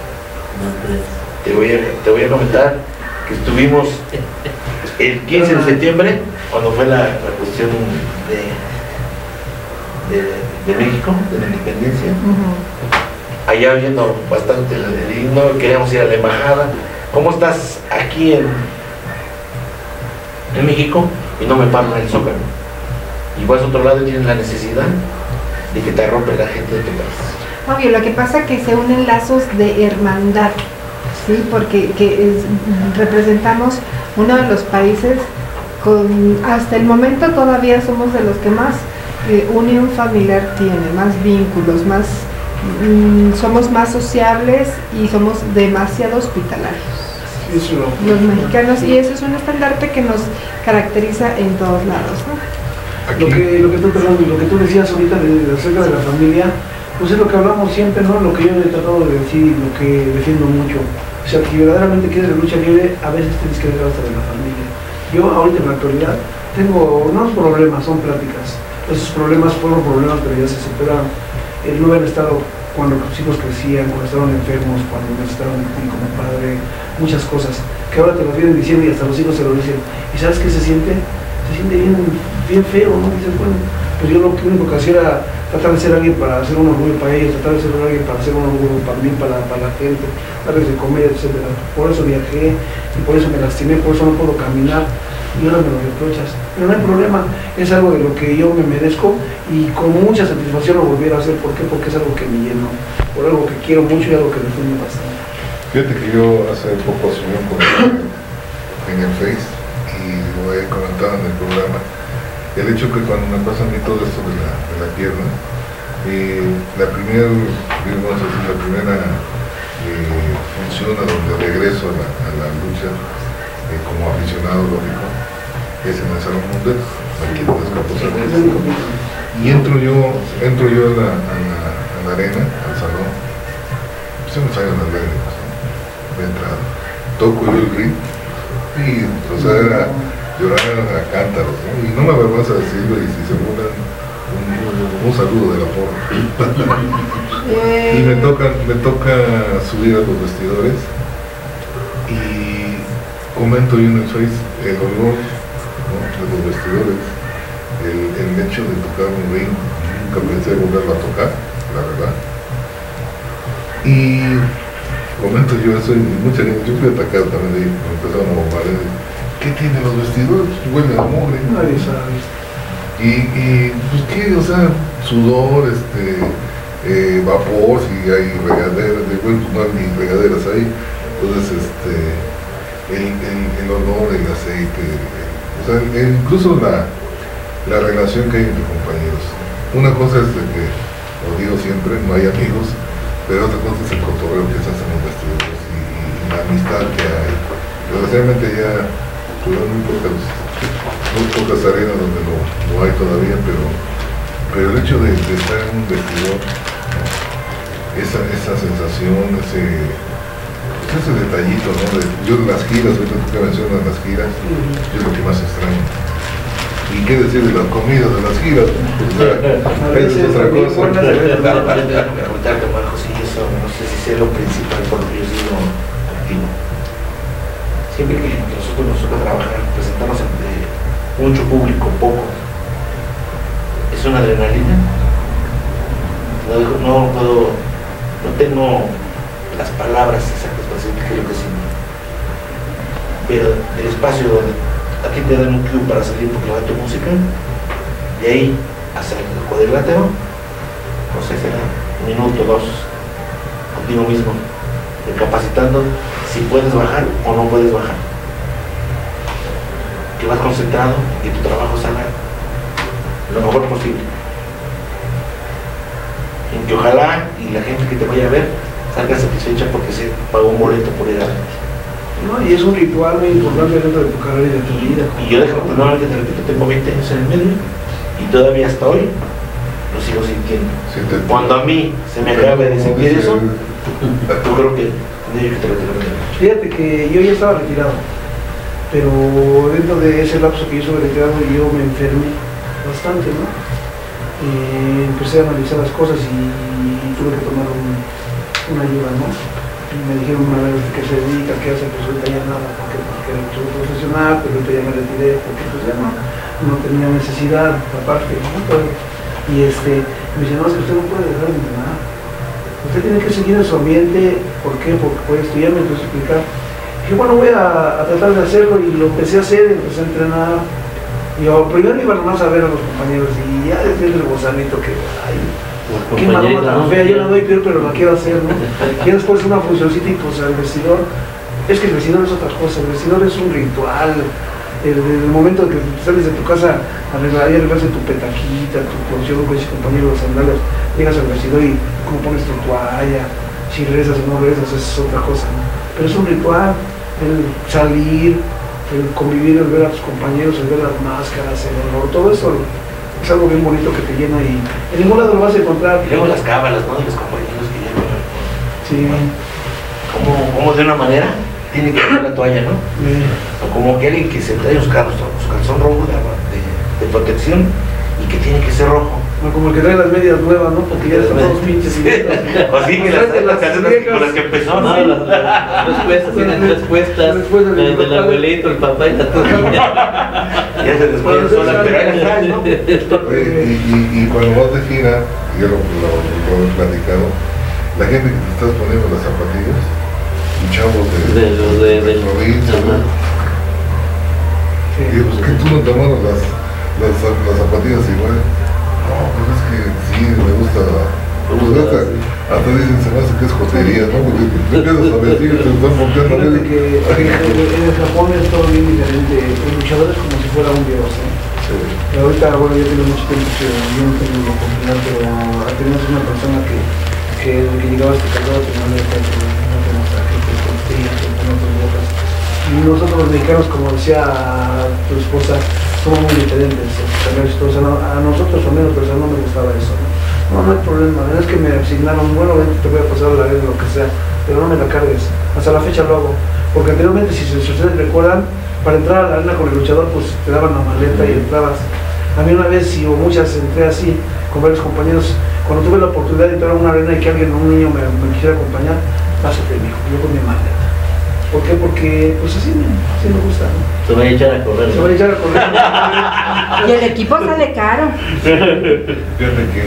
te voy a comentar que estuvimos el 15 de septiembre, cuando fue la cuestión de México, de la independencia, allá oyendo bastante el himno, queríamos ir a la embajada. ¿Cómo estás aquí en México y no me paran en el Zócalo? Y vas a otro lado y tienes la necesidad de que te arrope la gente de tu país. Obvio, lo que pasa es que se unen lazos de hermandad, ¿sí? Porque representamos uno de los países hasta el momento todavía somos de los que más unión familiar tiene, más vínculos, más somos más sociables y somos demasiado hospitalarios. Los mexicanos, y eso es un estandarte que nos caracteriza en todos lados, ¿no? Lo que tú decías ahorita acerca de la familia, pues es lo que hablamos siempre, ¿no? Lo que yo he tratado de decir, lo que defiendo mucho. O sea, que verdaderamente quieres la lucha libre, a veces tienes que dejar hasta de la familia. Yo ahorita en la actualidad tengo unos problemas, son pláticas. Esos problemas fueron problemas, pero ya se superaron. El no haber estado cuando los hijos crecían, cuando estaban enfermos, cuando necesitaban de ti como padre, muchas cosas, que ahora te lo vienen diciendo y hasta los hijos se lo dicen. ¿Y sabes qué se siente? Se siente bien feo, ¿no? Dices, bueno, pues yo lo único que hacía era tratar de ser alguien para hacer un orgullo para ellos, tratar de ser alguien para hacer un orgullo para mí, para la gente, darles de comer, etc. Por eso viajé y por eso me lastimé, por eso no puedo caminar y ahora me lo reprochas. Pero no hay problema, es algo de lo que yo me merezco y con mucha satisfacción lo volviera a hacer. ¿Por qué? Porque es algo que me lleno, por algo que quiero mucho y algo que defiendo bastante. Fíjate que yo hace poco subí un comentario en el Face y lo he comentado en el programa, el hecho que cuando me pasa a mí todo esto de la pierna, la primera función a donde regreso a la lucha como aficionado, lógico, es en el Salón Mundet, aquí en Escapotzalco. Y entro yo a la arena, al salón, pues se me salen las lágrimas, ¿no? De entrada. Toco yo el ring y, o sea, era llorar a cántaros, ¿no? Y no me avergüenza decirlo, y si se burlan, un saludo de la porra. Y me toca subir a los vestidores y comento yo en el Face el olor, ¿no?, de los vestidores, el hecho de tocar un ring. Nunca pensé volverlo a tocar, la verdad. Y comento yo eso y mucha gente, yo fui atacado también ahí, me empezaron a bombardear. ¿Qué tienen los vestidores? Huele a mugre. Nadie sabe. Y pues qué, o sea, sudor, vapor, si hay regaderas, bueno, pues no hay ni regaderas ahí. Entonces, el olor, el aceite, o sea, incluso la relación que hay entre compañeros. Una cosa es de que, lo digo siempre, no hay amigos, pero otra cosa es el cotorreo que se hace en los vestidores y la amistad que hay. Desgraciadamente ya tuvieron muy pocas arenas donde no hay todavía, pero el hecho de estar en un vestidor, ¿no?, esa sensación, ese detallito, ¿no? Yo las giras, ahorita que mencionas las giras, es lo que más extraño. Y qué decir de las comidas, de las giras, o sea, esa es otra cosa. Preguntarte, Marco, si eso, no sé si sea lo principal por lo que yo sigo activo. Siempre que nosotros nos toca trabajar, presentarnos ante mucho público, poco, es una adrenalina. No tengo las palabras exactas para decir qué es lo que siento. Pero el espacio donde aquí te dan un cue para salir porque va tu música, de ahí hasta el cuadrilátero, no sé, será un minuto, dos, contigo mismo, recapacitando si puedes bajar o no puedes bajar. Que vas concentrado y tu trabajo salga lo mejor posible. Y que ojalá y la gente que te vaya a ver salga satisfecha porque se pagó un boleto por ir a ver. No, y es un ritual muy importante dentro de tu carrera y de tu vida. Y yo desafortunadamente, te repito, tengo 20 años en el medio y todavía hasta hoy lo sigo sintiendo. Sí, Cuando a mí se me acabe de sentir eso, yo creo que tendría que te lo tengo. Fíjate que yo ya estaba retirado, pero dentro de ese lapso que yo estuve retirado yo me enfermé bastante, ¿no? Empecé a analizar las cosas y tuve que tomar una ayuda, ¿no? Y me dijeron una vez que se dedica, que hace, pues ahorita ya nada, porque era mucho profesional, pero ahorita ya me retiré, porque pues ya no tenía necesidad, aparte, ¿no? Y me dice, no, es que usted no puede dejar de entrenar. Usted tiene que seguir en su ambiente. ¿Por qué? Porque puede estudiar, me empezó a explicar. Dije, bueno, voy a tratar de hacerlo, y lo empecé a hacer, empecé a entrenar. Y yo primero iba nomás a ver a los compañeros, y ya desde el gozanito que, ay, qué maroma tan fea, yo la doy peor, pero la quiero hacer, ¿no? Y después una funcioncita y pues al vestidor. Es que el vestidor es otra cosa, el vestidor es un ritual. El momento que sales de tu casa arreglarse tu petaquita, tu porción con ese compañero de sandalias, llegas al vestidor y cómo pones tu toalla, si rezas o no rezas, es otra cosa, ¿no? Pero es un ritual, el salir, el convivir, el ver a tus compañeros, el ver las máscaras, el olor, todo eso es algo bien bonito que te llena y en ningún lado lo vas a encontrar. Y luego las cábalas, ¿no? De los compañeros que llevan. Sí. Como de una manera tiene que poner la toalla, ¿no? O como que alguien que se trae su calzón rojo de protección y que tiene que ser rojo. No, como el que trae las medias nuevas, ¿no? Porque ya están todos pinches. Sí. O sí, que las calzones con las que empezó, ¿no? No, las puestas, tienen tres puestas, del abuelito, el papá y la tuya. Ya se después sola, pero ahí está, ¿no? Y cuando vas de gira, yo lo he platicado, la gente que te estás poniendo las zapatillas, y chavos de provincia, ¿no? Y pues que tú no te manos las zapatillas igual. No, pues es que sí, me gusta. Pues hasta dicen, se me hace que es jotería, ¿no? Porque te empiezas a vestir y te están volteando. Fíjate que en el Japón es todo bien diferente. El luchador es como si fuera un dios, ¿eh? Sí. Pero ahorita, bueno, ya tiene mucho tiempo que yo no tengo la oportunidad, pero tenemos una persona que llegaba a este calor, que no le tenemos traje, que construía, que pone otras bocas. Y nosotros los mexicanos, como decía tu esposa, somos muy diferentes. O sea, a nosotros, al menos, pero no me gustaba eso, ¿no? No hay problema, es que me asignaron, bueno, te voy a pasar la arena, lo que sea, pero no me la cargues. Hasta la fecha lo hago. Porque anteriormente, si ustedes recuerdan, para entrar a la arena con el luchador, pues te daban la maleta y entrabas. A mí una vez, o muchas, entré así, con varios compañeros. Cuando tuve la oportunidad de entrar a una arena y que alguien, un niño me quisiera acompañar, pásate, mijo, yo con mi maleta. ¿Por qué? Porque, pues así me gusta, ¿no? Se va a echar a correr. Se va a echar a correr. Y el equipo sale caro. Fíjate que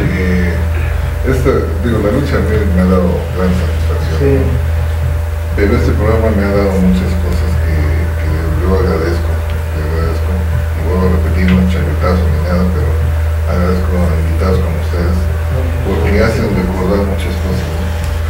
la lucha a mí me ha dado gran satisfacción. Sí. Pero este programa me ha dado muchas cosas que yo agradezco. Y vuelvo a repetir, no es chayotazo ni nada, pero agradezco a invitados como ustedes, porque me hacen recordar muchas cosas, ¿no?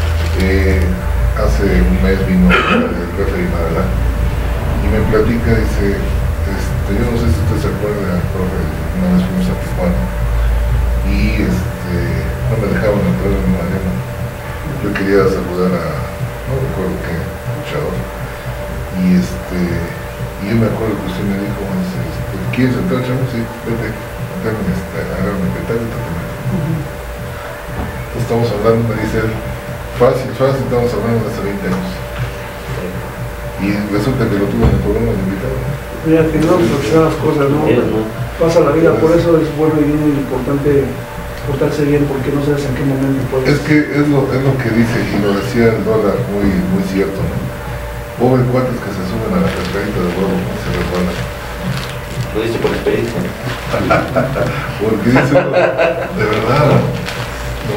Hace un mes vino el jefe de Madela y me platica, dice, yo no sé si usted se acuerda, profe, una vez fuimos a Tijuana y no me dejaban entrar en una arena. Yo quería saludar a, no recuerdo qué luchador, y yo me acuerdo que usted me dijo, ¿quieres entrar, chavo? Sí, vete, agarra mi petaco y te meto. Estamos hablando, me dice él, fácil, estamos hablando de hace 20 años. Y resulta que lo tuvo en el programa de invitado. Mira que no, pues son las cosas, ¿no? Pasa la vida, por eso es bueno y muy importante portarse bien, porque no sabes en qué momento puedes. Es que es lo que dice, y lo decía el dólar, muy cierto, ¿no? Pobres cuates que se suben a la cascarita de huevo, no se resbalan. Lo dice por experiencia. Porque dice, de verdad, lo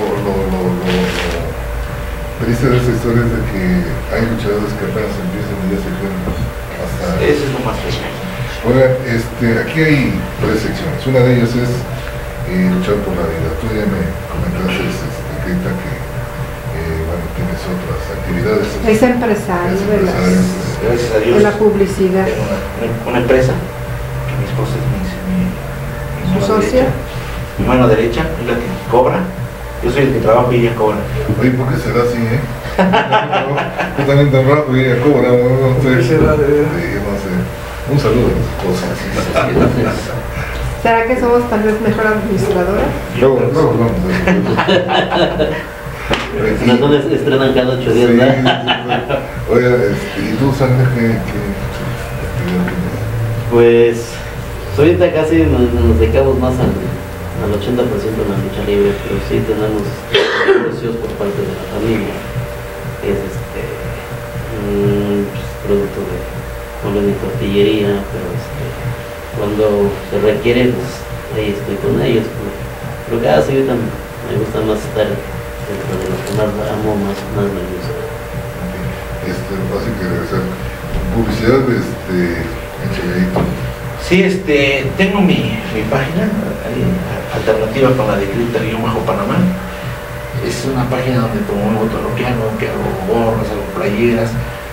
triste de esa historia es de que hay luchadores que apenas empiezan y ya se creen hasta... Ese es lo más triste. Oiga, aquí hay 3 secciones. Una de ellas es luchar por la vida. Tú ya me comentaste, Grita, que bueno, tienes otras actividades. Es empresario Gracias a Dios. de la publicidad. Tengo una empresa que mi esposa es mi ¿Su mano socia? derecha. Mi mano derecha es la que cobra. Yo soy el que trabajo y ella cobra. Oye, ¿por qué será así, Yo también tan rápido y ella cobra, no sé. ¿Qué será de ver? Sí, no sé. Un saludo a tu esposa. ¿Será que somos tal vez mejor administradora? Luego vamos a eso. Las dos estrenan cada 8 días, Sí, ¿verdad? Oiga, ¿y tú, Sandra, qué actividad tienes? Pues ahorita casi nos dedicamos más al 80% en la lucha libre, pero sí tenemos negocios por parte de la familia. Es pues, producto de de tortillería, pero cuando se requiere, pues ahí estoy con ellos. Pero cada ahorita me gusta más estar dentro de lo que más amo, más me gusta. Así que regresar. Publicidad, enchegadito. Sí, tengo mi página alternativa con la de Cripta-Panamá. Es una página donde promuevo todo lo que hago gorras, hago playeras,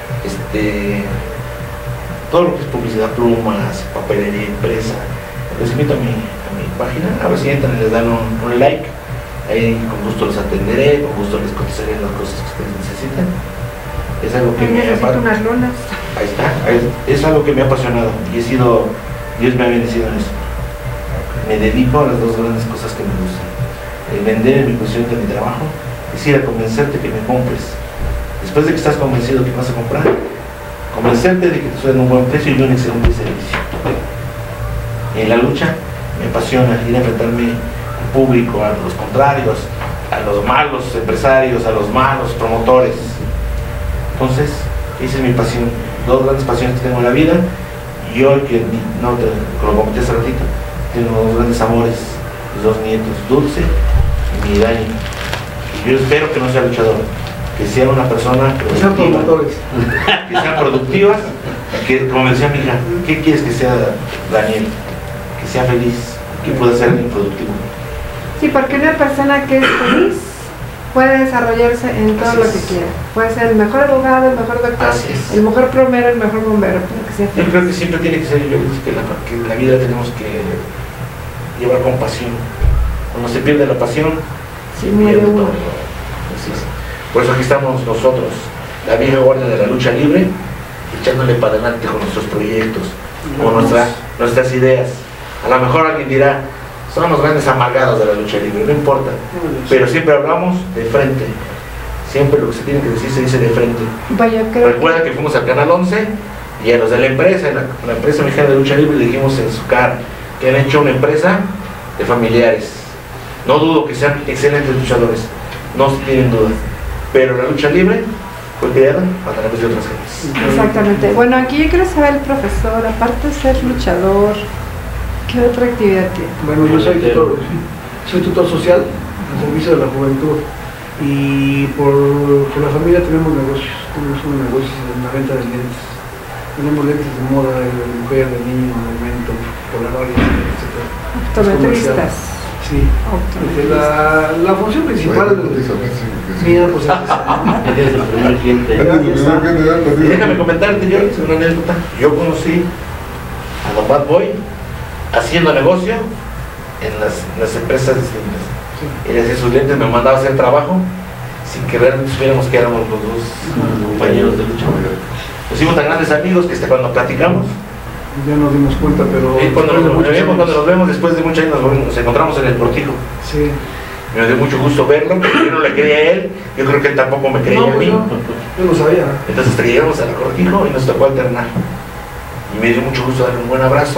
todo lo que es publicidad, plumas, papelería impresa. Les invito a mi página, a ver si entran y les dan un like. Ahí con gusto los atenderé, con gusto les contestaré las cosas que ustedes necesitan. Es algo que necesito unas lonas. Ahí está, es algo que me ha apasionado y Dios me ha bendecido en eso. Me dedico a las 2 grandes cosas que me gustan: el vender en mi posición de mi trabajo, es ir a convencerte que me compres. Después de que estás convencido que vas a comprar, convencerte de que te suena un buen precio y un excelente servicio. En la lucha me apasiona ir a enfrentarme al público, a los contrarios, a los malos empresarios, a los malos promotores. Entonces, esa es mi pasión, 2 grandes pasiones que tengo en la vida. Y hoy que lo comenté hace ratito, tengo 2 grandes amores, mis 2 nietos, Dulce y mi Dani. Y yo espero que no sea luchador, que sea una persona Que sean promotores. que sean productivas, que, como me decía mi hija, ¿qué quieres que sea Daniel? Que sea feliz, que pueda ser alguien productivo. Sí, porque una persona que es feliz puede desarrollarse en todo Así lo es. que quiera. Puede ser el mejor abogado, el mejor doctor, Así es. el mejor plomero, el mejor bombero, pero que sea Yo feliz. creo que siempre tiene que ser, yo creo que la vida tenemos que llevar con pasión. Cuando se pierde la pasión, Sí, muere pierde uno. todo. Así es. Por eso aquí estamos nosotros, la vieja guardia de la lucha libre, echándole para adelante con nuestros proyectos, con nuestras ideas. A lo mejor alguien dirá, son los grandes amargados de la lucha libre, no importa, pero siempre hablamos de frente. Siempre lo que se tiene que decir se dice de frente. Vaya, creo Recuerda que fuimos al Canal 11 y a los de la empresa, la empresa mexicana de lucha libre, le dijimos en su cara que han hecho una empresa de familiares. No dudo que sean excelentes luchadores, no tienen duda, pero la lucha libre fue creada a través de otras gentes. exactamente. Bueno, aquí yo quiero saber el profesor, aparte de ser luchador, ¿qué otra actividad tiene? Bueno, yo soy tutor social al servicio de la juventud y por la familia tenemos negocios en la venta de lentes. Tenemos lentes de moda, de mujer, de niño, de momento, polaroides, etc. Optometristas. Sí. La función principal mía, pues Eres el primer cliente. Y déjame comentarte yo una anécdota. Yo conocí a Don Bad Boy haciendo negocio en las empresas distintas. Él hacía sus lentes, me mandaba a hacer trabajo sin que realmente supiéramos que éramos los 2 compañeros de lucha. Nos hicimos tan grandes amigos que hasta cuando platicamos, ya nos dimos cuenta, pero cuando nos vemos después de muchos años nos encontramos en el Cortijo. sí. Me dio mucho gusto verlo, porque yo no le creía a él, yo creo que él tampoco me creía a mí. Yo no sabía. Entonces hasta que llegamos al Cortijo y nos tocó alternar. y me dio mucho gusto darle un buen abrazo.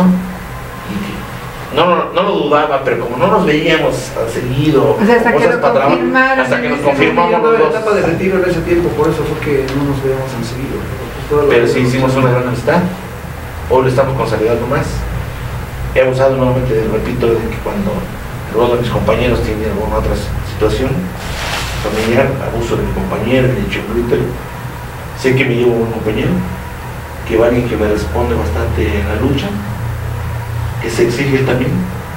Y no lo dudaba, pero como no nos veíamos seguido, o sea, hasta que cosas lo para trabajar, confirmaron, hasta que nos en ese confirmamos Yo los tuve la dos. etapa de retiro en ese tiempo, por eso fue que no nos veíamos tan seguido. Pero sí hicimos una gran amistad. Hoy lo estamos consolidando más. He abusado nuevamente, repito, de que cuando alguno de mis compañeros tiene alguna otra situación familiar, abuso de mi compañero, de hecho brutal. Sé que me llevo un compañero, que va alguien que me responde bastante en la lucha, que se exige él también,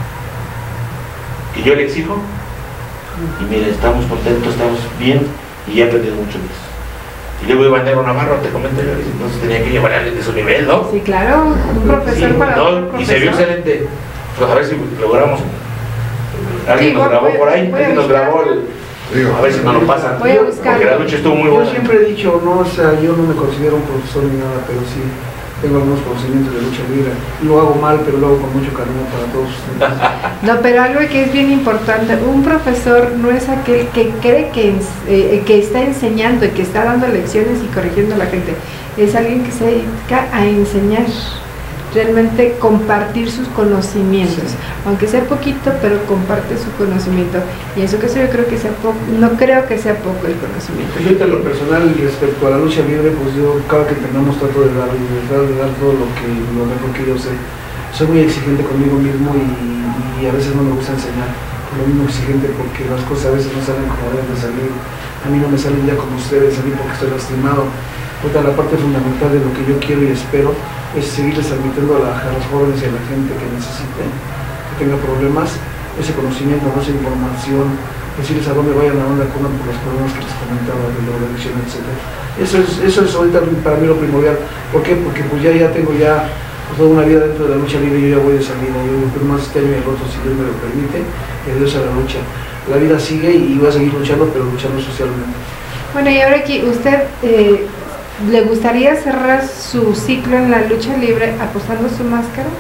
que yo le exijo. Y mire, estamos contentos, estamos bien y he aprendido mucho de eso. Y luego iba a Negro Navarro, te comento yo, entonces tenía que llevar a alguien de su nivel, ¿no? Sí, claro, un profesor Sí, para no, otro profesor. y se vio excelente. Pues a ver si logramos. Alguien Sí, nos grabó por ahí, voy a alguien nos buscar. grabó a ver si nos lo pasan. Voy a buscar. Porque la lucha estuvo muy Yo buena. siempre he dicho, no, o sea, yo no me considero un profesor ni nada, pero sí tengo algunos conocimientos de lucha libre. Lo hago mal, pero lo hago con mucho cariño para todos ustedes. No, pero algo que es bien importante, un profesor no es aquel que cree que está enseñando y que está dando lecciones y corrigiendo a la gente, es alguien que se dedica a enseñar, realmente compartir sus conocimientos, aunque sea poquito, pero comparte su conocimiento, y en su caso yo creo que sea poco, no creo que sea poco el conocimiento. Yo en lo personal respecto a la lucha libre, pues yo cada que tengamos trato de dar todo lo mejor que yo sé. Soy muy exigente conmigo mismo y a veces no me gusta enseñar, por lo mismo exigente porque las cosas a veces no salen como deben de salir. A mí no me salen ya como ustedes, a mí porque estoy lastimado. Otra, la parte fundamental de lo que yo quiero y espero es seguirles transmitiendo a los jóvenes y a la gente que necesite, que tenga problemas, ese conocimiento, ¿no? Esa información, decirles a dónde vayan, a dónde acudan por los problemas que les comentaba de la elección, etc. Eso es ahorita para mí lo primordial. ¿Por qué? Porque pues ya tengo toda una vida dentro de la lucha libre, yo ya voy de salida, yo más este año y el otro, si Dios me lo permite, y adiós a la lucha. La vida sigue y voy a seguir luchando, pero luchando socialmente. Bueno, y ahora aquí, ¿usted le gustaría cerrar su ciclo en la lucha libre apostando su máscara?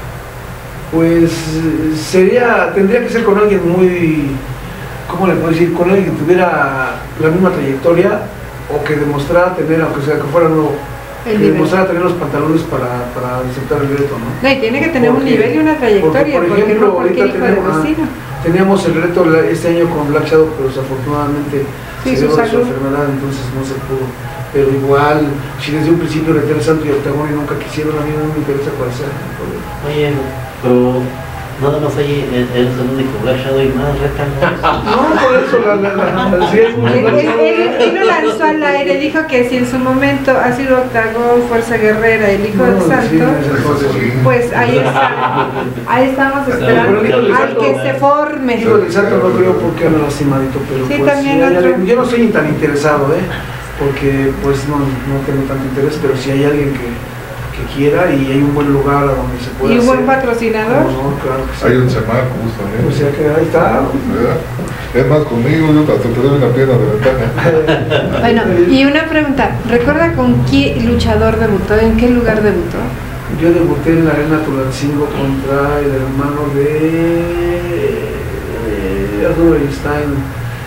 Pues tendría que ser con alguien muy, ¿cómo le puedo decir? Con alguien que tuviera la misma trayectoria o que demostrara tener, aunque sea que fuera nuevo, que demostrara tener los pantalones para aceptar el reto, ¿no? No, y tiene que tener un nivel y una trayectoria, por ejemplo, no cualquier hijo de ahorita vecino. teníamos el reto este año con Black Shadow, pero desafortunadamente Sí, se dio su de su salud. enfermedad, entonces no se pudo. Pero igual, si desde un principio le el Santo y Octagón y nunca quisieron, a mí no me interesa cuál sea el problema. Oye, pero nada más ahí es el único Black Shadow y más retangados. No, por eso sí es muy Él lo lanzó al aire, dijo que si en su momento ha sido Octagón, Fuerza Guerrera, el Hijo del Santo, pues ahí estamos esperando al que se forme. Hijo del Santo no creo porque anda lastimadito, pero Sí, pues también otro. yo no estoy ni tan interesado, porque pues no tengo tanto interés, pero si hay alguien que quiera y hay un buen lugar a donde se pueda Y un buen hacer, patrocinador. no, claro que sí. Hay un chamaco justamente. O sea que ahí está. ¿Verdad? Es más, conmigo yo hasta te doy una pierna de ventaja. Bueno, y una pregunta, ¿recuerda con qué luchador debutó? ¿En qué lugar debutó? Yo debuté en la Arena Tulancingo contra el hermano de Arturo Einstein,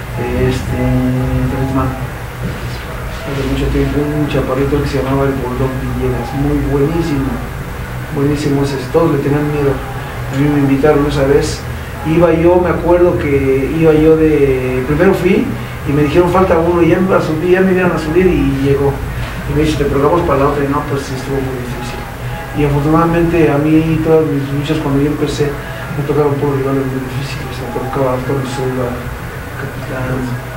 Tresman. Hace mucho tiempo, un chaparrito que se llamaba el Bulldog Villegas, muy buenísimos, todos le tenían miedo. A mí me invitaron esa vez, me acuerdo que iba yo primero fui y me dijeron falta uno y ya me vieron a subir y llegó. Y me dice, te programamos para la otra, y no, pues sí, estuvo muy difícil. Y afortunadamente a mí todas mis luchas cuando yo empecé me tocaron por rivales muy difíciles, me tocaba Antonio Silva, Capitán,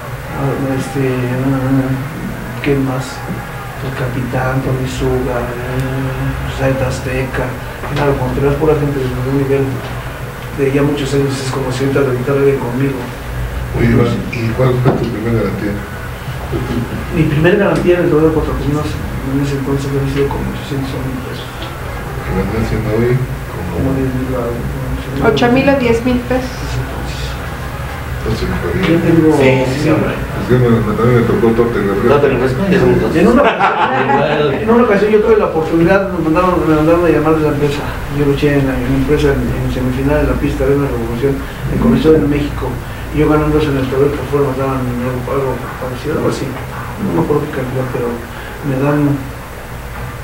¿quién más? El Capitán, Tony Suga, Zeta Azteca, claro, cuando tenías pura gente de un nivel de ya muchos años es como si ahorita de alguien conmigo. Oye, Iván, ¿y cuál fue tu primera garantía? Mi primer garantía en el torneo de Cuatro Caminos en ese entonces había sido como 800 o 1000 pesos. Que vendría siendo hoy Como como 10,000 a 8,000 o 10,000 pesos. entonces Yo Javier. tengo... Sí, hombre. Pues yo también me tocó torta y No te refresco. lo respondo, ya somos dos. En una ocasión yo tuve la oportunidad, me mandaron a llamar de la empresa. Yo luché en la empresa en semifinal de la pista de una revolución en Comisión en México. Y yo ganándose en el torneo que fuera me daban algo parecido, algo así. No me acuerdo qué cantidad, pero me dan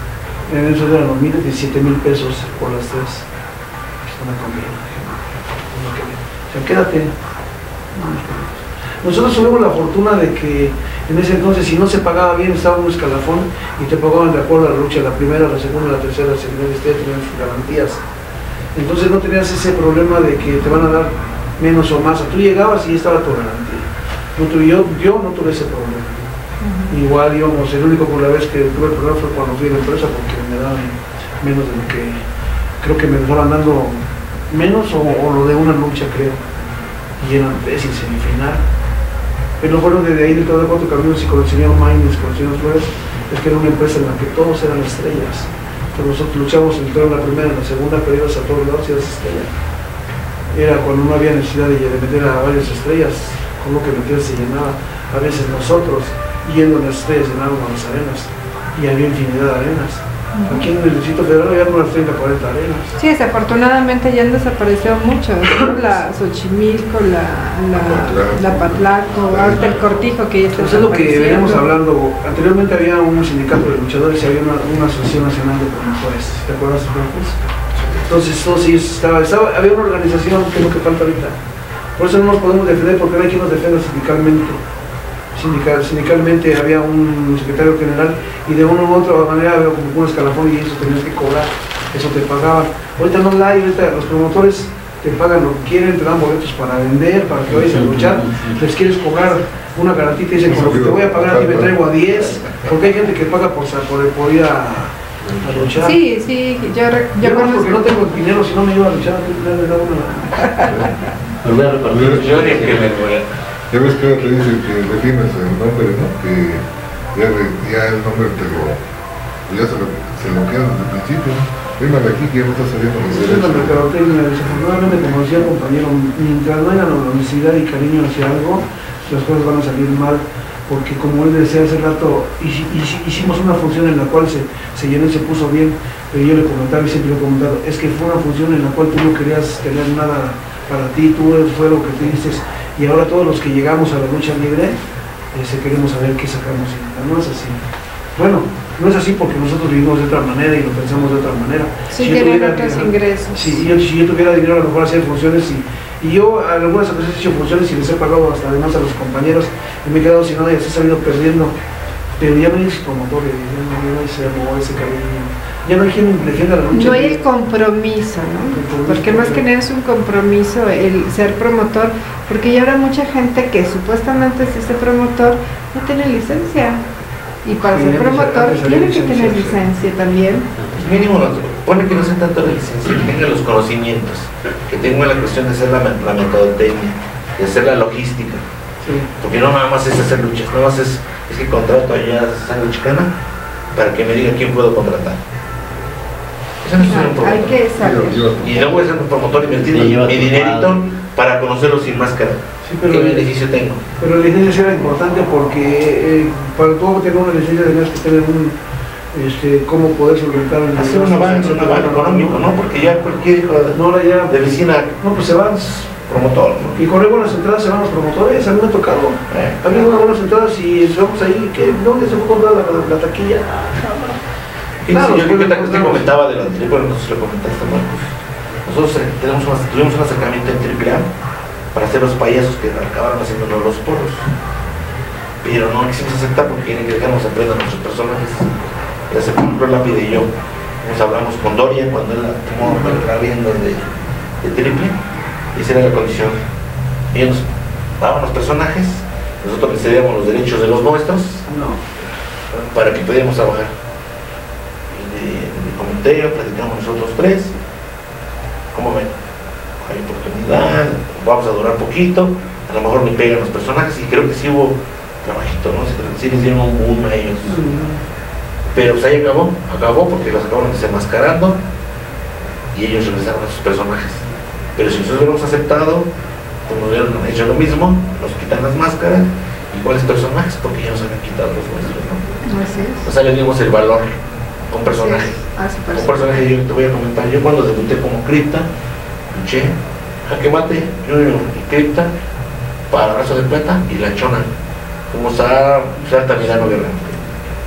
En eso eran los 17,000 pesos por las tres. Esto me conviene. O sea, quédate. Nosotros tuvimos la fortuna de que en ese entonces, si no se pagaba bien, estaba un escalafón y te pagaban de acuerdo a la lucha, la primera, la segunda, la tercera, la segunda, tenían sus garantías. Entonces no tenías ese problema de que te van a dar menos o más. Tú llegabas y estaba tu garantía. Yo no tuve ese problema. Igual íbamos, el único por la vez que tuve el problema fue cuando fui a la empresa, porque me daban menos de lo que creo que me estaban dando menos o lo de una lucha, creo. Y eran tres y semifinal. Pero fueron desde ahí de todo el cuatro caminos y con el señor Maines, con el señor Flores, es que era una empresa en la que todos eran estrellas. Entonces nosotros luchamos en la primera, en la segunda, pero ibas a todos lados y eras estrella. Era cuando no había necesidad de meter a varias estrellas, con lo que metías se llenaba. A veces nosotros, yendo a las estrellas, llenábamos las arenas, y había infinidad de arenas. Aquí en el Distrito Federal había unas 30, 40 arenas. Sí, desafortunadamente ya han desaparecido mucho, ¿no? La Xochimilco, la Patlaco, ahorita el Cortijo que ya está. Eso es lo que veníamos hablando. Anteriormente había un sindicato de luchadores y había una asociación nacional de promotores. ¿Te acuerdas, Marcos? Entonces todos ellos había una organización, que es lo que falta ahorita. Por eso no nos podemos defender, porque no hay quien nos defienda sindicalmente. Sindicalmente había un secretario general y de una u otra manera había como un escalafón y eso tenías que cobrar, eso te pagaban. Ahorita no la hay, ahorita los promotores te pagan lo que quieren, te dan boletos para vender, para que vayas a luchar, les quieres cobrar una garantía y te dicen, como que te voy a pagar a ti me traigo a 10, porque hay gente que paga por ir a luchar. Sí, sí, yo conozco. Porque no tengo dinero, si no me iba a luchar, le daba una. Yo dije que me voy a... Ya ves que ahora te dicen que defines el nombre, ¿no? Que ya el nombre ya se lo quedan desde el principio, ¿no? Vengan de aquí que ya no está saliendo los derechos. Es la mercadotecnia, desafortunadamente, como decía el compañero, mientras no haya honestidad y cariño hacia algo, las cosas van a salir mal, porque como él decía hace rato, hicimos una función en la cual se llenó y se puso bien, pero yo le comentaba y siempre lo he comentado, es que fue una función en la cual tú no querías tener nada para ti, tú fue lo que te dices. Y ahora todos los que llegamos a la lucha libre, queremos saber qué sacamos. No es así. Bueno, no es así porque nosotros vivimos de otra manera y lo pensamos de otra manera. Sí, tienen otros ingresos. Sí, si yo tuviera dinero a lo mejor hacía funciones y yo a algunas ocasiones he hecho funciones y les he pagado hasta además a los compañeros y me he quedado sin nada y se he salido perdiendo. Pero ya no hay promotores, ya no hay ese amor, ese cariño. Ya no hay quien defienda la lucha. No hay el compromiso, ¿no? Porque más que nada es un compromiso el ser promotor, porque ya habrá mucha gente que supuestamente es ese promotor, no tiene licencia. Y para ser promotor tiene que tener licencia también. Mínimo, pone que no sean tanto la licencia, que tenga los conocimientos, que tenga la cuestión de hacer la mercadotecnia, de hacer la logística. Sí. Porque no nada más es hacer luchas, nada más es que contrato allá a Sangre Chicana para que me diga quién puedo contratar. Eso no es un promotor. Hay que saber. Y no voy a ser un promotor y invertir mi dinerito para conocerlo sin máscara. Sí, pero ¿qué beneficio tengo? Pero la licencia era importante porque para todo tener una licencia tenías que tener cómo poder solventar el hacer un avance económico, ¿no? Porque ya cualquier hijo de vecina, no, pues se van promotor, ¿no? Y con buenas entradas se van los promotores, a mí me ha tocado. Ha habido unas buenas entradas y vamos ahí, ¿dónde se fue comprar la taquilla? Claro, yo creo que te comentaba de la triple, bueno, no sé si lo comentaste, Marcos. Nosotros tuvimos un acercamiento en AAA para hacer los payasos que acabaron haciéndonos los porros. Pero no quisimos aceptar porque quieren que dejemos aprender a nuestros personajes. Ya se compró Lápida y yo. Nos hablamos con Doria cuando él tomó la rienda de triple. Y esa era la condición. Ellos nos daban los personajes, nosotros les cedíamos los derechos de los nuestros para que pudiéramos trabajar. Comenté, platicamos nosotros tres, ¿cómo ven? Hay oportunidad, vamos a durar poquito, a lo mejor me pegan los personajes y creo que sí hubo trabajito, ¿no? Sí les dieron un boom a ellos. Pero pues ahí acabó porque los acabaron desenmascarando y ellos regresaron a sus personajes. Pero si nosotros hubiéramos aceptado, pues nos hubieran hecho lo mismo, nos quitan las máscaras y cuáles personajes, porque ya nos habían quitado los nuestros, ¿no? Así es. O sea, le dimos el valor con personaje. Sí, un personaje, yo te voy a comentar, yo cuando debuté como Cripta, luché Jaque Mate, Junior y Cripta para Brazo de Plata y La Chona, como Altamirano Guerrero.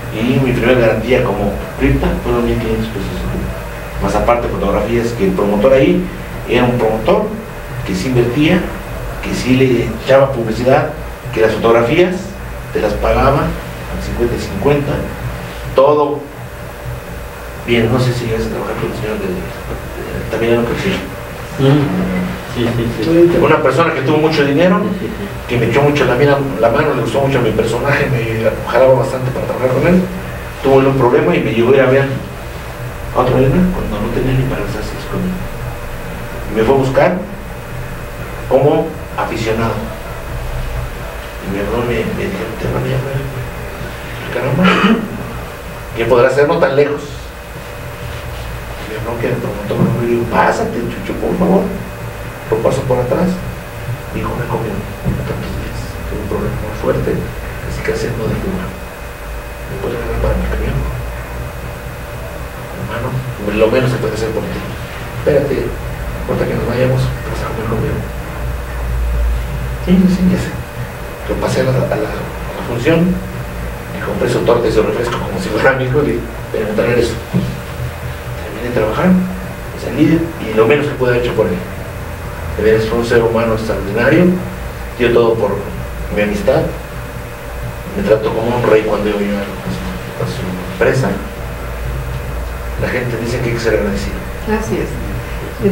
Y mi primera garantía como cripta fueron 1,500 pesos. Más aparte fotografías, que el promotor ahí era un promotor que sí invertía, que sí le echaba publicidad, que las fotografías te las pagaba al 50 y 50, todo bien. No sé si llegas a trabajar con el señor también en lo Sí, sí, sí. una persona que tuvo mucho dinero, que me echó mucho la mano, le gustó mucho mi personaje, me jalaba bastante para trabajar con él, tuvo un problema y me llevó a ir a ver a otra arena cuando no tenía ni para hacerse conmigo. Y me fue a buscar como aficionado. Y mi hermano me dijo, te van a llamar, caramba, ¿qué podrá hacer no tan lejos? Y mi hermano, que era el promotor, me dijo, pásate, Chucho, por favor. Lo paso por atrás. Mi hijo me comió tantos días, tuve un problema muy fuerte, casi no de fuma. ¿Me puedes regalar para mi camión? Hermano, lo menos se puede hacer por ti. Espérate, no importa que nos vayamos, vas a comer conmigo. Sí, ya sé. Yo pasé a la función, me compré su torta y su refresco como si fuera mi hijo y me traer eso. Terminé de trabajar, me salí y lo menos que pude haber hecho por él. Eres un ser humano extraordinario, dio todo por mi amistad, me trató como un rey cuando yo iba a su empresa. La gente dice que hay que ser agradecido. Así es.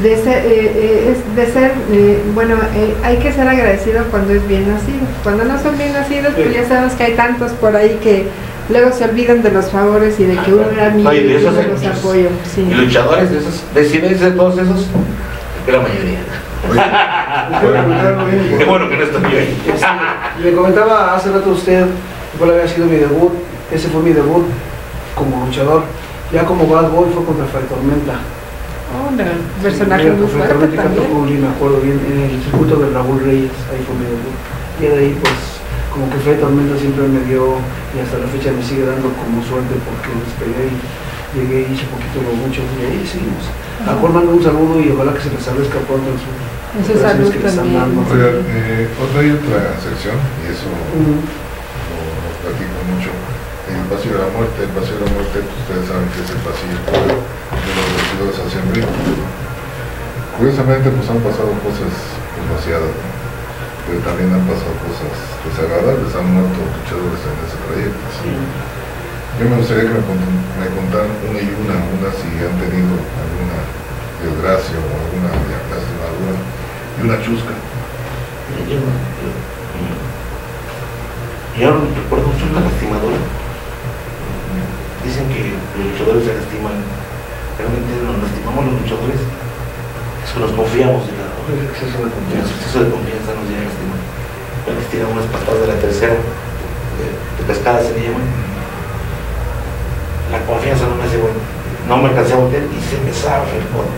Hay que ser agradecido cuando es bien nacido. Cuando no son bien nacidos, pues ya sabemos que hay tantos por ahí que luego se olvidan de los favores y de que uno era amigo y de los apoyo. Sí. Y luchadores de esos, de todos esos, que la mayoría. Qué bueno que no estoy yo ahí. Me comentaba hace rato usted cuál había sido mi debut. Ese fue mi debut como luchador. Ya como Bad Boy fue contra Fray Tormenta. Oh, un personaje muy fuerte también. Me acuerdo bien, en el circuito de Raúl Reyes, ahí fue mi debut. Y de ahí pues como que Fray Tormenta siempre me dio, y hasta la fecha me sigue dando como suerte porque despegué y llegué, hice poquito lo mucho y ahí seguimos. A Juan mando un saludo y ojalá que se les establezca pronto en su salud que también. Oigan, hay otra sección y eso lo platico mucho. El pasillo de la muerte, pues ustedes saben que es el pasillo de los vestidores hacia arriba. Curiosamente pues han pasado cosas demasiadas, ¿no? Pero también han pasado cosas desagradables, han muerto luchadores en ese trayecto. Sí. Yo me gustaría que me contaran una y una si han tenido alguna desgracia o alguna lastimadura y una chusca. Yo no recuerdo mucho una lastimadura. Dicen que los luchadores se lastiman. Realmente nos lastimamos los luchadores. Es que nos confiamos en el exceso de confianza nos llega a lastimar. Yo les tiraba unas patadas de la tercera, de pescada se le llama. La confianza no me hace bueno. No me alcancé a voltear y se me zafa el codo.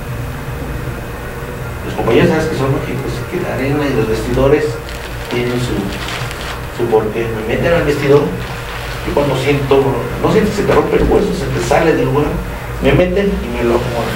Los compañeros sabes que son lógicos, que la arena y los vestidores tienen su porqué. Me meten al vestidor y cuando siento, no sientes que se te rompe el hueso, se te sale del lugar, me meten y me lo acomodan.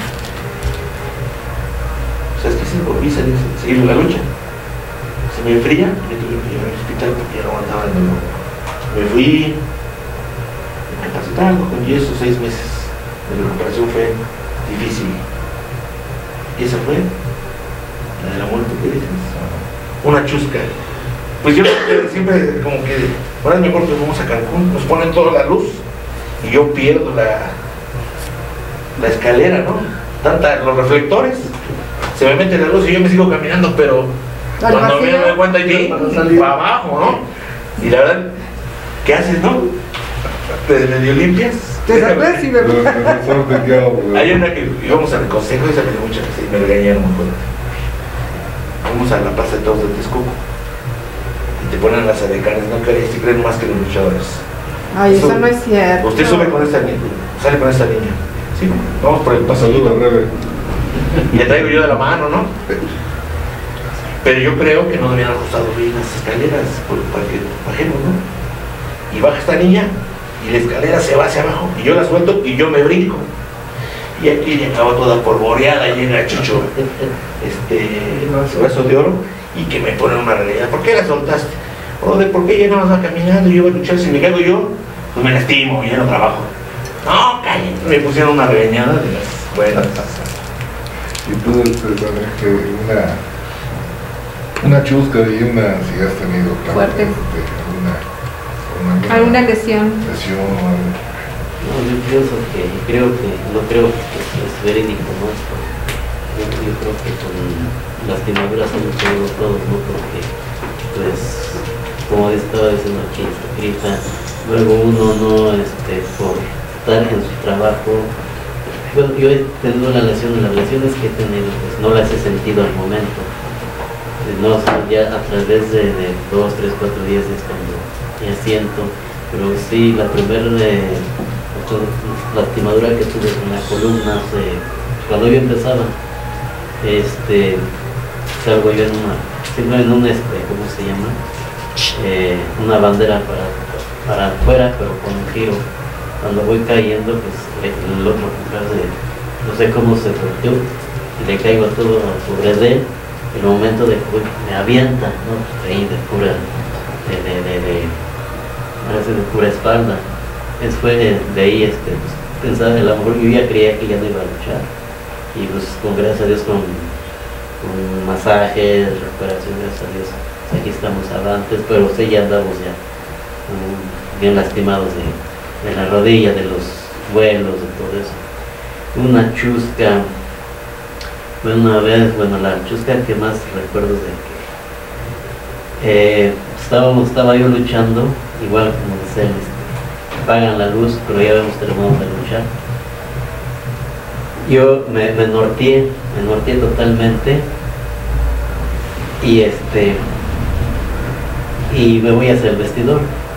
O sea, es que se volví a seguir la lucha. Se me enfría y me tuve que llevar al hospital porque ya no aguantaba el dolor. Me fui incapacitado con yeso 6 meses. La recuperación fue difícil. Y esa fue la de la muerte que dices. Una chusca. Pues yo siempre como que, ahora es mejor que vamos a Cancún, nos ponen toda la luz y yo pierdo la escalera, ¿no? Los reflectores, se me mete la luz y yo me sigo caminando, pero cuando me doy cuenta y para abajo, ¿no? Y la verdad, ¿qué haces, no? Te medio limpias. Te sabes si me hay una que íbamos al consejo y se me dio mucha risa y me regañaron muy fuerte. Vamos a la plaza de toros de Texcoco y te ponen las adecanes, no crees, si creen más que los luchadores. Ay, eso no es cierto. Usted sube con esta niña, sale con esta niña. Sí, vamos por el pasadito. Y le traigo yo de la mano, ¿no? Pero yo creo que no debían ajustado bien las escaleras para que bajemos, ¿no? Y baja esta niña y la escalera se va hacia abajo y yo la suelto y yo me brinco. Y aquí llegaba toda polvoreada, llega Chucho, brazo de oro, y que me ponen una realidad. ¿Por qué la soltaste? ¿Por qué ya no vas caminando y yo voy a luchar? Si me caigo yo, pues me lastimo, ya no trabajo. No, cállense, me pusieron una regañada de las buenas. Y tú, una chusca y una, si has tenido Fuerte. alguna ¿Alguna lesión? lesión, No, yo pienso no creo que es verídico, ¿no? Yo creo que con lastimaduras somos todos, ¿no? Porque, pues, como estaba diciendo aquí, gripa, luego uno no, por estar en su trabajo. Bueno, yo he tenido las lesiones que he tenido, pues no las he sentido al momento. No, ya a través de 2, 3, 4 días es cuando ya siento, pero sí, la primera lastimadura que tuve en la columna, cuando yo empezaba, salgo yo siempre en un, ¿cómo se llama? Una bandera para afuera, pero con un giro. Cuando voy cayendo, pues el otro no sé cómo se volteó y le caigo todo sobre de él. En el momento de que me avienta, ¿no? Ahí de pura espalda. Fue de ahí, pues, pensaba, a lo mejor yo ya creía que ya no iba a luchar. Y pues con gracias a Dios, con masajes, recuperación, gracias a Dios, aquí estamos avantes, pero sí ya andamos ya bien lastimados de la rodilla, de los vuelos, de todo eso. Una chusca. Una vez, la chusca que más recuerdo es de que estaba yo luchando, igual como decían, apagan la luz, pero ya habíamos terminado de luchar. Yo me norteé totalmente y me voy hacia el vestidor.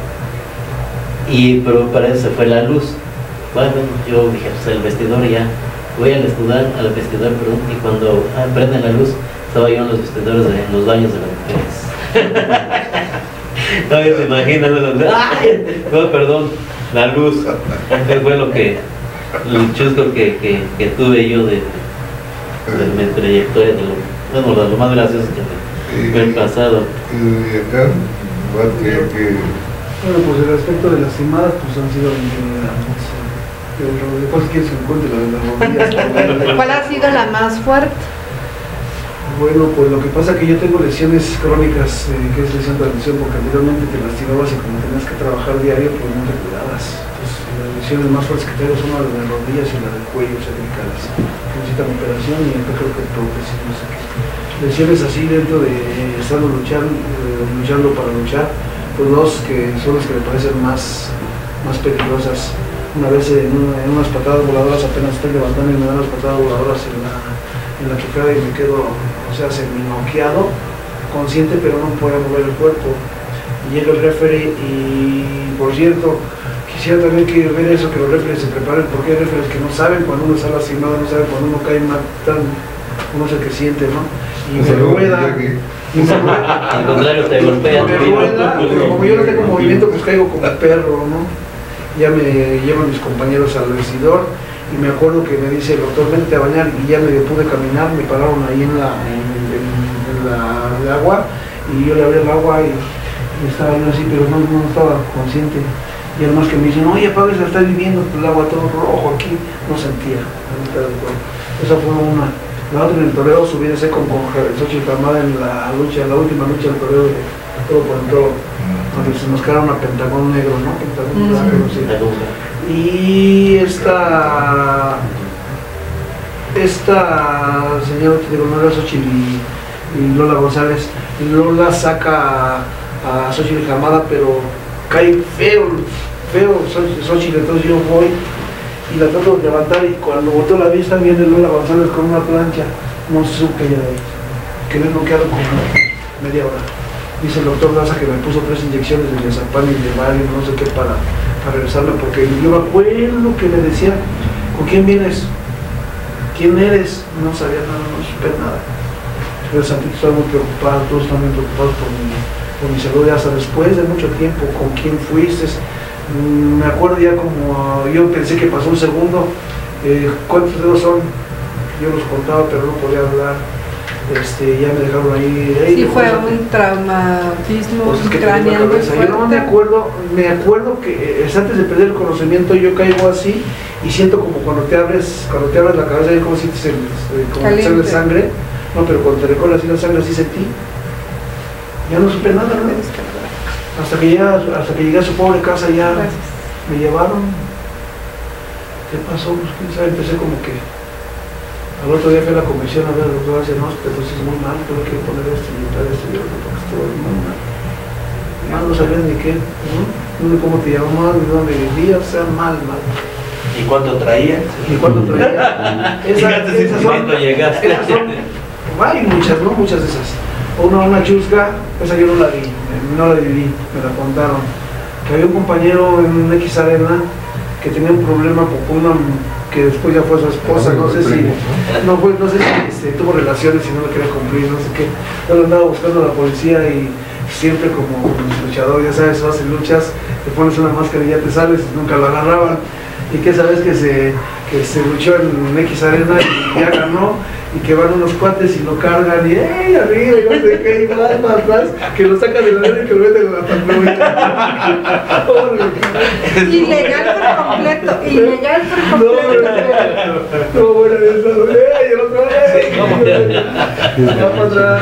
Pero para eso se fue la luz. Bueno, yo dije, pues el vestidor ya. Voy al vestidor, perdón, y cuando prende la luz, estaba yo en los vestidores, en los baños de las mujeres. Todavía se imaginan, ¡ay! No, perdón, la luz. Eso fue el chusco que tuve yo de mi trayectoria, de lo más gracioso que me he pasado. y acá, igual Bueno, pues el aspecto de lastimadas, pues han sido en general. Pero después quieres que encuentre la de las rodillas. ¿Cuál ha sido la más fuerte? Bueno, pues lo que pasa es que yo tengo lesiones crónicas, que es lesión de lesión, porque anteriormente te lastimabas y como tenías que trabajar diario, pues no te cuidabas. Entonces, las lesiones más fuertes que tengo son las de las rodillas y las del cuello cervicales, que necesitan operación y yo creo que prótesis, no sé qué. Lesiones así dentro de estando luchando para luchar, pues dos que son las que me parecen más peligrosas. Una vez en unas patadas voladoras, apenas estoy levantando y me dan las patadas voladoras en la quijada y me quedo, semi-noqueado, consciente pero no puedo mover el cuerpo. Y llega el referee y, por cierto, quisiera también que ver eso, que los referees se preparen, porque hay referees que no saben cuando uno está lastimado, no saben cuando uno cae mal, uno es el que siente, ¿no? Y me rueda. Al contrario, te golpea. Pero como yo no tengo movimiento, pues caigo como perro, ¿no? Ya me llevan mis compañeros al vestidor y me acuerdo que me dice el doctor, vente a bañar, y ya medio pude caminar, me pararon ahí en el agua y yo le abrí el agua y estaba yo así, pero no estaba consciente. Y además que me dicen, oye, Pablo, se está viviendo el agua todo rojo aquí, no sentía la mitad del cuerpo. Esa fue una. La otra, en el toreo, subí de seco con Xochitl Calmada en la última lucha del toreo de todo por el todo, donde se nos queda una Pentagón negro, ¿no? Pentagón negro, sí. Y esta señora, te digo, no era Xochitl y Lola González, y Lola saca a Xochitl Calmada, pero cae feo Xochitl, entonces yo voy y la trato de levantar, y cuando botó la vista viene Lola González con una plancha, no supe ya de ahí, quedé bloqueado como media hora. Dice el doctor Daza que me puso 3 inyecciones de diazepam y de Valium, no sé qué, para regresarme, porque yo me acuerdo que me decía, ¿con quién vienes? ¿Quién eres? No sabía nada, no supe nada. Pero Santito estaba muy preocupado, todos están muy preocupados por mi salud, hasta después de mucho tiempo. ¿Con quién fuiste? Me acuerdo ya como, yo pensé que pasó un segundo, ¿cuántos dedos son? Yo los contaba, pero no podía hablar. ya me dejaron ahí. Sí, fue un traumatismo pues es que craneal muy yo no me acuerdo que es antes de perder el conocimiento yo caigo así y siento como cuando te abres la cabeza, y como sientes como sale sangre, no, pero cuando te recorre así la sangre así sentí, ya no supe nada, ¿no? Hasta que llegué a su pobre casa ya. Gracias. Me llevaron. ¿Qué pasó? Pues quién sabe, empecé como que al otro día fui a la comisión a ver al doctor, dice, no, pero es muy mal, tengo que poner esto y tal, esto y otro, porque estuvo muy mal. No sabías ni qué, no sé cómo te llamabas, ni dónde vivías, o sea, mal. ¿Y cuánto traías? Esas son, hay muchas, ¿no? Muchas de esas. Una chusca, esa yo no la viví, me la contaron. Que había un compañero en un X Arena que tenía un problema con una que después ya fue su esposa, no sé si tuvo relaciones y no lo quería cumplir, no sé qué. Yo lo andaba buscando a la policía y siempre como luchador, ya sabes, vas en luchas, te pones una máscara y ya te sales, nunca lo agarraban. Y que sabes que se luchó en X Arena y ya ganó, y que van unos cuates y lo cargan y ¡ey! Arriba y no sé qué, y más atrás, que lo sacan de la arena y que lo meten en la patrulla. Ilegal por completo. No, bueno, eso, ¡ey! El otro, ¡ey! Va para atrás.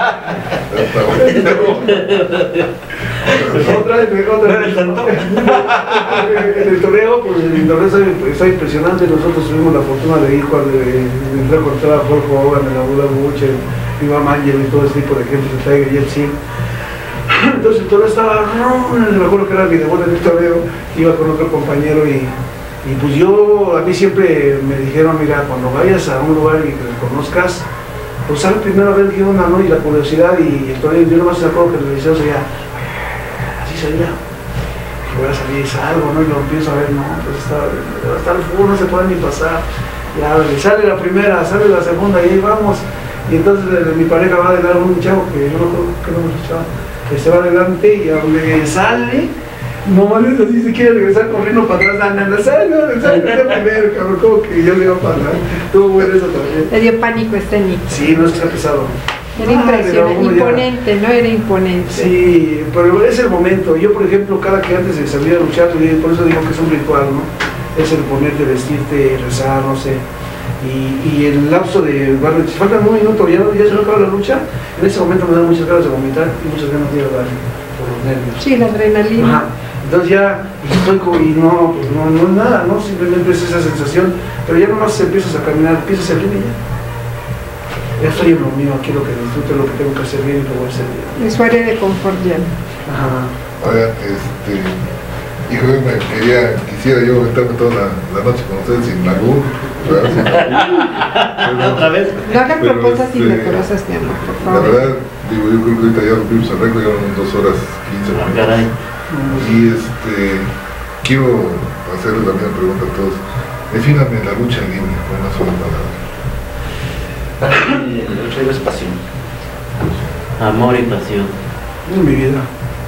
En el torneo, pues el torneo está impresionante. Nosotros tuvimos la fortuna de ir cuando entré a cortar a Jorge Hogan, en la Bula Buche, Viva Mangel y todo ese tipo de gente, el Tiger y el Sim. Entonces el torneo estaba, me acuerdo que era mi debut en el torneo, iba con otro compañero y pues a mí siempre me dijeron, mira, cuando vayas a un lugar y que lo conozcas, pues sale primero a ver qué onda, ¿no? Y la curiosidad y el torneo, yo nomás me acuerdo que el liceo sería así salía, que voy a salir y salgo, ¿no? Y lo empiezo a ver, no, pues está el fútbol, no se puede ni pasar, ya sale la primera, sale la segunda y ahí vamos, y entonces mi pareja va a dar un chavo que yo no creo que no me escuchaba, que se va adelante y a donde sale, no mames, así se quiere regresar corriendo para atrás, sale primero, cabrón, como que yo le iba para atrás, estuvo bueno eso también. Le dio pánico escénico. Sí, no es que está pesado. Era impresionante, imponente, ¿no? Era imponente. Sí, pero es el momento. Yo, por ejemplo, cada que antes de salir a luchar, por eso digo que es un ritual, ¿no? Es el ponerte, vestirte, rezar, no sé. Y el lapso de, bueno, si faltan un minuto, ya se me acaba la lucha, en ese momento me dan muchas ganas de vomitar y muchas ganas de ir a dar por los nervios. Sí, la adrenalina. Ajá. Entonces ya estoy y no es nada, ¿no? Simplemente es esa sensación, pero ya nomás empiezas a caminar, empiezas a salir y ya estoy en lo mío, aquí lo que disfruto, lo que tengo que hacer bien y lo voy a hacer bien. Es su área de confort ya. Ajá. Oiga, hijo, quisiera yo estar toda la noche con ustedes sin algún. ¿Otra vez? No hagan propuestas indecorosas, mi amor, por favor. La verdad, digo, yo creo que ahorita ya rompimos el récord, ya van 2 horas 15 minutos. Caray. Y quiero hacerles la misma pregunta a todos. Defíname la lucha libre con una sola palabra. Para mí, la lucha libre es pasión. Amor y pasión. En mi vida.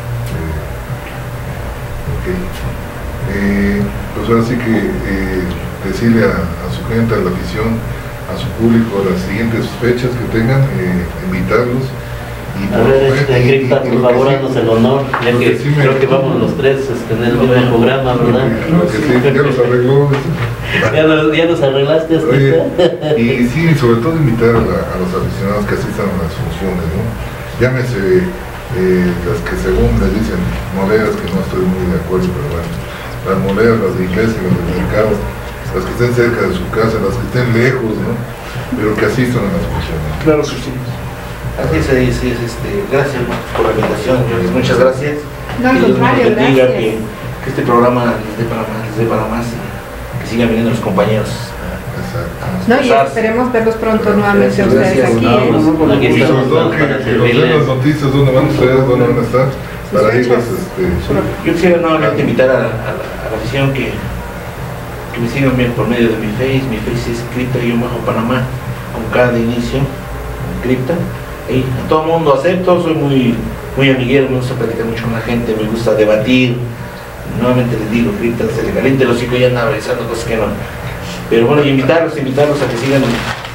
Ok. Pues ahora sí que decirle a su gente, a la afición, a su público, a las siguientes fechas que tengan, invitarlos. A ver, Cripta, por favor, haznos el honor, ya que sí creo que vamos los tres en el mismo programa, ¿verdad? Creo que sí, ya nos arregló. Ya nos arreglaste. Oye, y sí, sobre todo invitar a los aficionados que asistan a las funciones, ¿no? Llámese las que según les dicen moleras, que no estoy muy de acuerdo, pero bueno, las moleras, las de iglesia, las del mercado, las que estén cerca de su casa, las que estén lejos, ¿no? Pero que asistan a las funciones. Claro que sí. Así se dice, gracias por la invitación, muchas gracias. No, al contrario, gracias. Que este programa les dé para más, que sigan viniendo los compañeros. Exacto. No, y esperemos verlos pronto nuevamente a ustedes aquí. Aquí Y sobre estamos todo que nos den las noticias, dónde van ustedes, dónde van a estar, para irlas. Yo quisiera nuevamente invitar a la afición que me sigan bien por medio de mi Face es Cripta-Panamá, con cada de inicio, Cripta. Y a todo el mundo acepto, soy muy amiguero, me gusta platicar mucho con la gente, me gusta debatir. Nuevamente les digo, Cripta se le caliente el hocico y anda realizando cosas que no. Pero bueno, y invitarlos a que sigan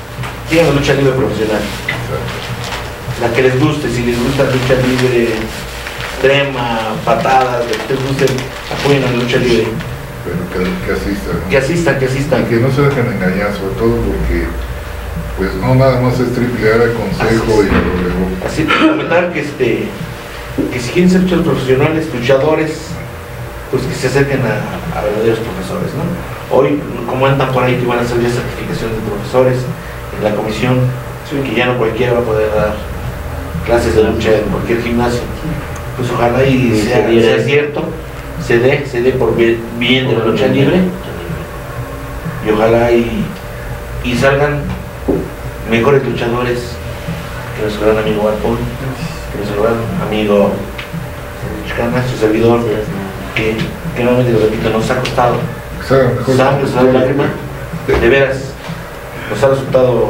sigan la lucha libre profesional. La que les guste, si les gusta la lucha libre extrema, patadas, lo que les guste, apoyen a la lucha libre. Pero que asistan, ¿no? Que asistan. Y que no se dejen engañar, sobre todo porque pues no nada más es triple A, consejo y luego. Así comentar que si quieren ser luchadores profesionales, luchadores, pues que se acerquen a verdaderos profesores, ¿no? Hoy comentan por ahí que van a hacer ya certificaciones de profesores en la comisión, que ya no cualquiera va a poder dar clases de lucha en cualquier gimnasio. Pues ojalá y sea cierto, se dé por bien de la lucha libre, y ojalá y salgan mejores luchadores que nuestro gran amigo Barpol, que nuestro gran amigo Chicana, su servidor, que nuevamente lo repito, nos ha costado sangre, sudor, lágrima, de veras nos ha resultado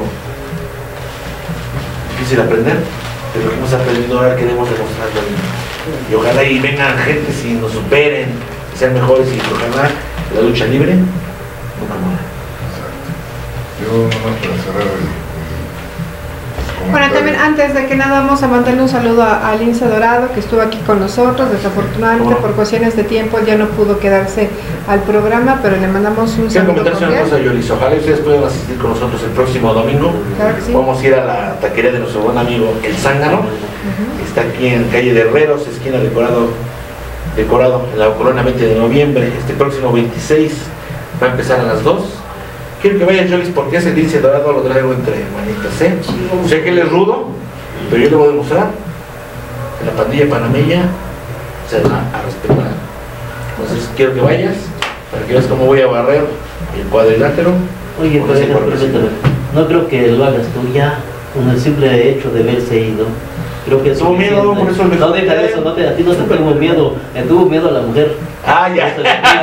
difícil aprender, pero lo que hemos aprendido ahora queremos demostrarlo, y ojalá y vengan gentes y nos superen, y sean mejores, y ojalá la lucha libre nunca muera. Yo nomás para cerrar Bueno, también antes de que nada vamos a mandarle un saludo a Lince Dorado, que estuvo aquí con nosotros. Desafortunadamente por cuestiones de tiempo ya no pudo quedarse al programa, pero le mandamos un Quiero saludo comentarse una cordial. cosa, Yolis, ojalá ustedes puedan asistir con nosotros el próximo domingo. Claro que sí. Vamos a ir a la taquería de nuestro buen amigo El Zángano, que está aquí en calle de Herreros, esquina decorado en la colonia 20 de noviembre. Este próximo 26 va a empezar a las 2. Quiero que vayan, Jolis, porque ese Lince Dorado lo traigo entre manitas, ¿eh? Sé que él es rudo, pero yo le voy a demostrar que la pandilla panameña se va a respetar. Entonces quiero que vayas para que veas cómo voy a barrer el cuadrilátero. Oye, con pero ese permíteme, no creo que lo hagas tú ya, con el simple hecho de verse ido. Creo que es Tuvo miedo, suficiente. por eso le No, deja de eso, a ti no te tuvo miedo, me tuvo miedo a la mujer. Ah, ya.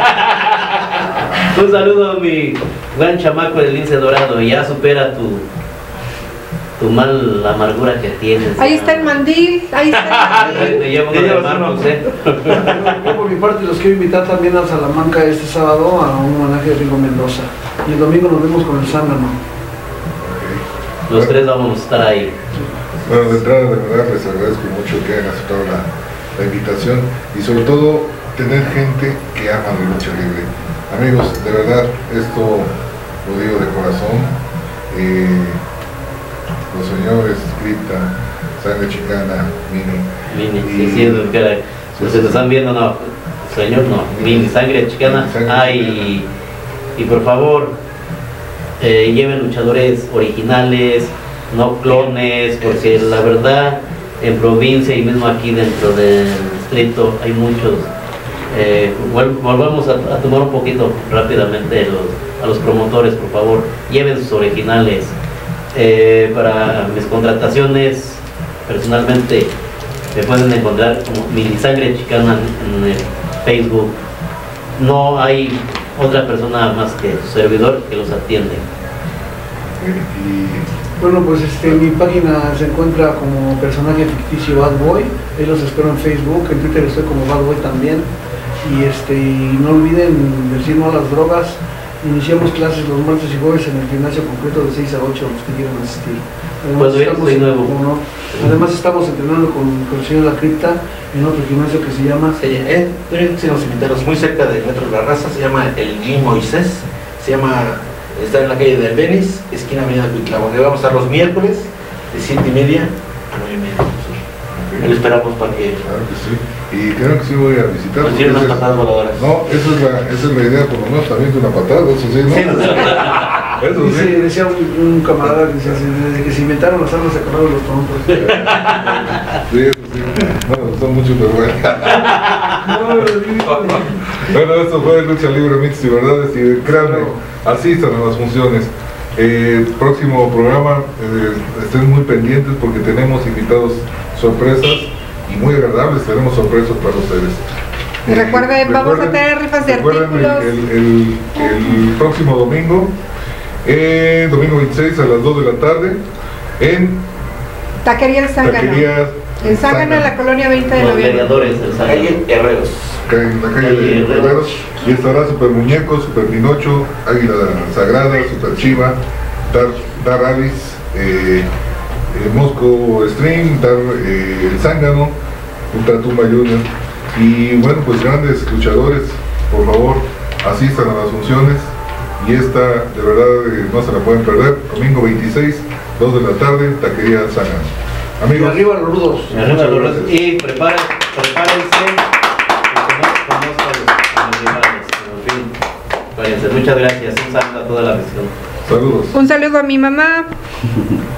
Un saludo a mi gran chamaco de Lince Dorado, y ya supera tu mal amargura que tienes. Ahí está el mandil, ahí está el mandil. Te llevo uno de Marcos, Yo por mi parte los quiero invitar también a Salamanca este sábado a un homenaje de Rigo Mendoza. Y el domingo nos vemos con el Zángano. Los tres vamos a estar ahí. Bueno, de entrada, de verdad, les agradezco mucho que hayan aceptado la invitación y sobre todo tener gente que ama la lucha libre. Amigos, de verdad, esto lo digo de corazón. Los señores Cripta, Sangre Chicana, Mini. Mini, sí, caray. Los que te están viendo, no, señor, no. Mini, Sangre Chicana. Ay, y por favor, lleven luchadores originales, no clones, porque la verdad en provincia y mismo aquí dentro del distrito hay muchos. Volvamos a tomar un poquito rápidamente a los promotores, por favor, lleven sus originales. Para mis contrataciones, personalmente me pueden encontrar como Mini Sangre Chicana en el Facebook. No hay otra persona más que su servidor que los atiende. Bueno, pues mi página se encuentra como personaje ficticio Bad Boy. Ahí los espero en Facebook, en Twitter estoy como Bad Boy también. Y no olviden decir no a las drogas. Iniciamos clases los martes y jueves en el gimnasio completo de 6 a 8, los que quieran asistir. Además estamos entrenando con el señor La Cripta en otro gimnasio que se llama... Los invitados muy cerca del Metro de la Raza, se llama el Gym Moisés, está en la calle del Venice, esquina Avenida Cuitlavo. Vamos a estar los miércoles de 7:30 a 9:30. Lo esperamos para que... Claro que sí. Y creo que sí voy a visitar. Nos tienen unas patadas voladoras. No, esa es la idea, por lo menos también de una patada, eso sí, ¿no? Eso sí. Decía un camarada que decía, desde que se inventaron las armas se acabaron los trompos. Sí, eso sí. No, son muchos, pero bueno. Bueno, esto fue Lucha Libre, Mitos y Verdades, y créanme, asistan a las funciones. Próximo programa, estén muy pendientes porque tenemos invitados sorpresas y muy agradables, tenemos sorpresas para ustedes. Y recuerden, vamos a tener rifas de artículos. El próximo domingo, domingo 26 a las 2 de la tarde, en Taquería El Zángano. El Zángano en la colonia 20 de noviembre. Calle Herreros. En la calle de Herreros. Y estará Super Muñeco, Super Pinocho, Águila Sagrada, Super Chiva, Dar Alice, Moscow Stream, está el Zángano, Ultra Tumba Junior, y bueno, pues grandes luchadores, por favor, asistan a las funciones, y esta de verdad no se la pueden perder. Domingo 26, 2 de la tarde, Taquería Zángano. Amigos, Y arriba los rudos. Y arriba los rudos. Y prepárense, prepárense. Muchas gracias. Un saludo a toda la misión. saludos. Un saludo a mi mamá.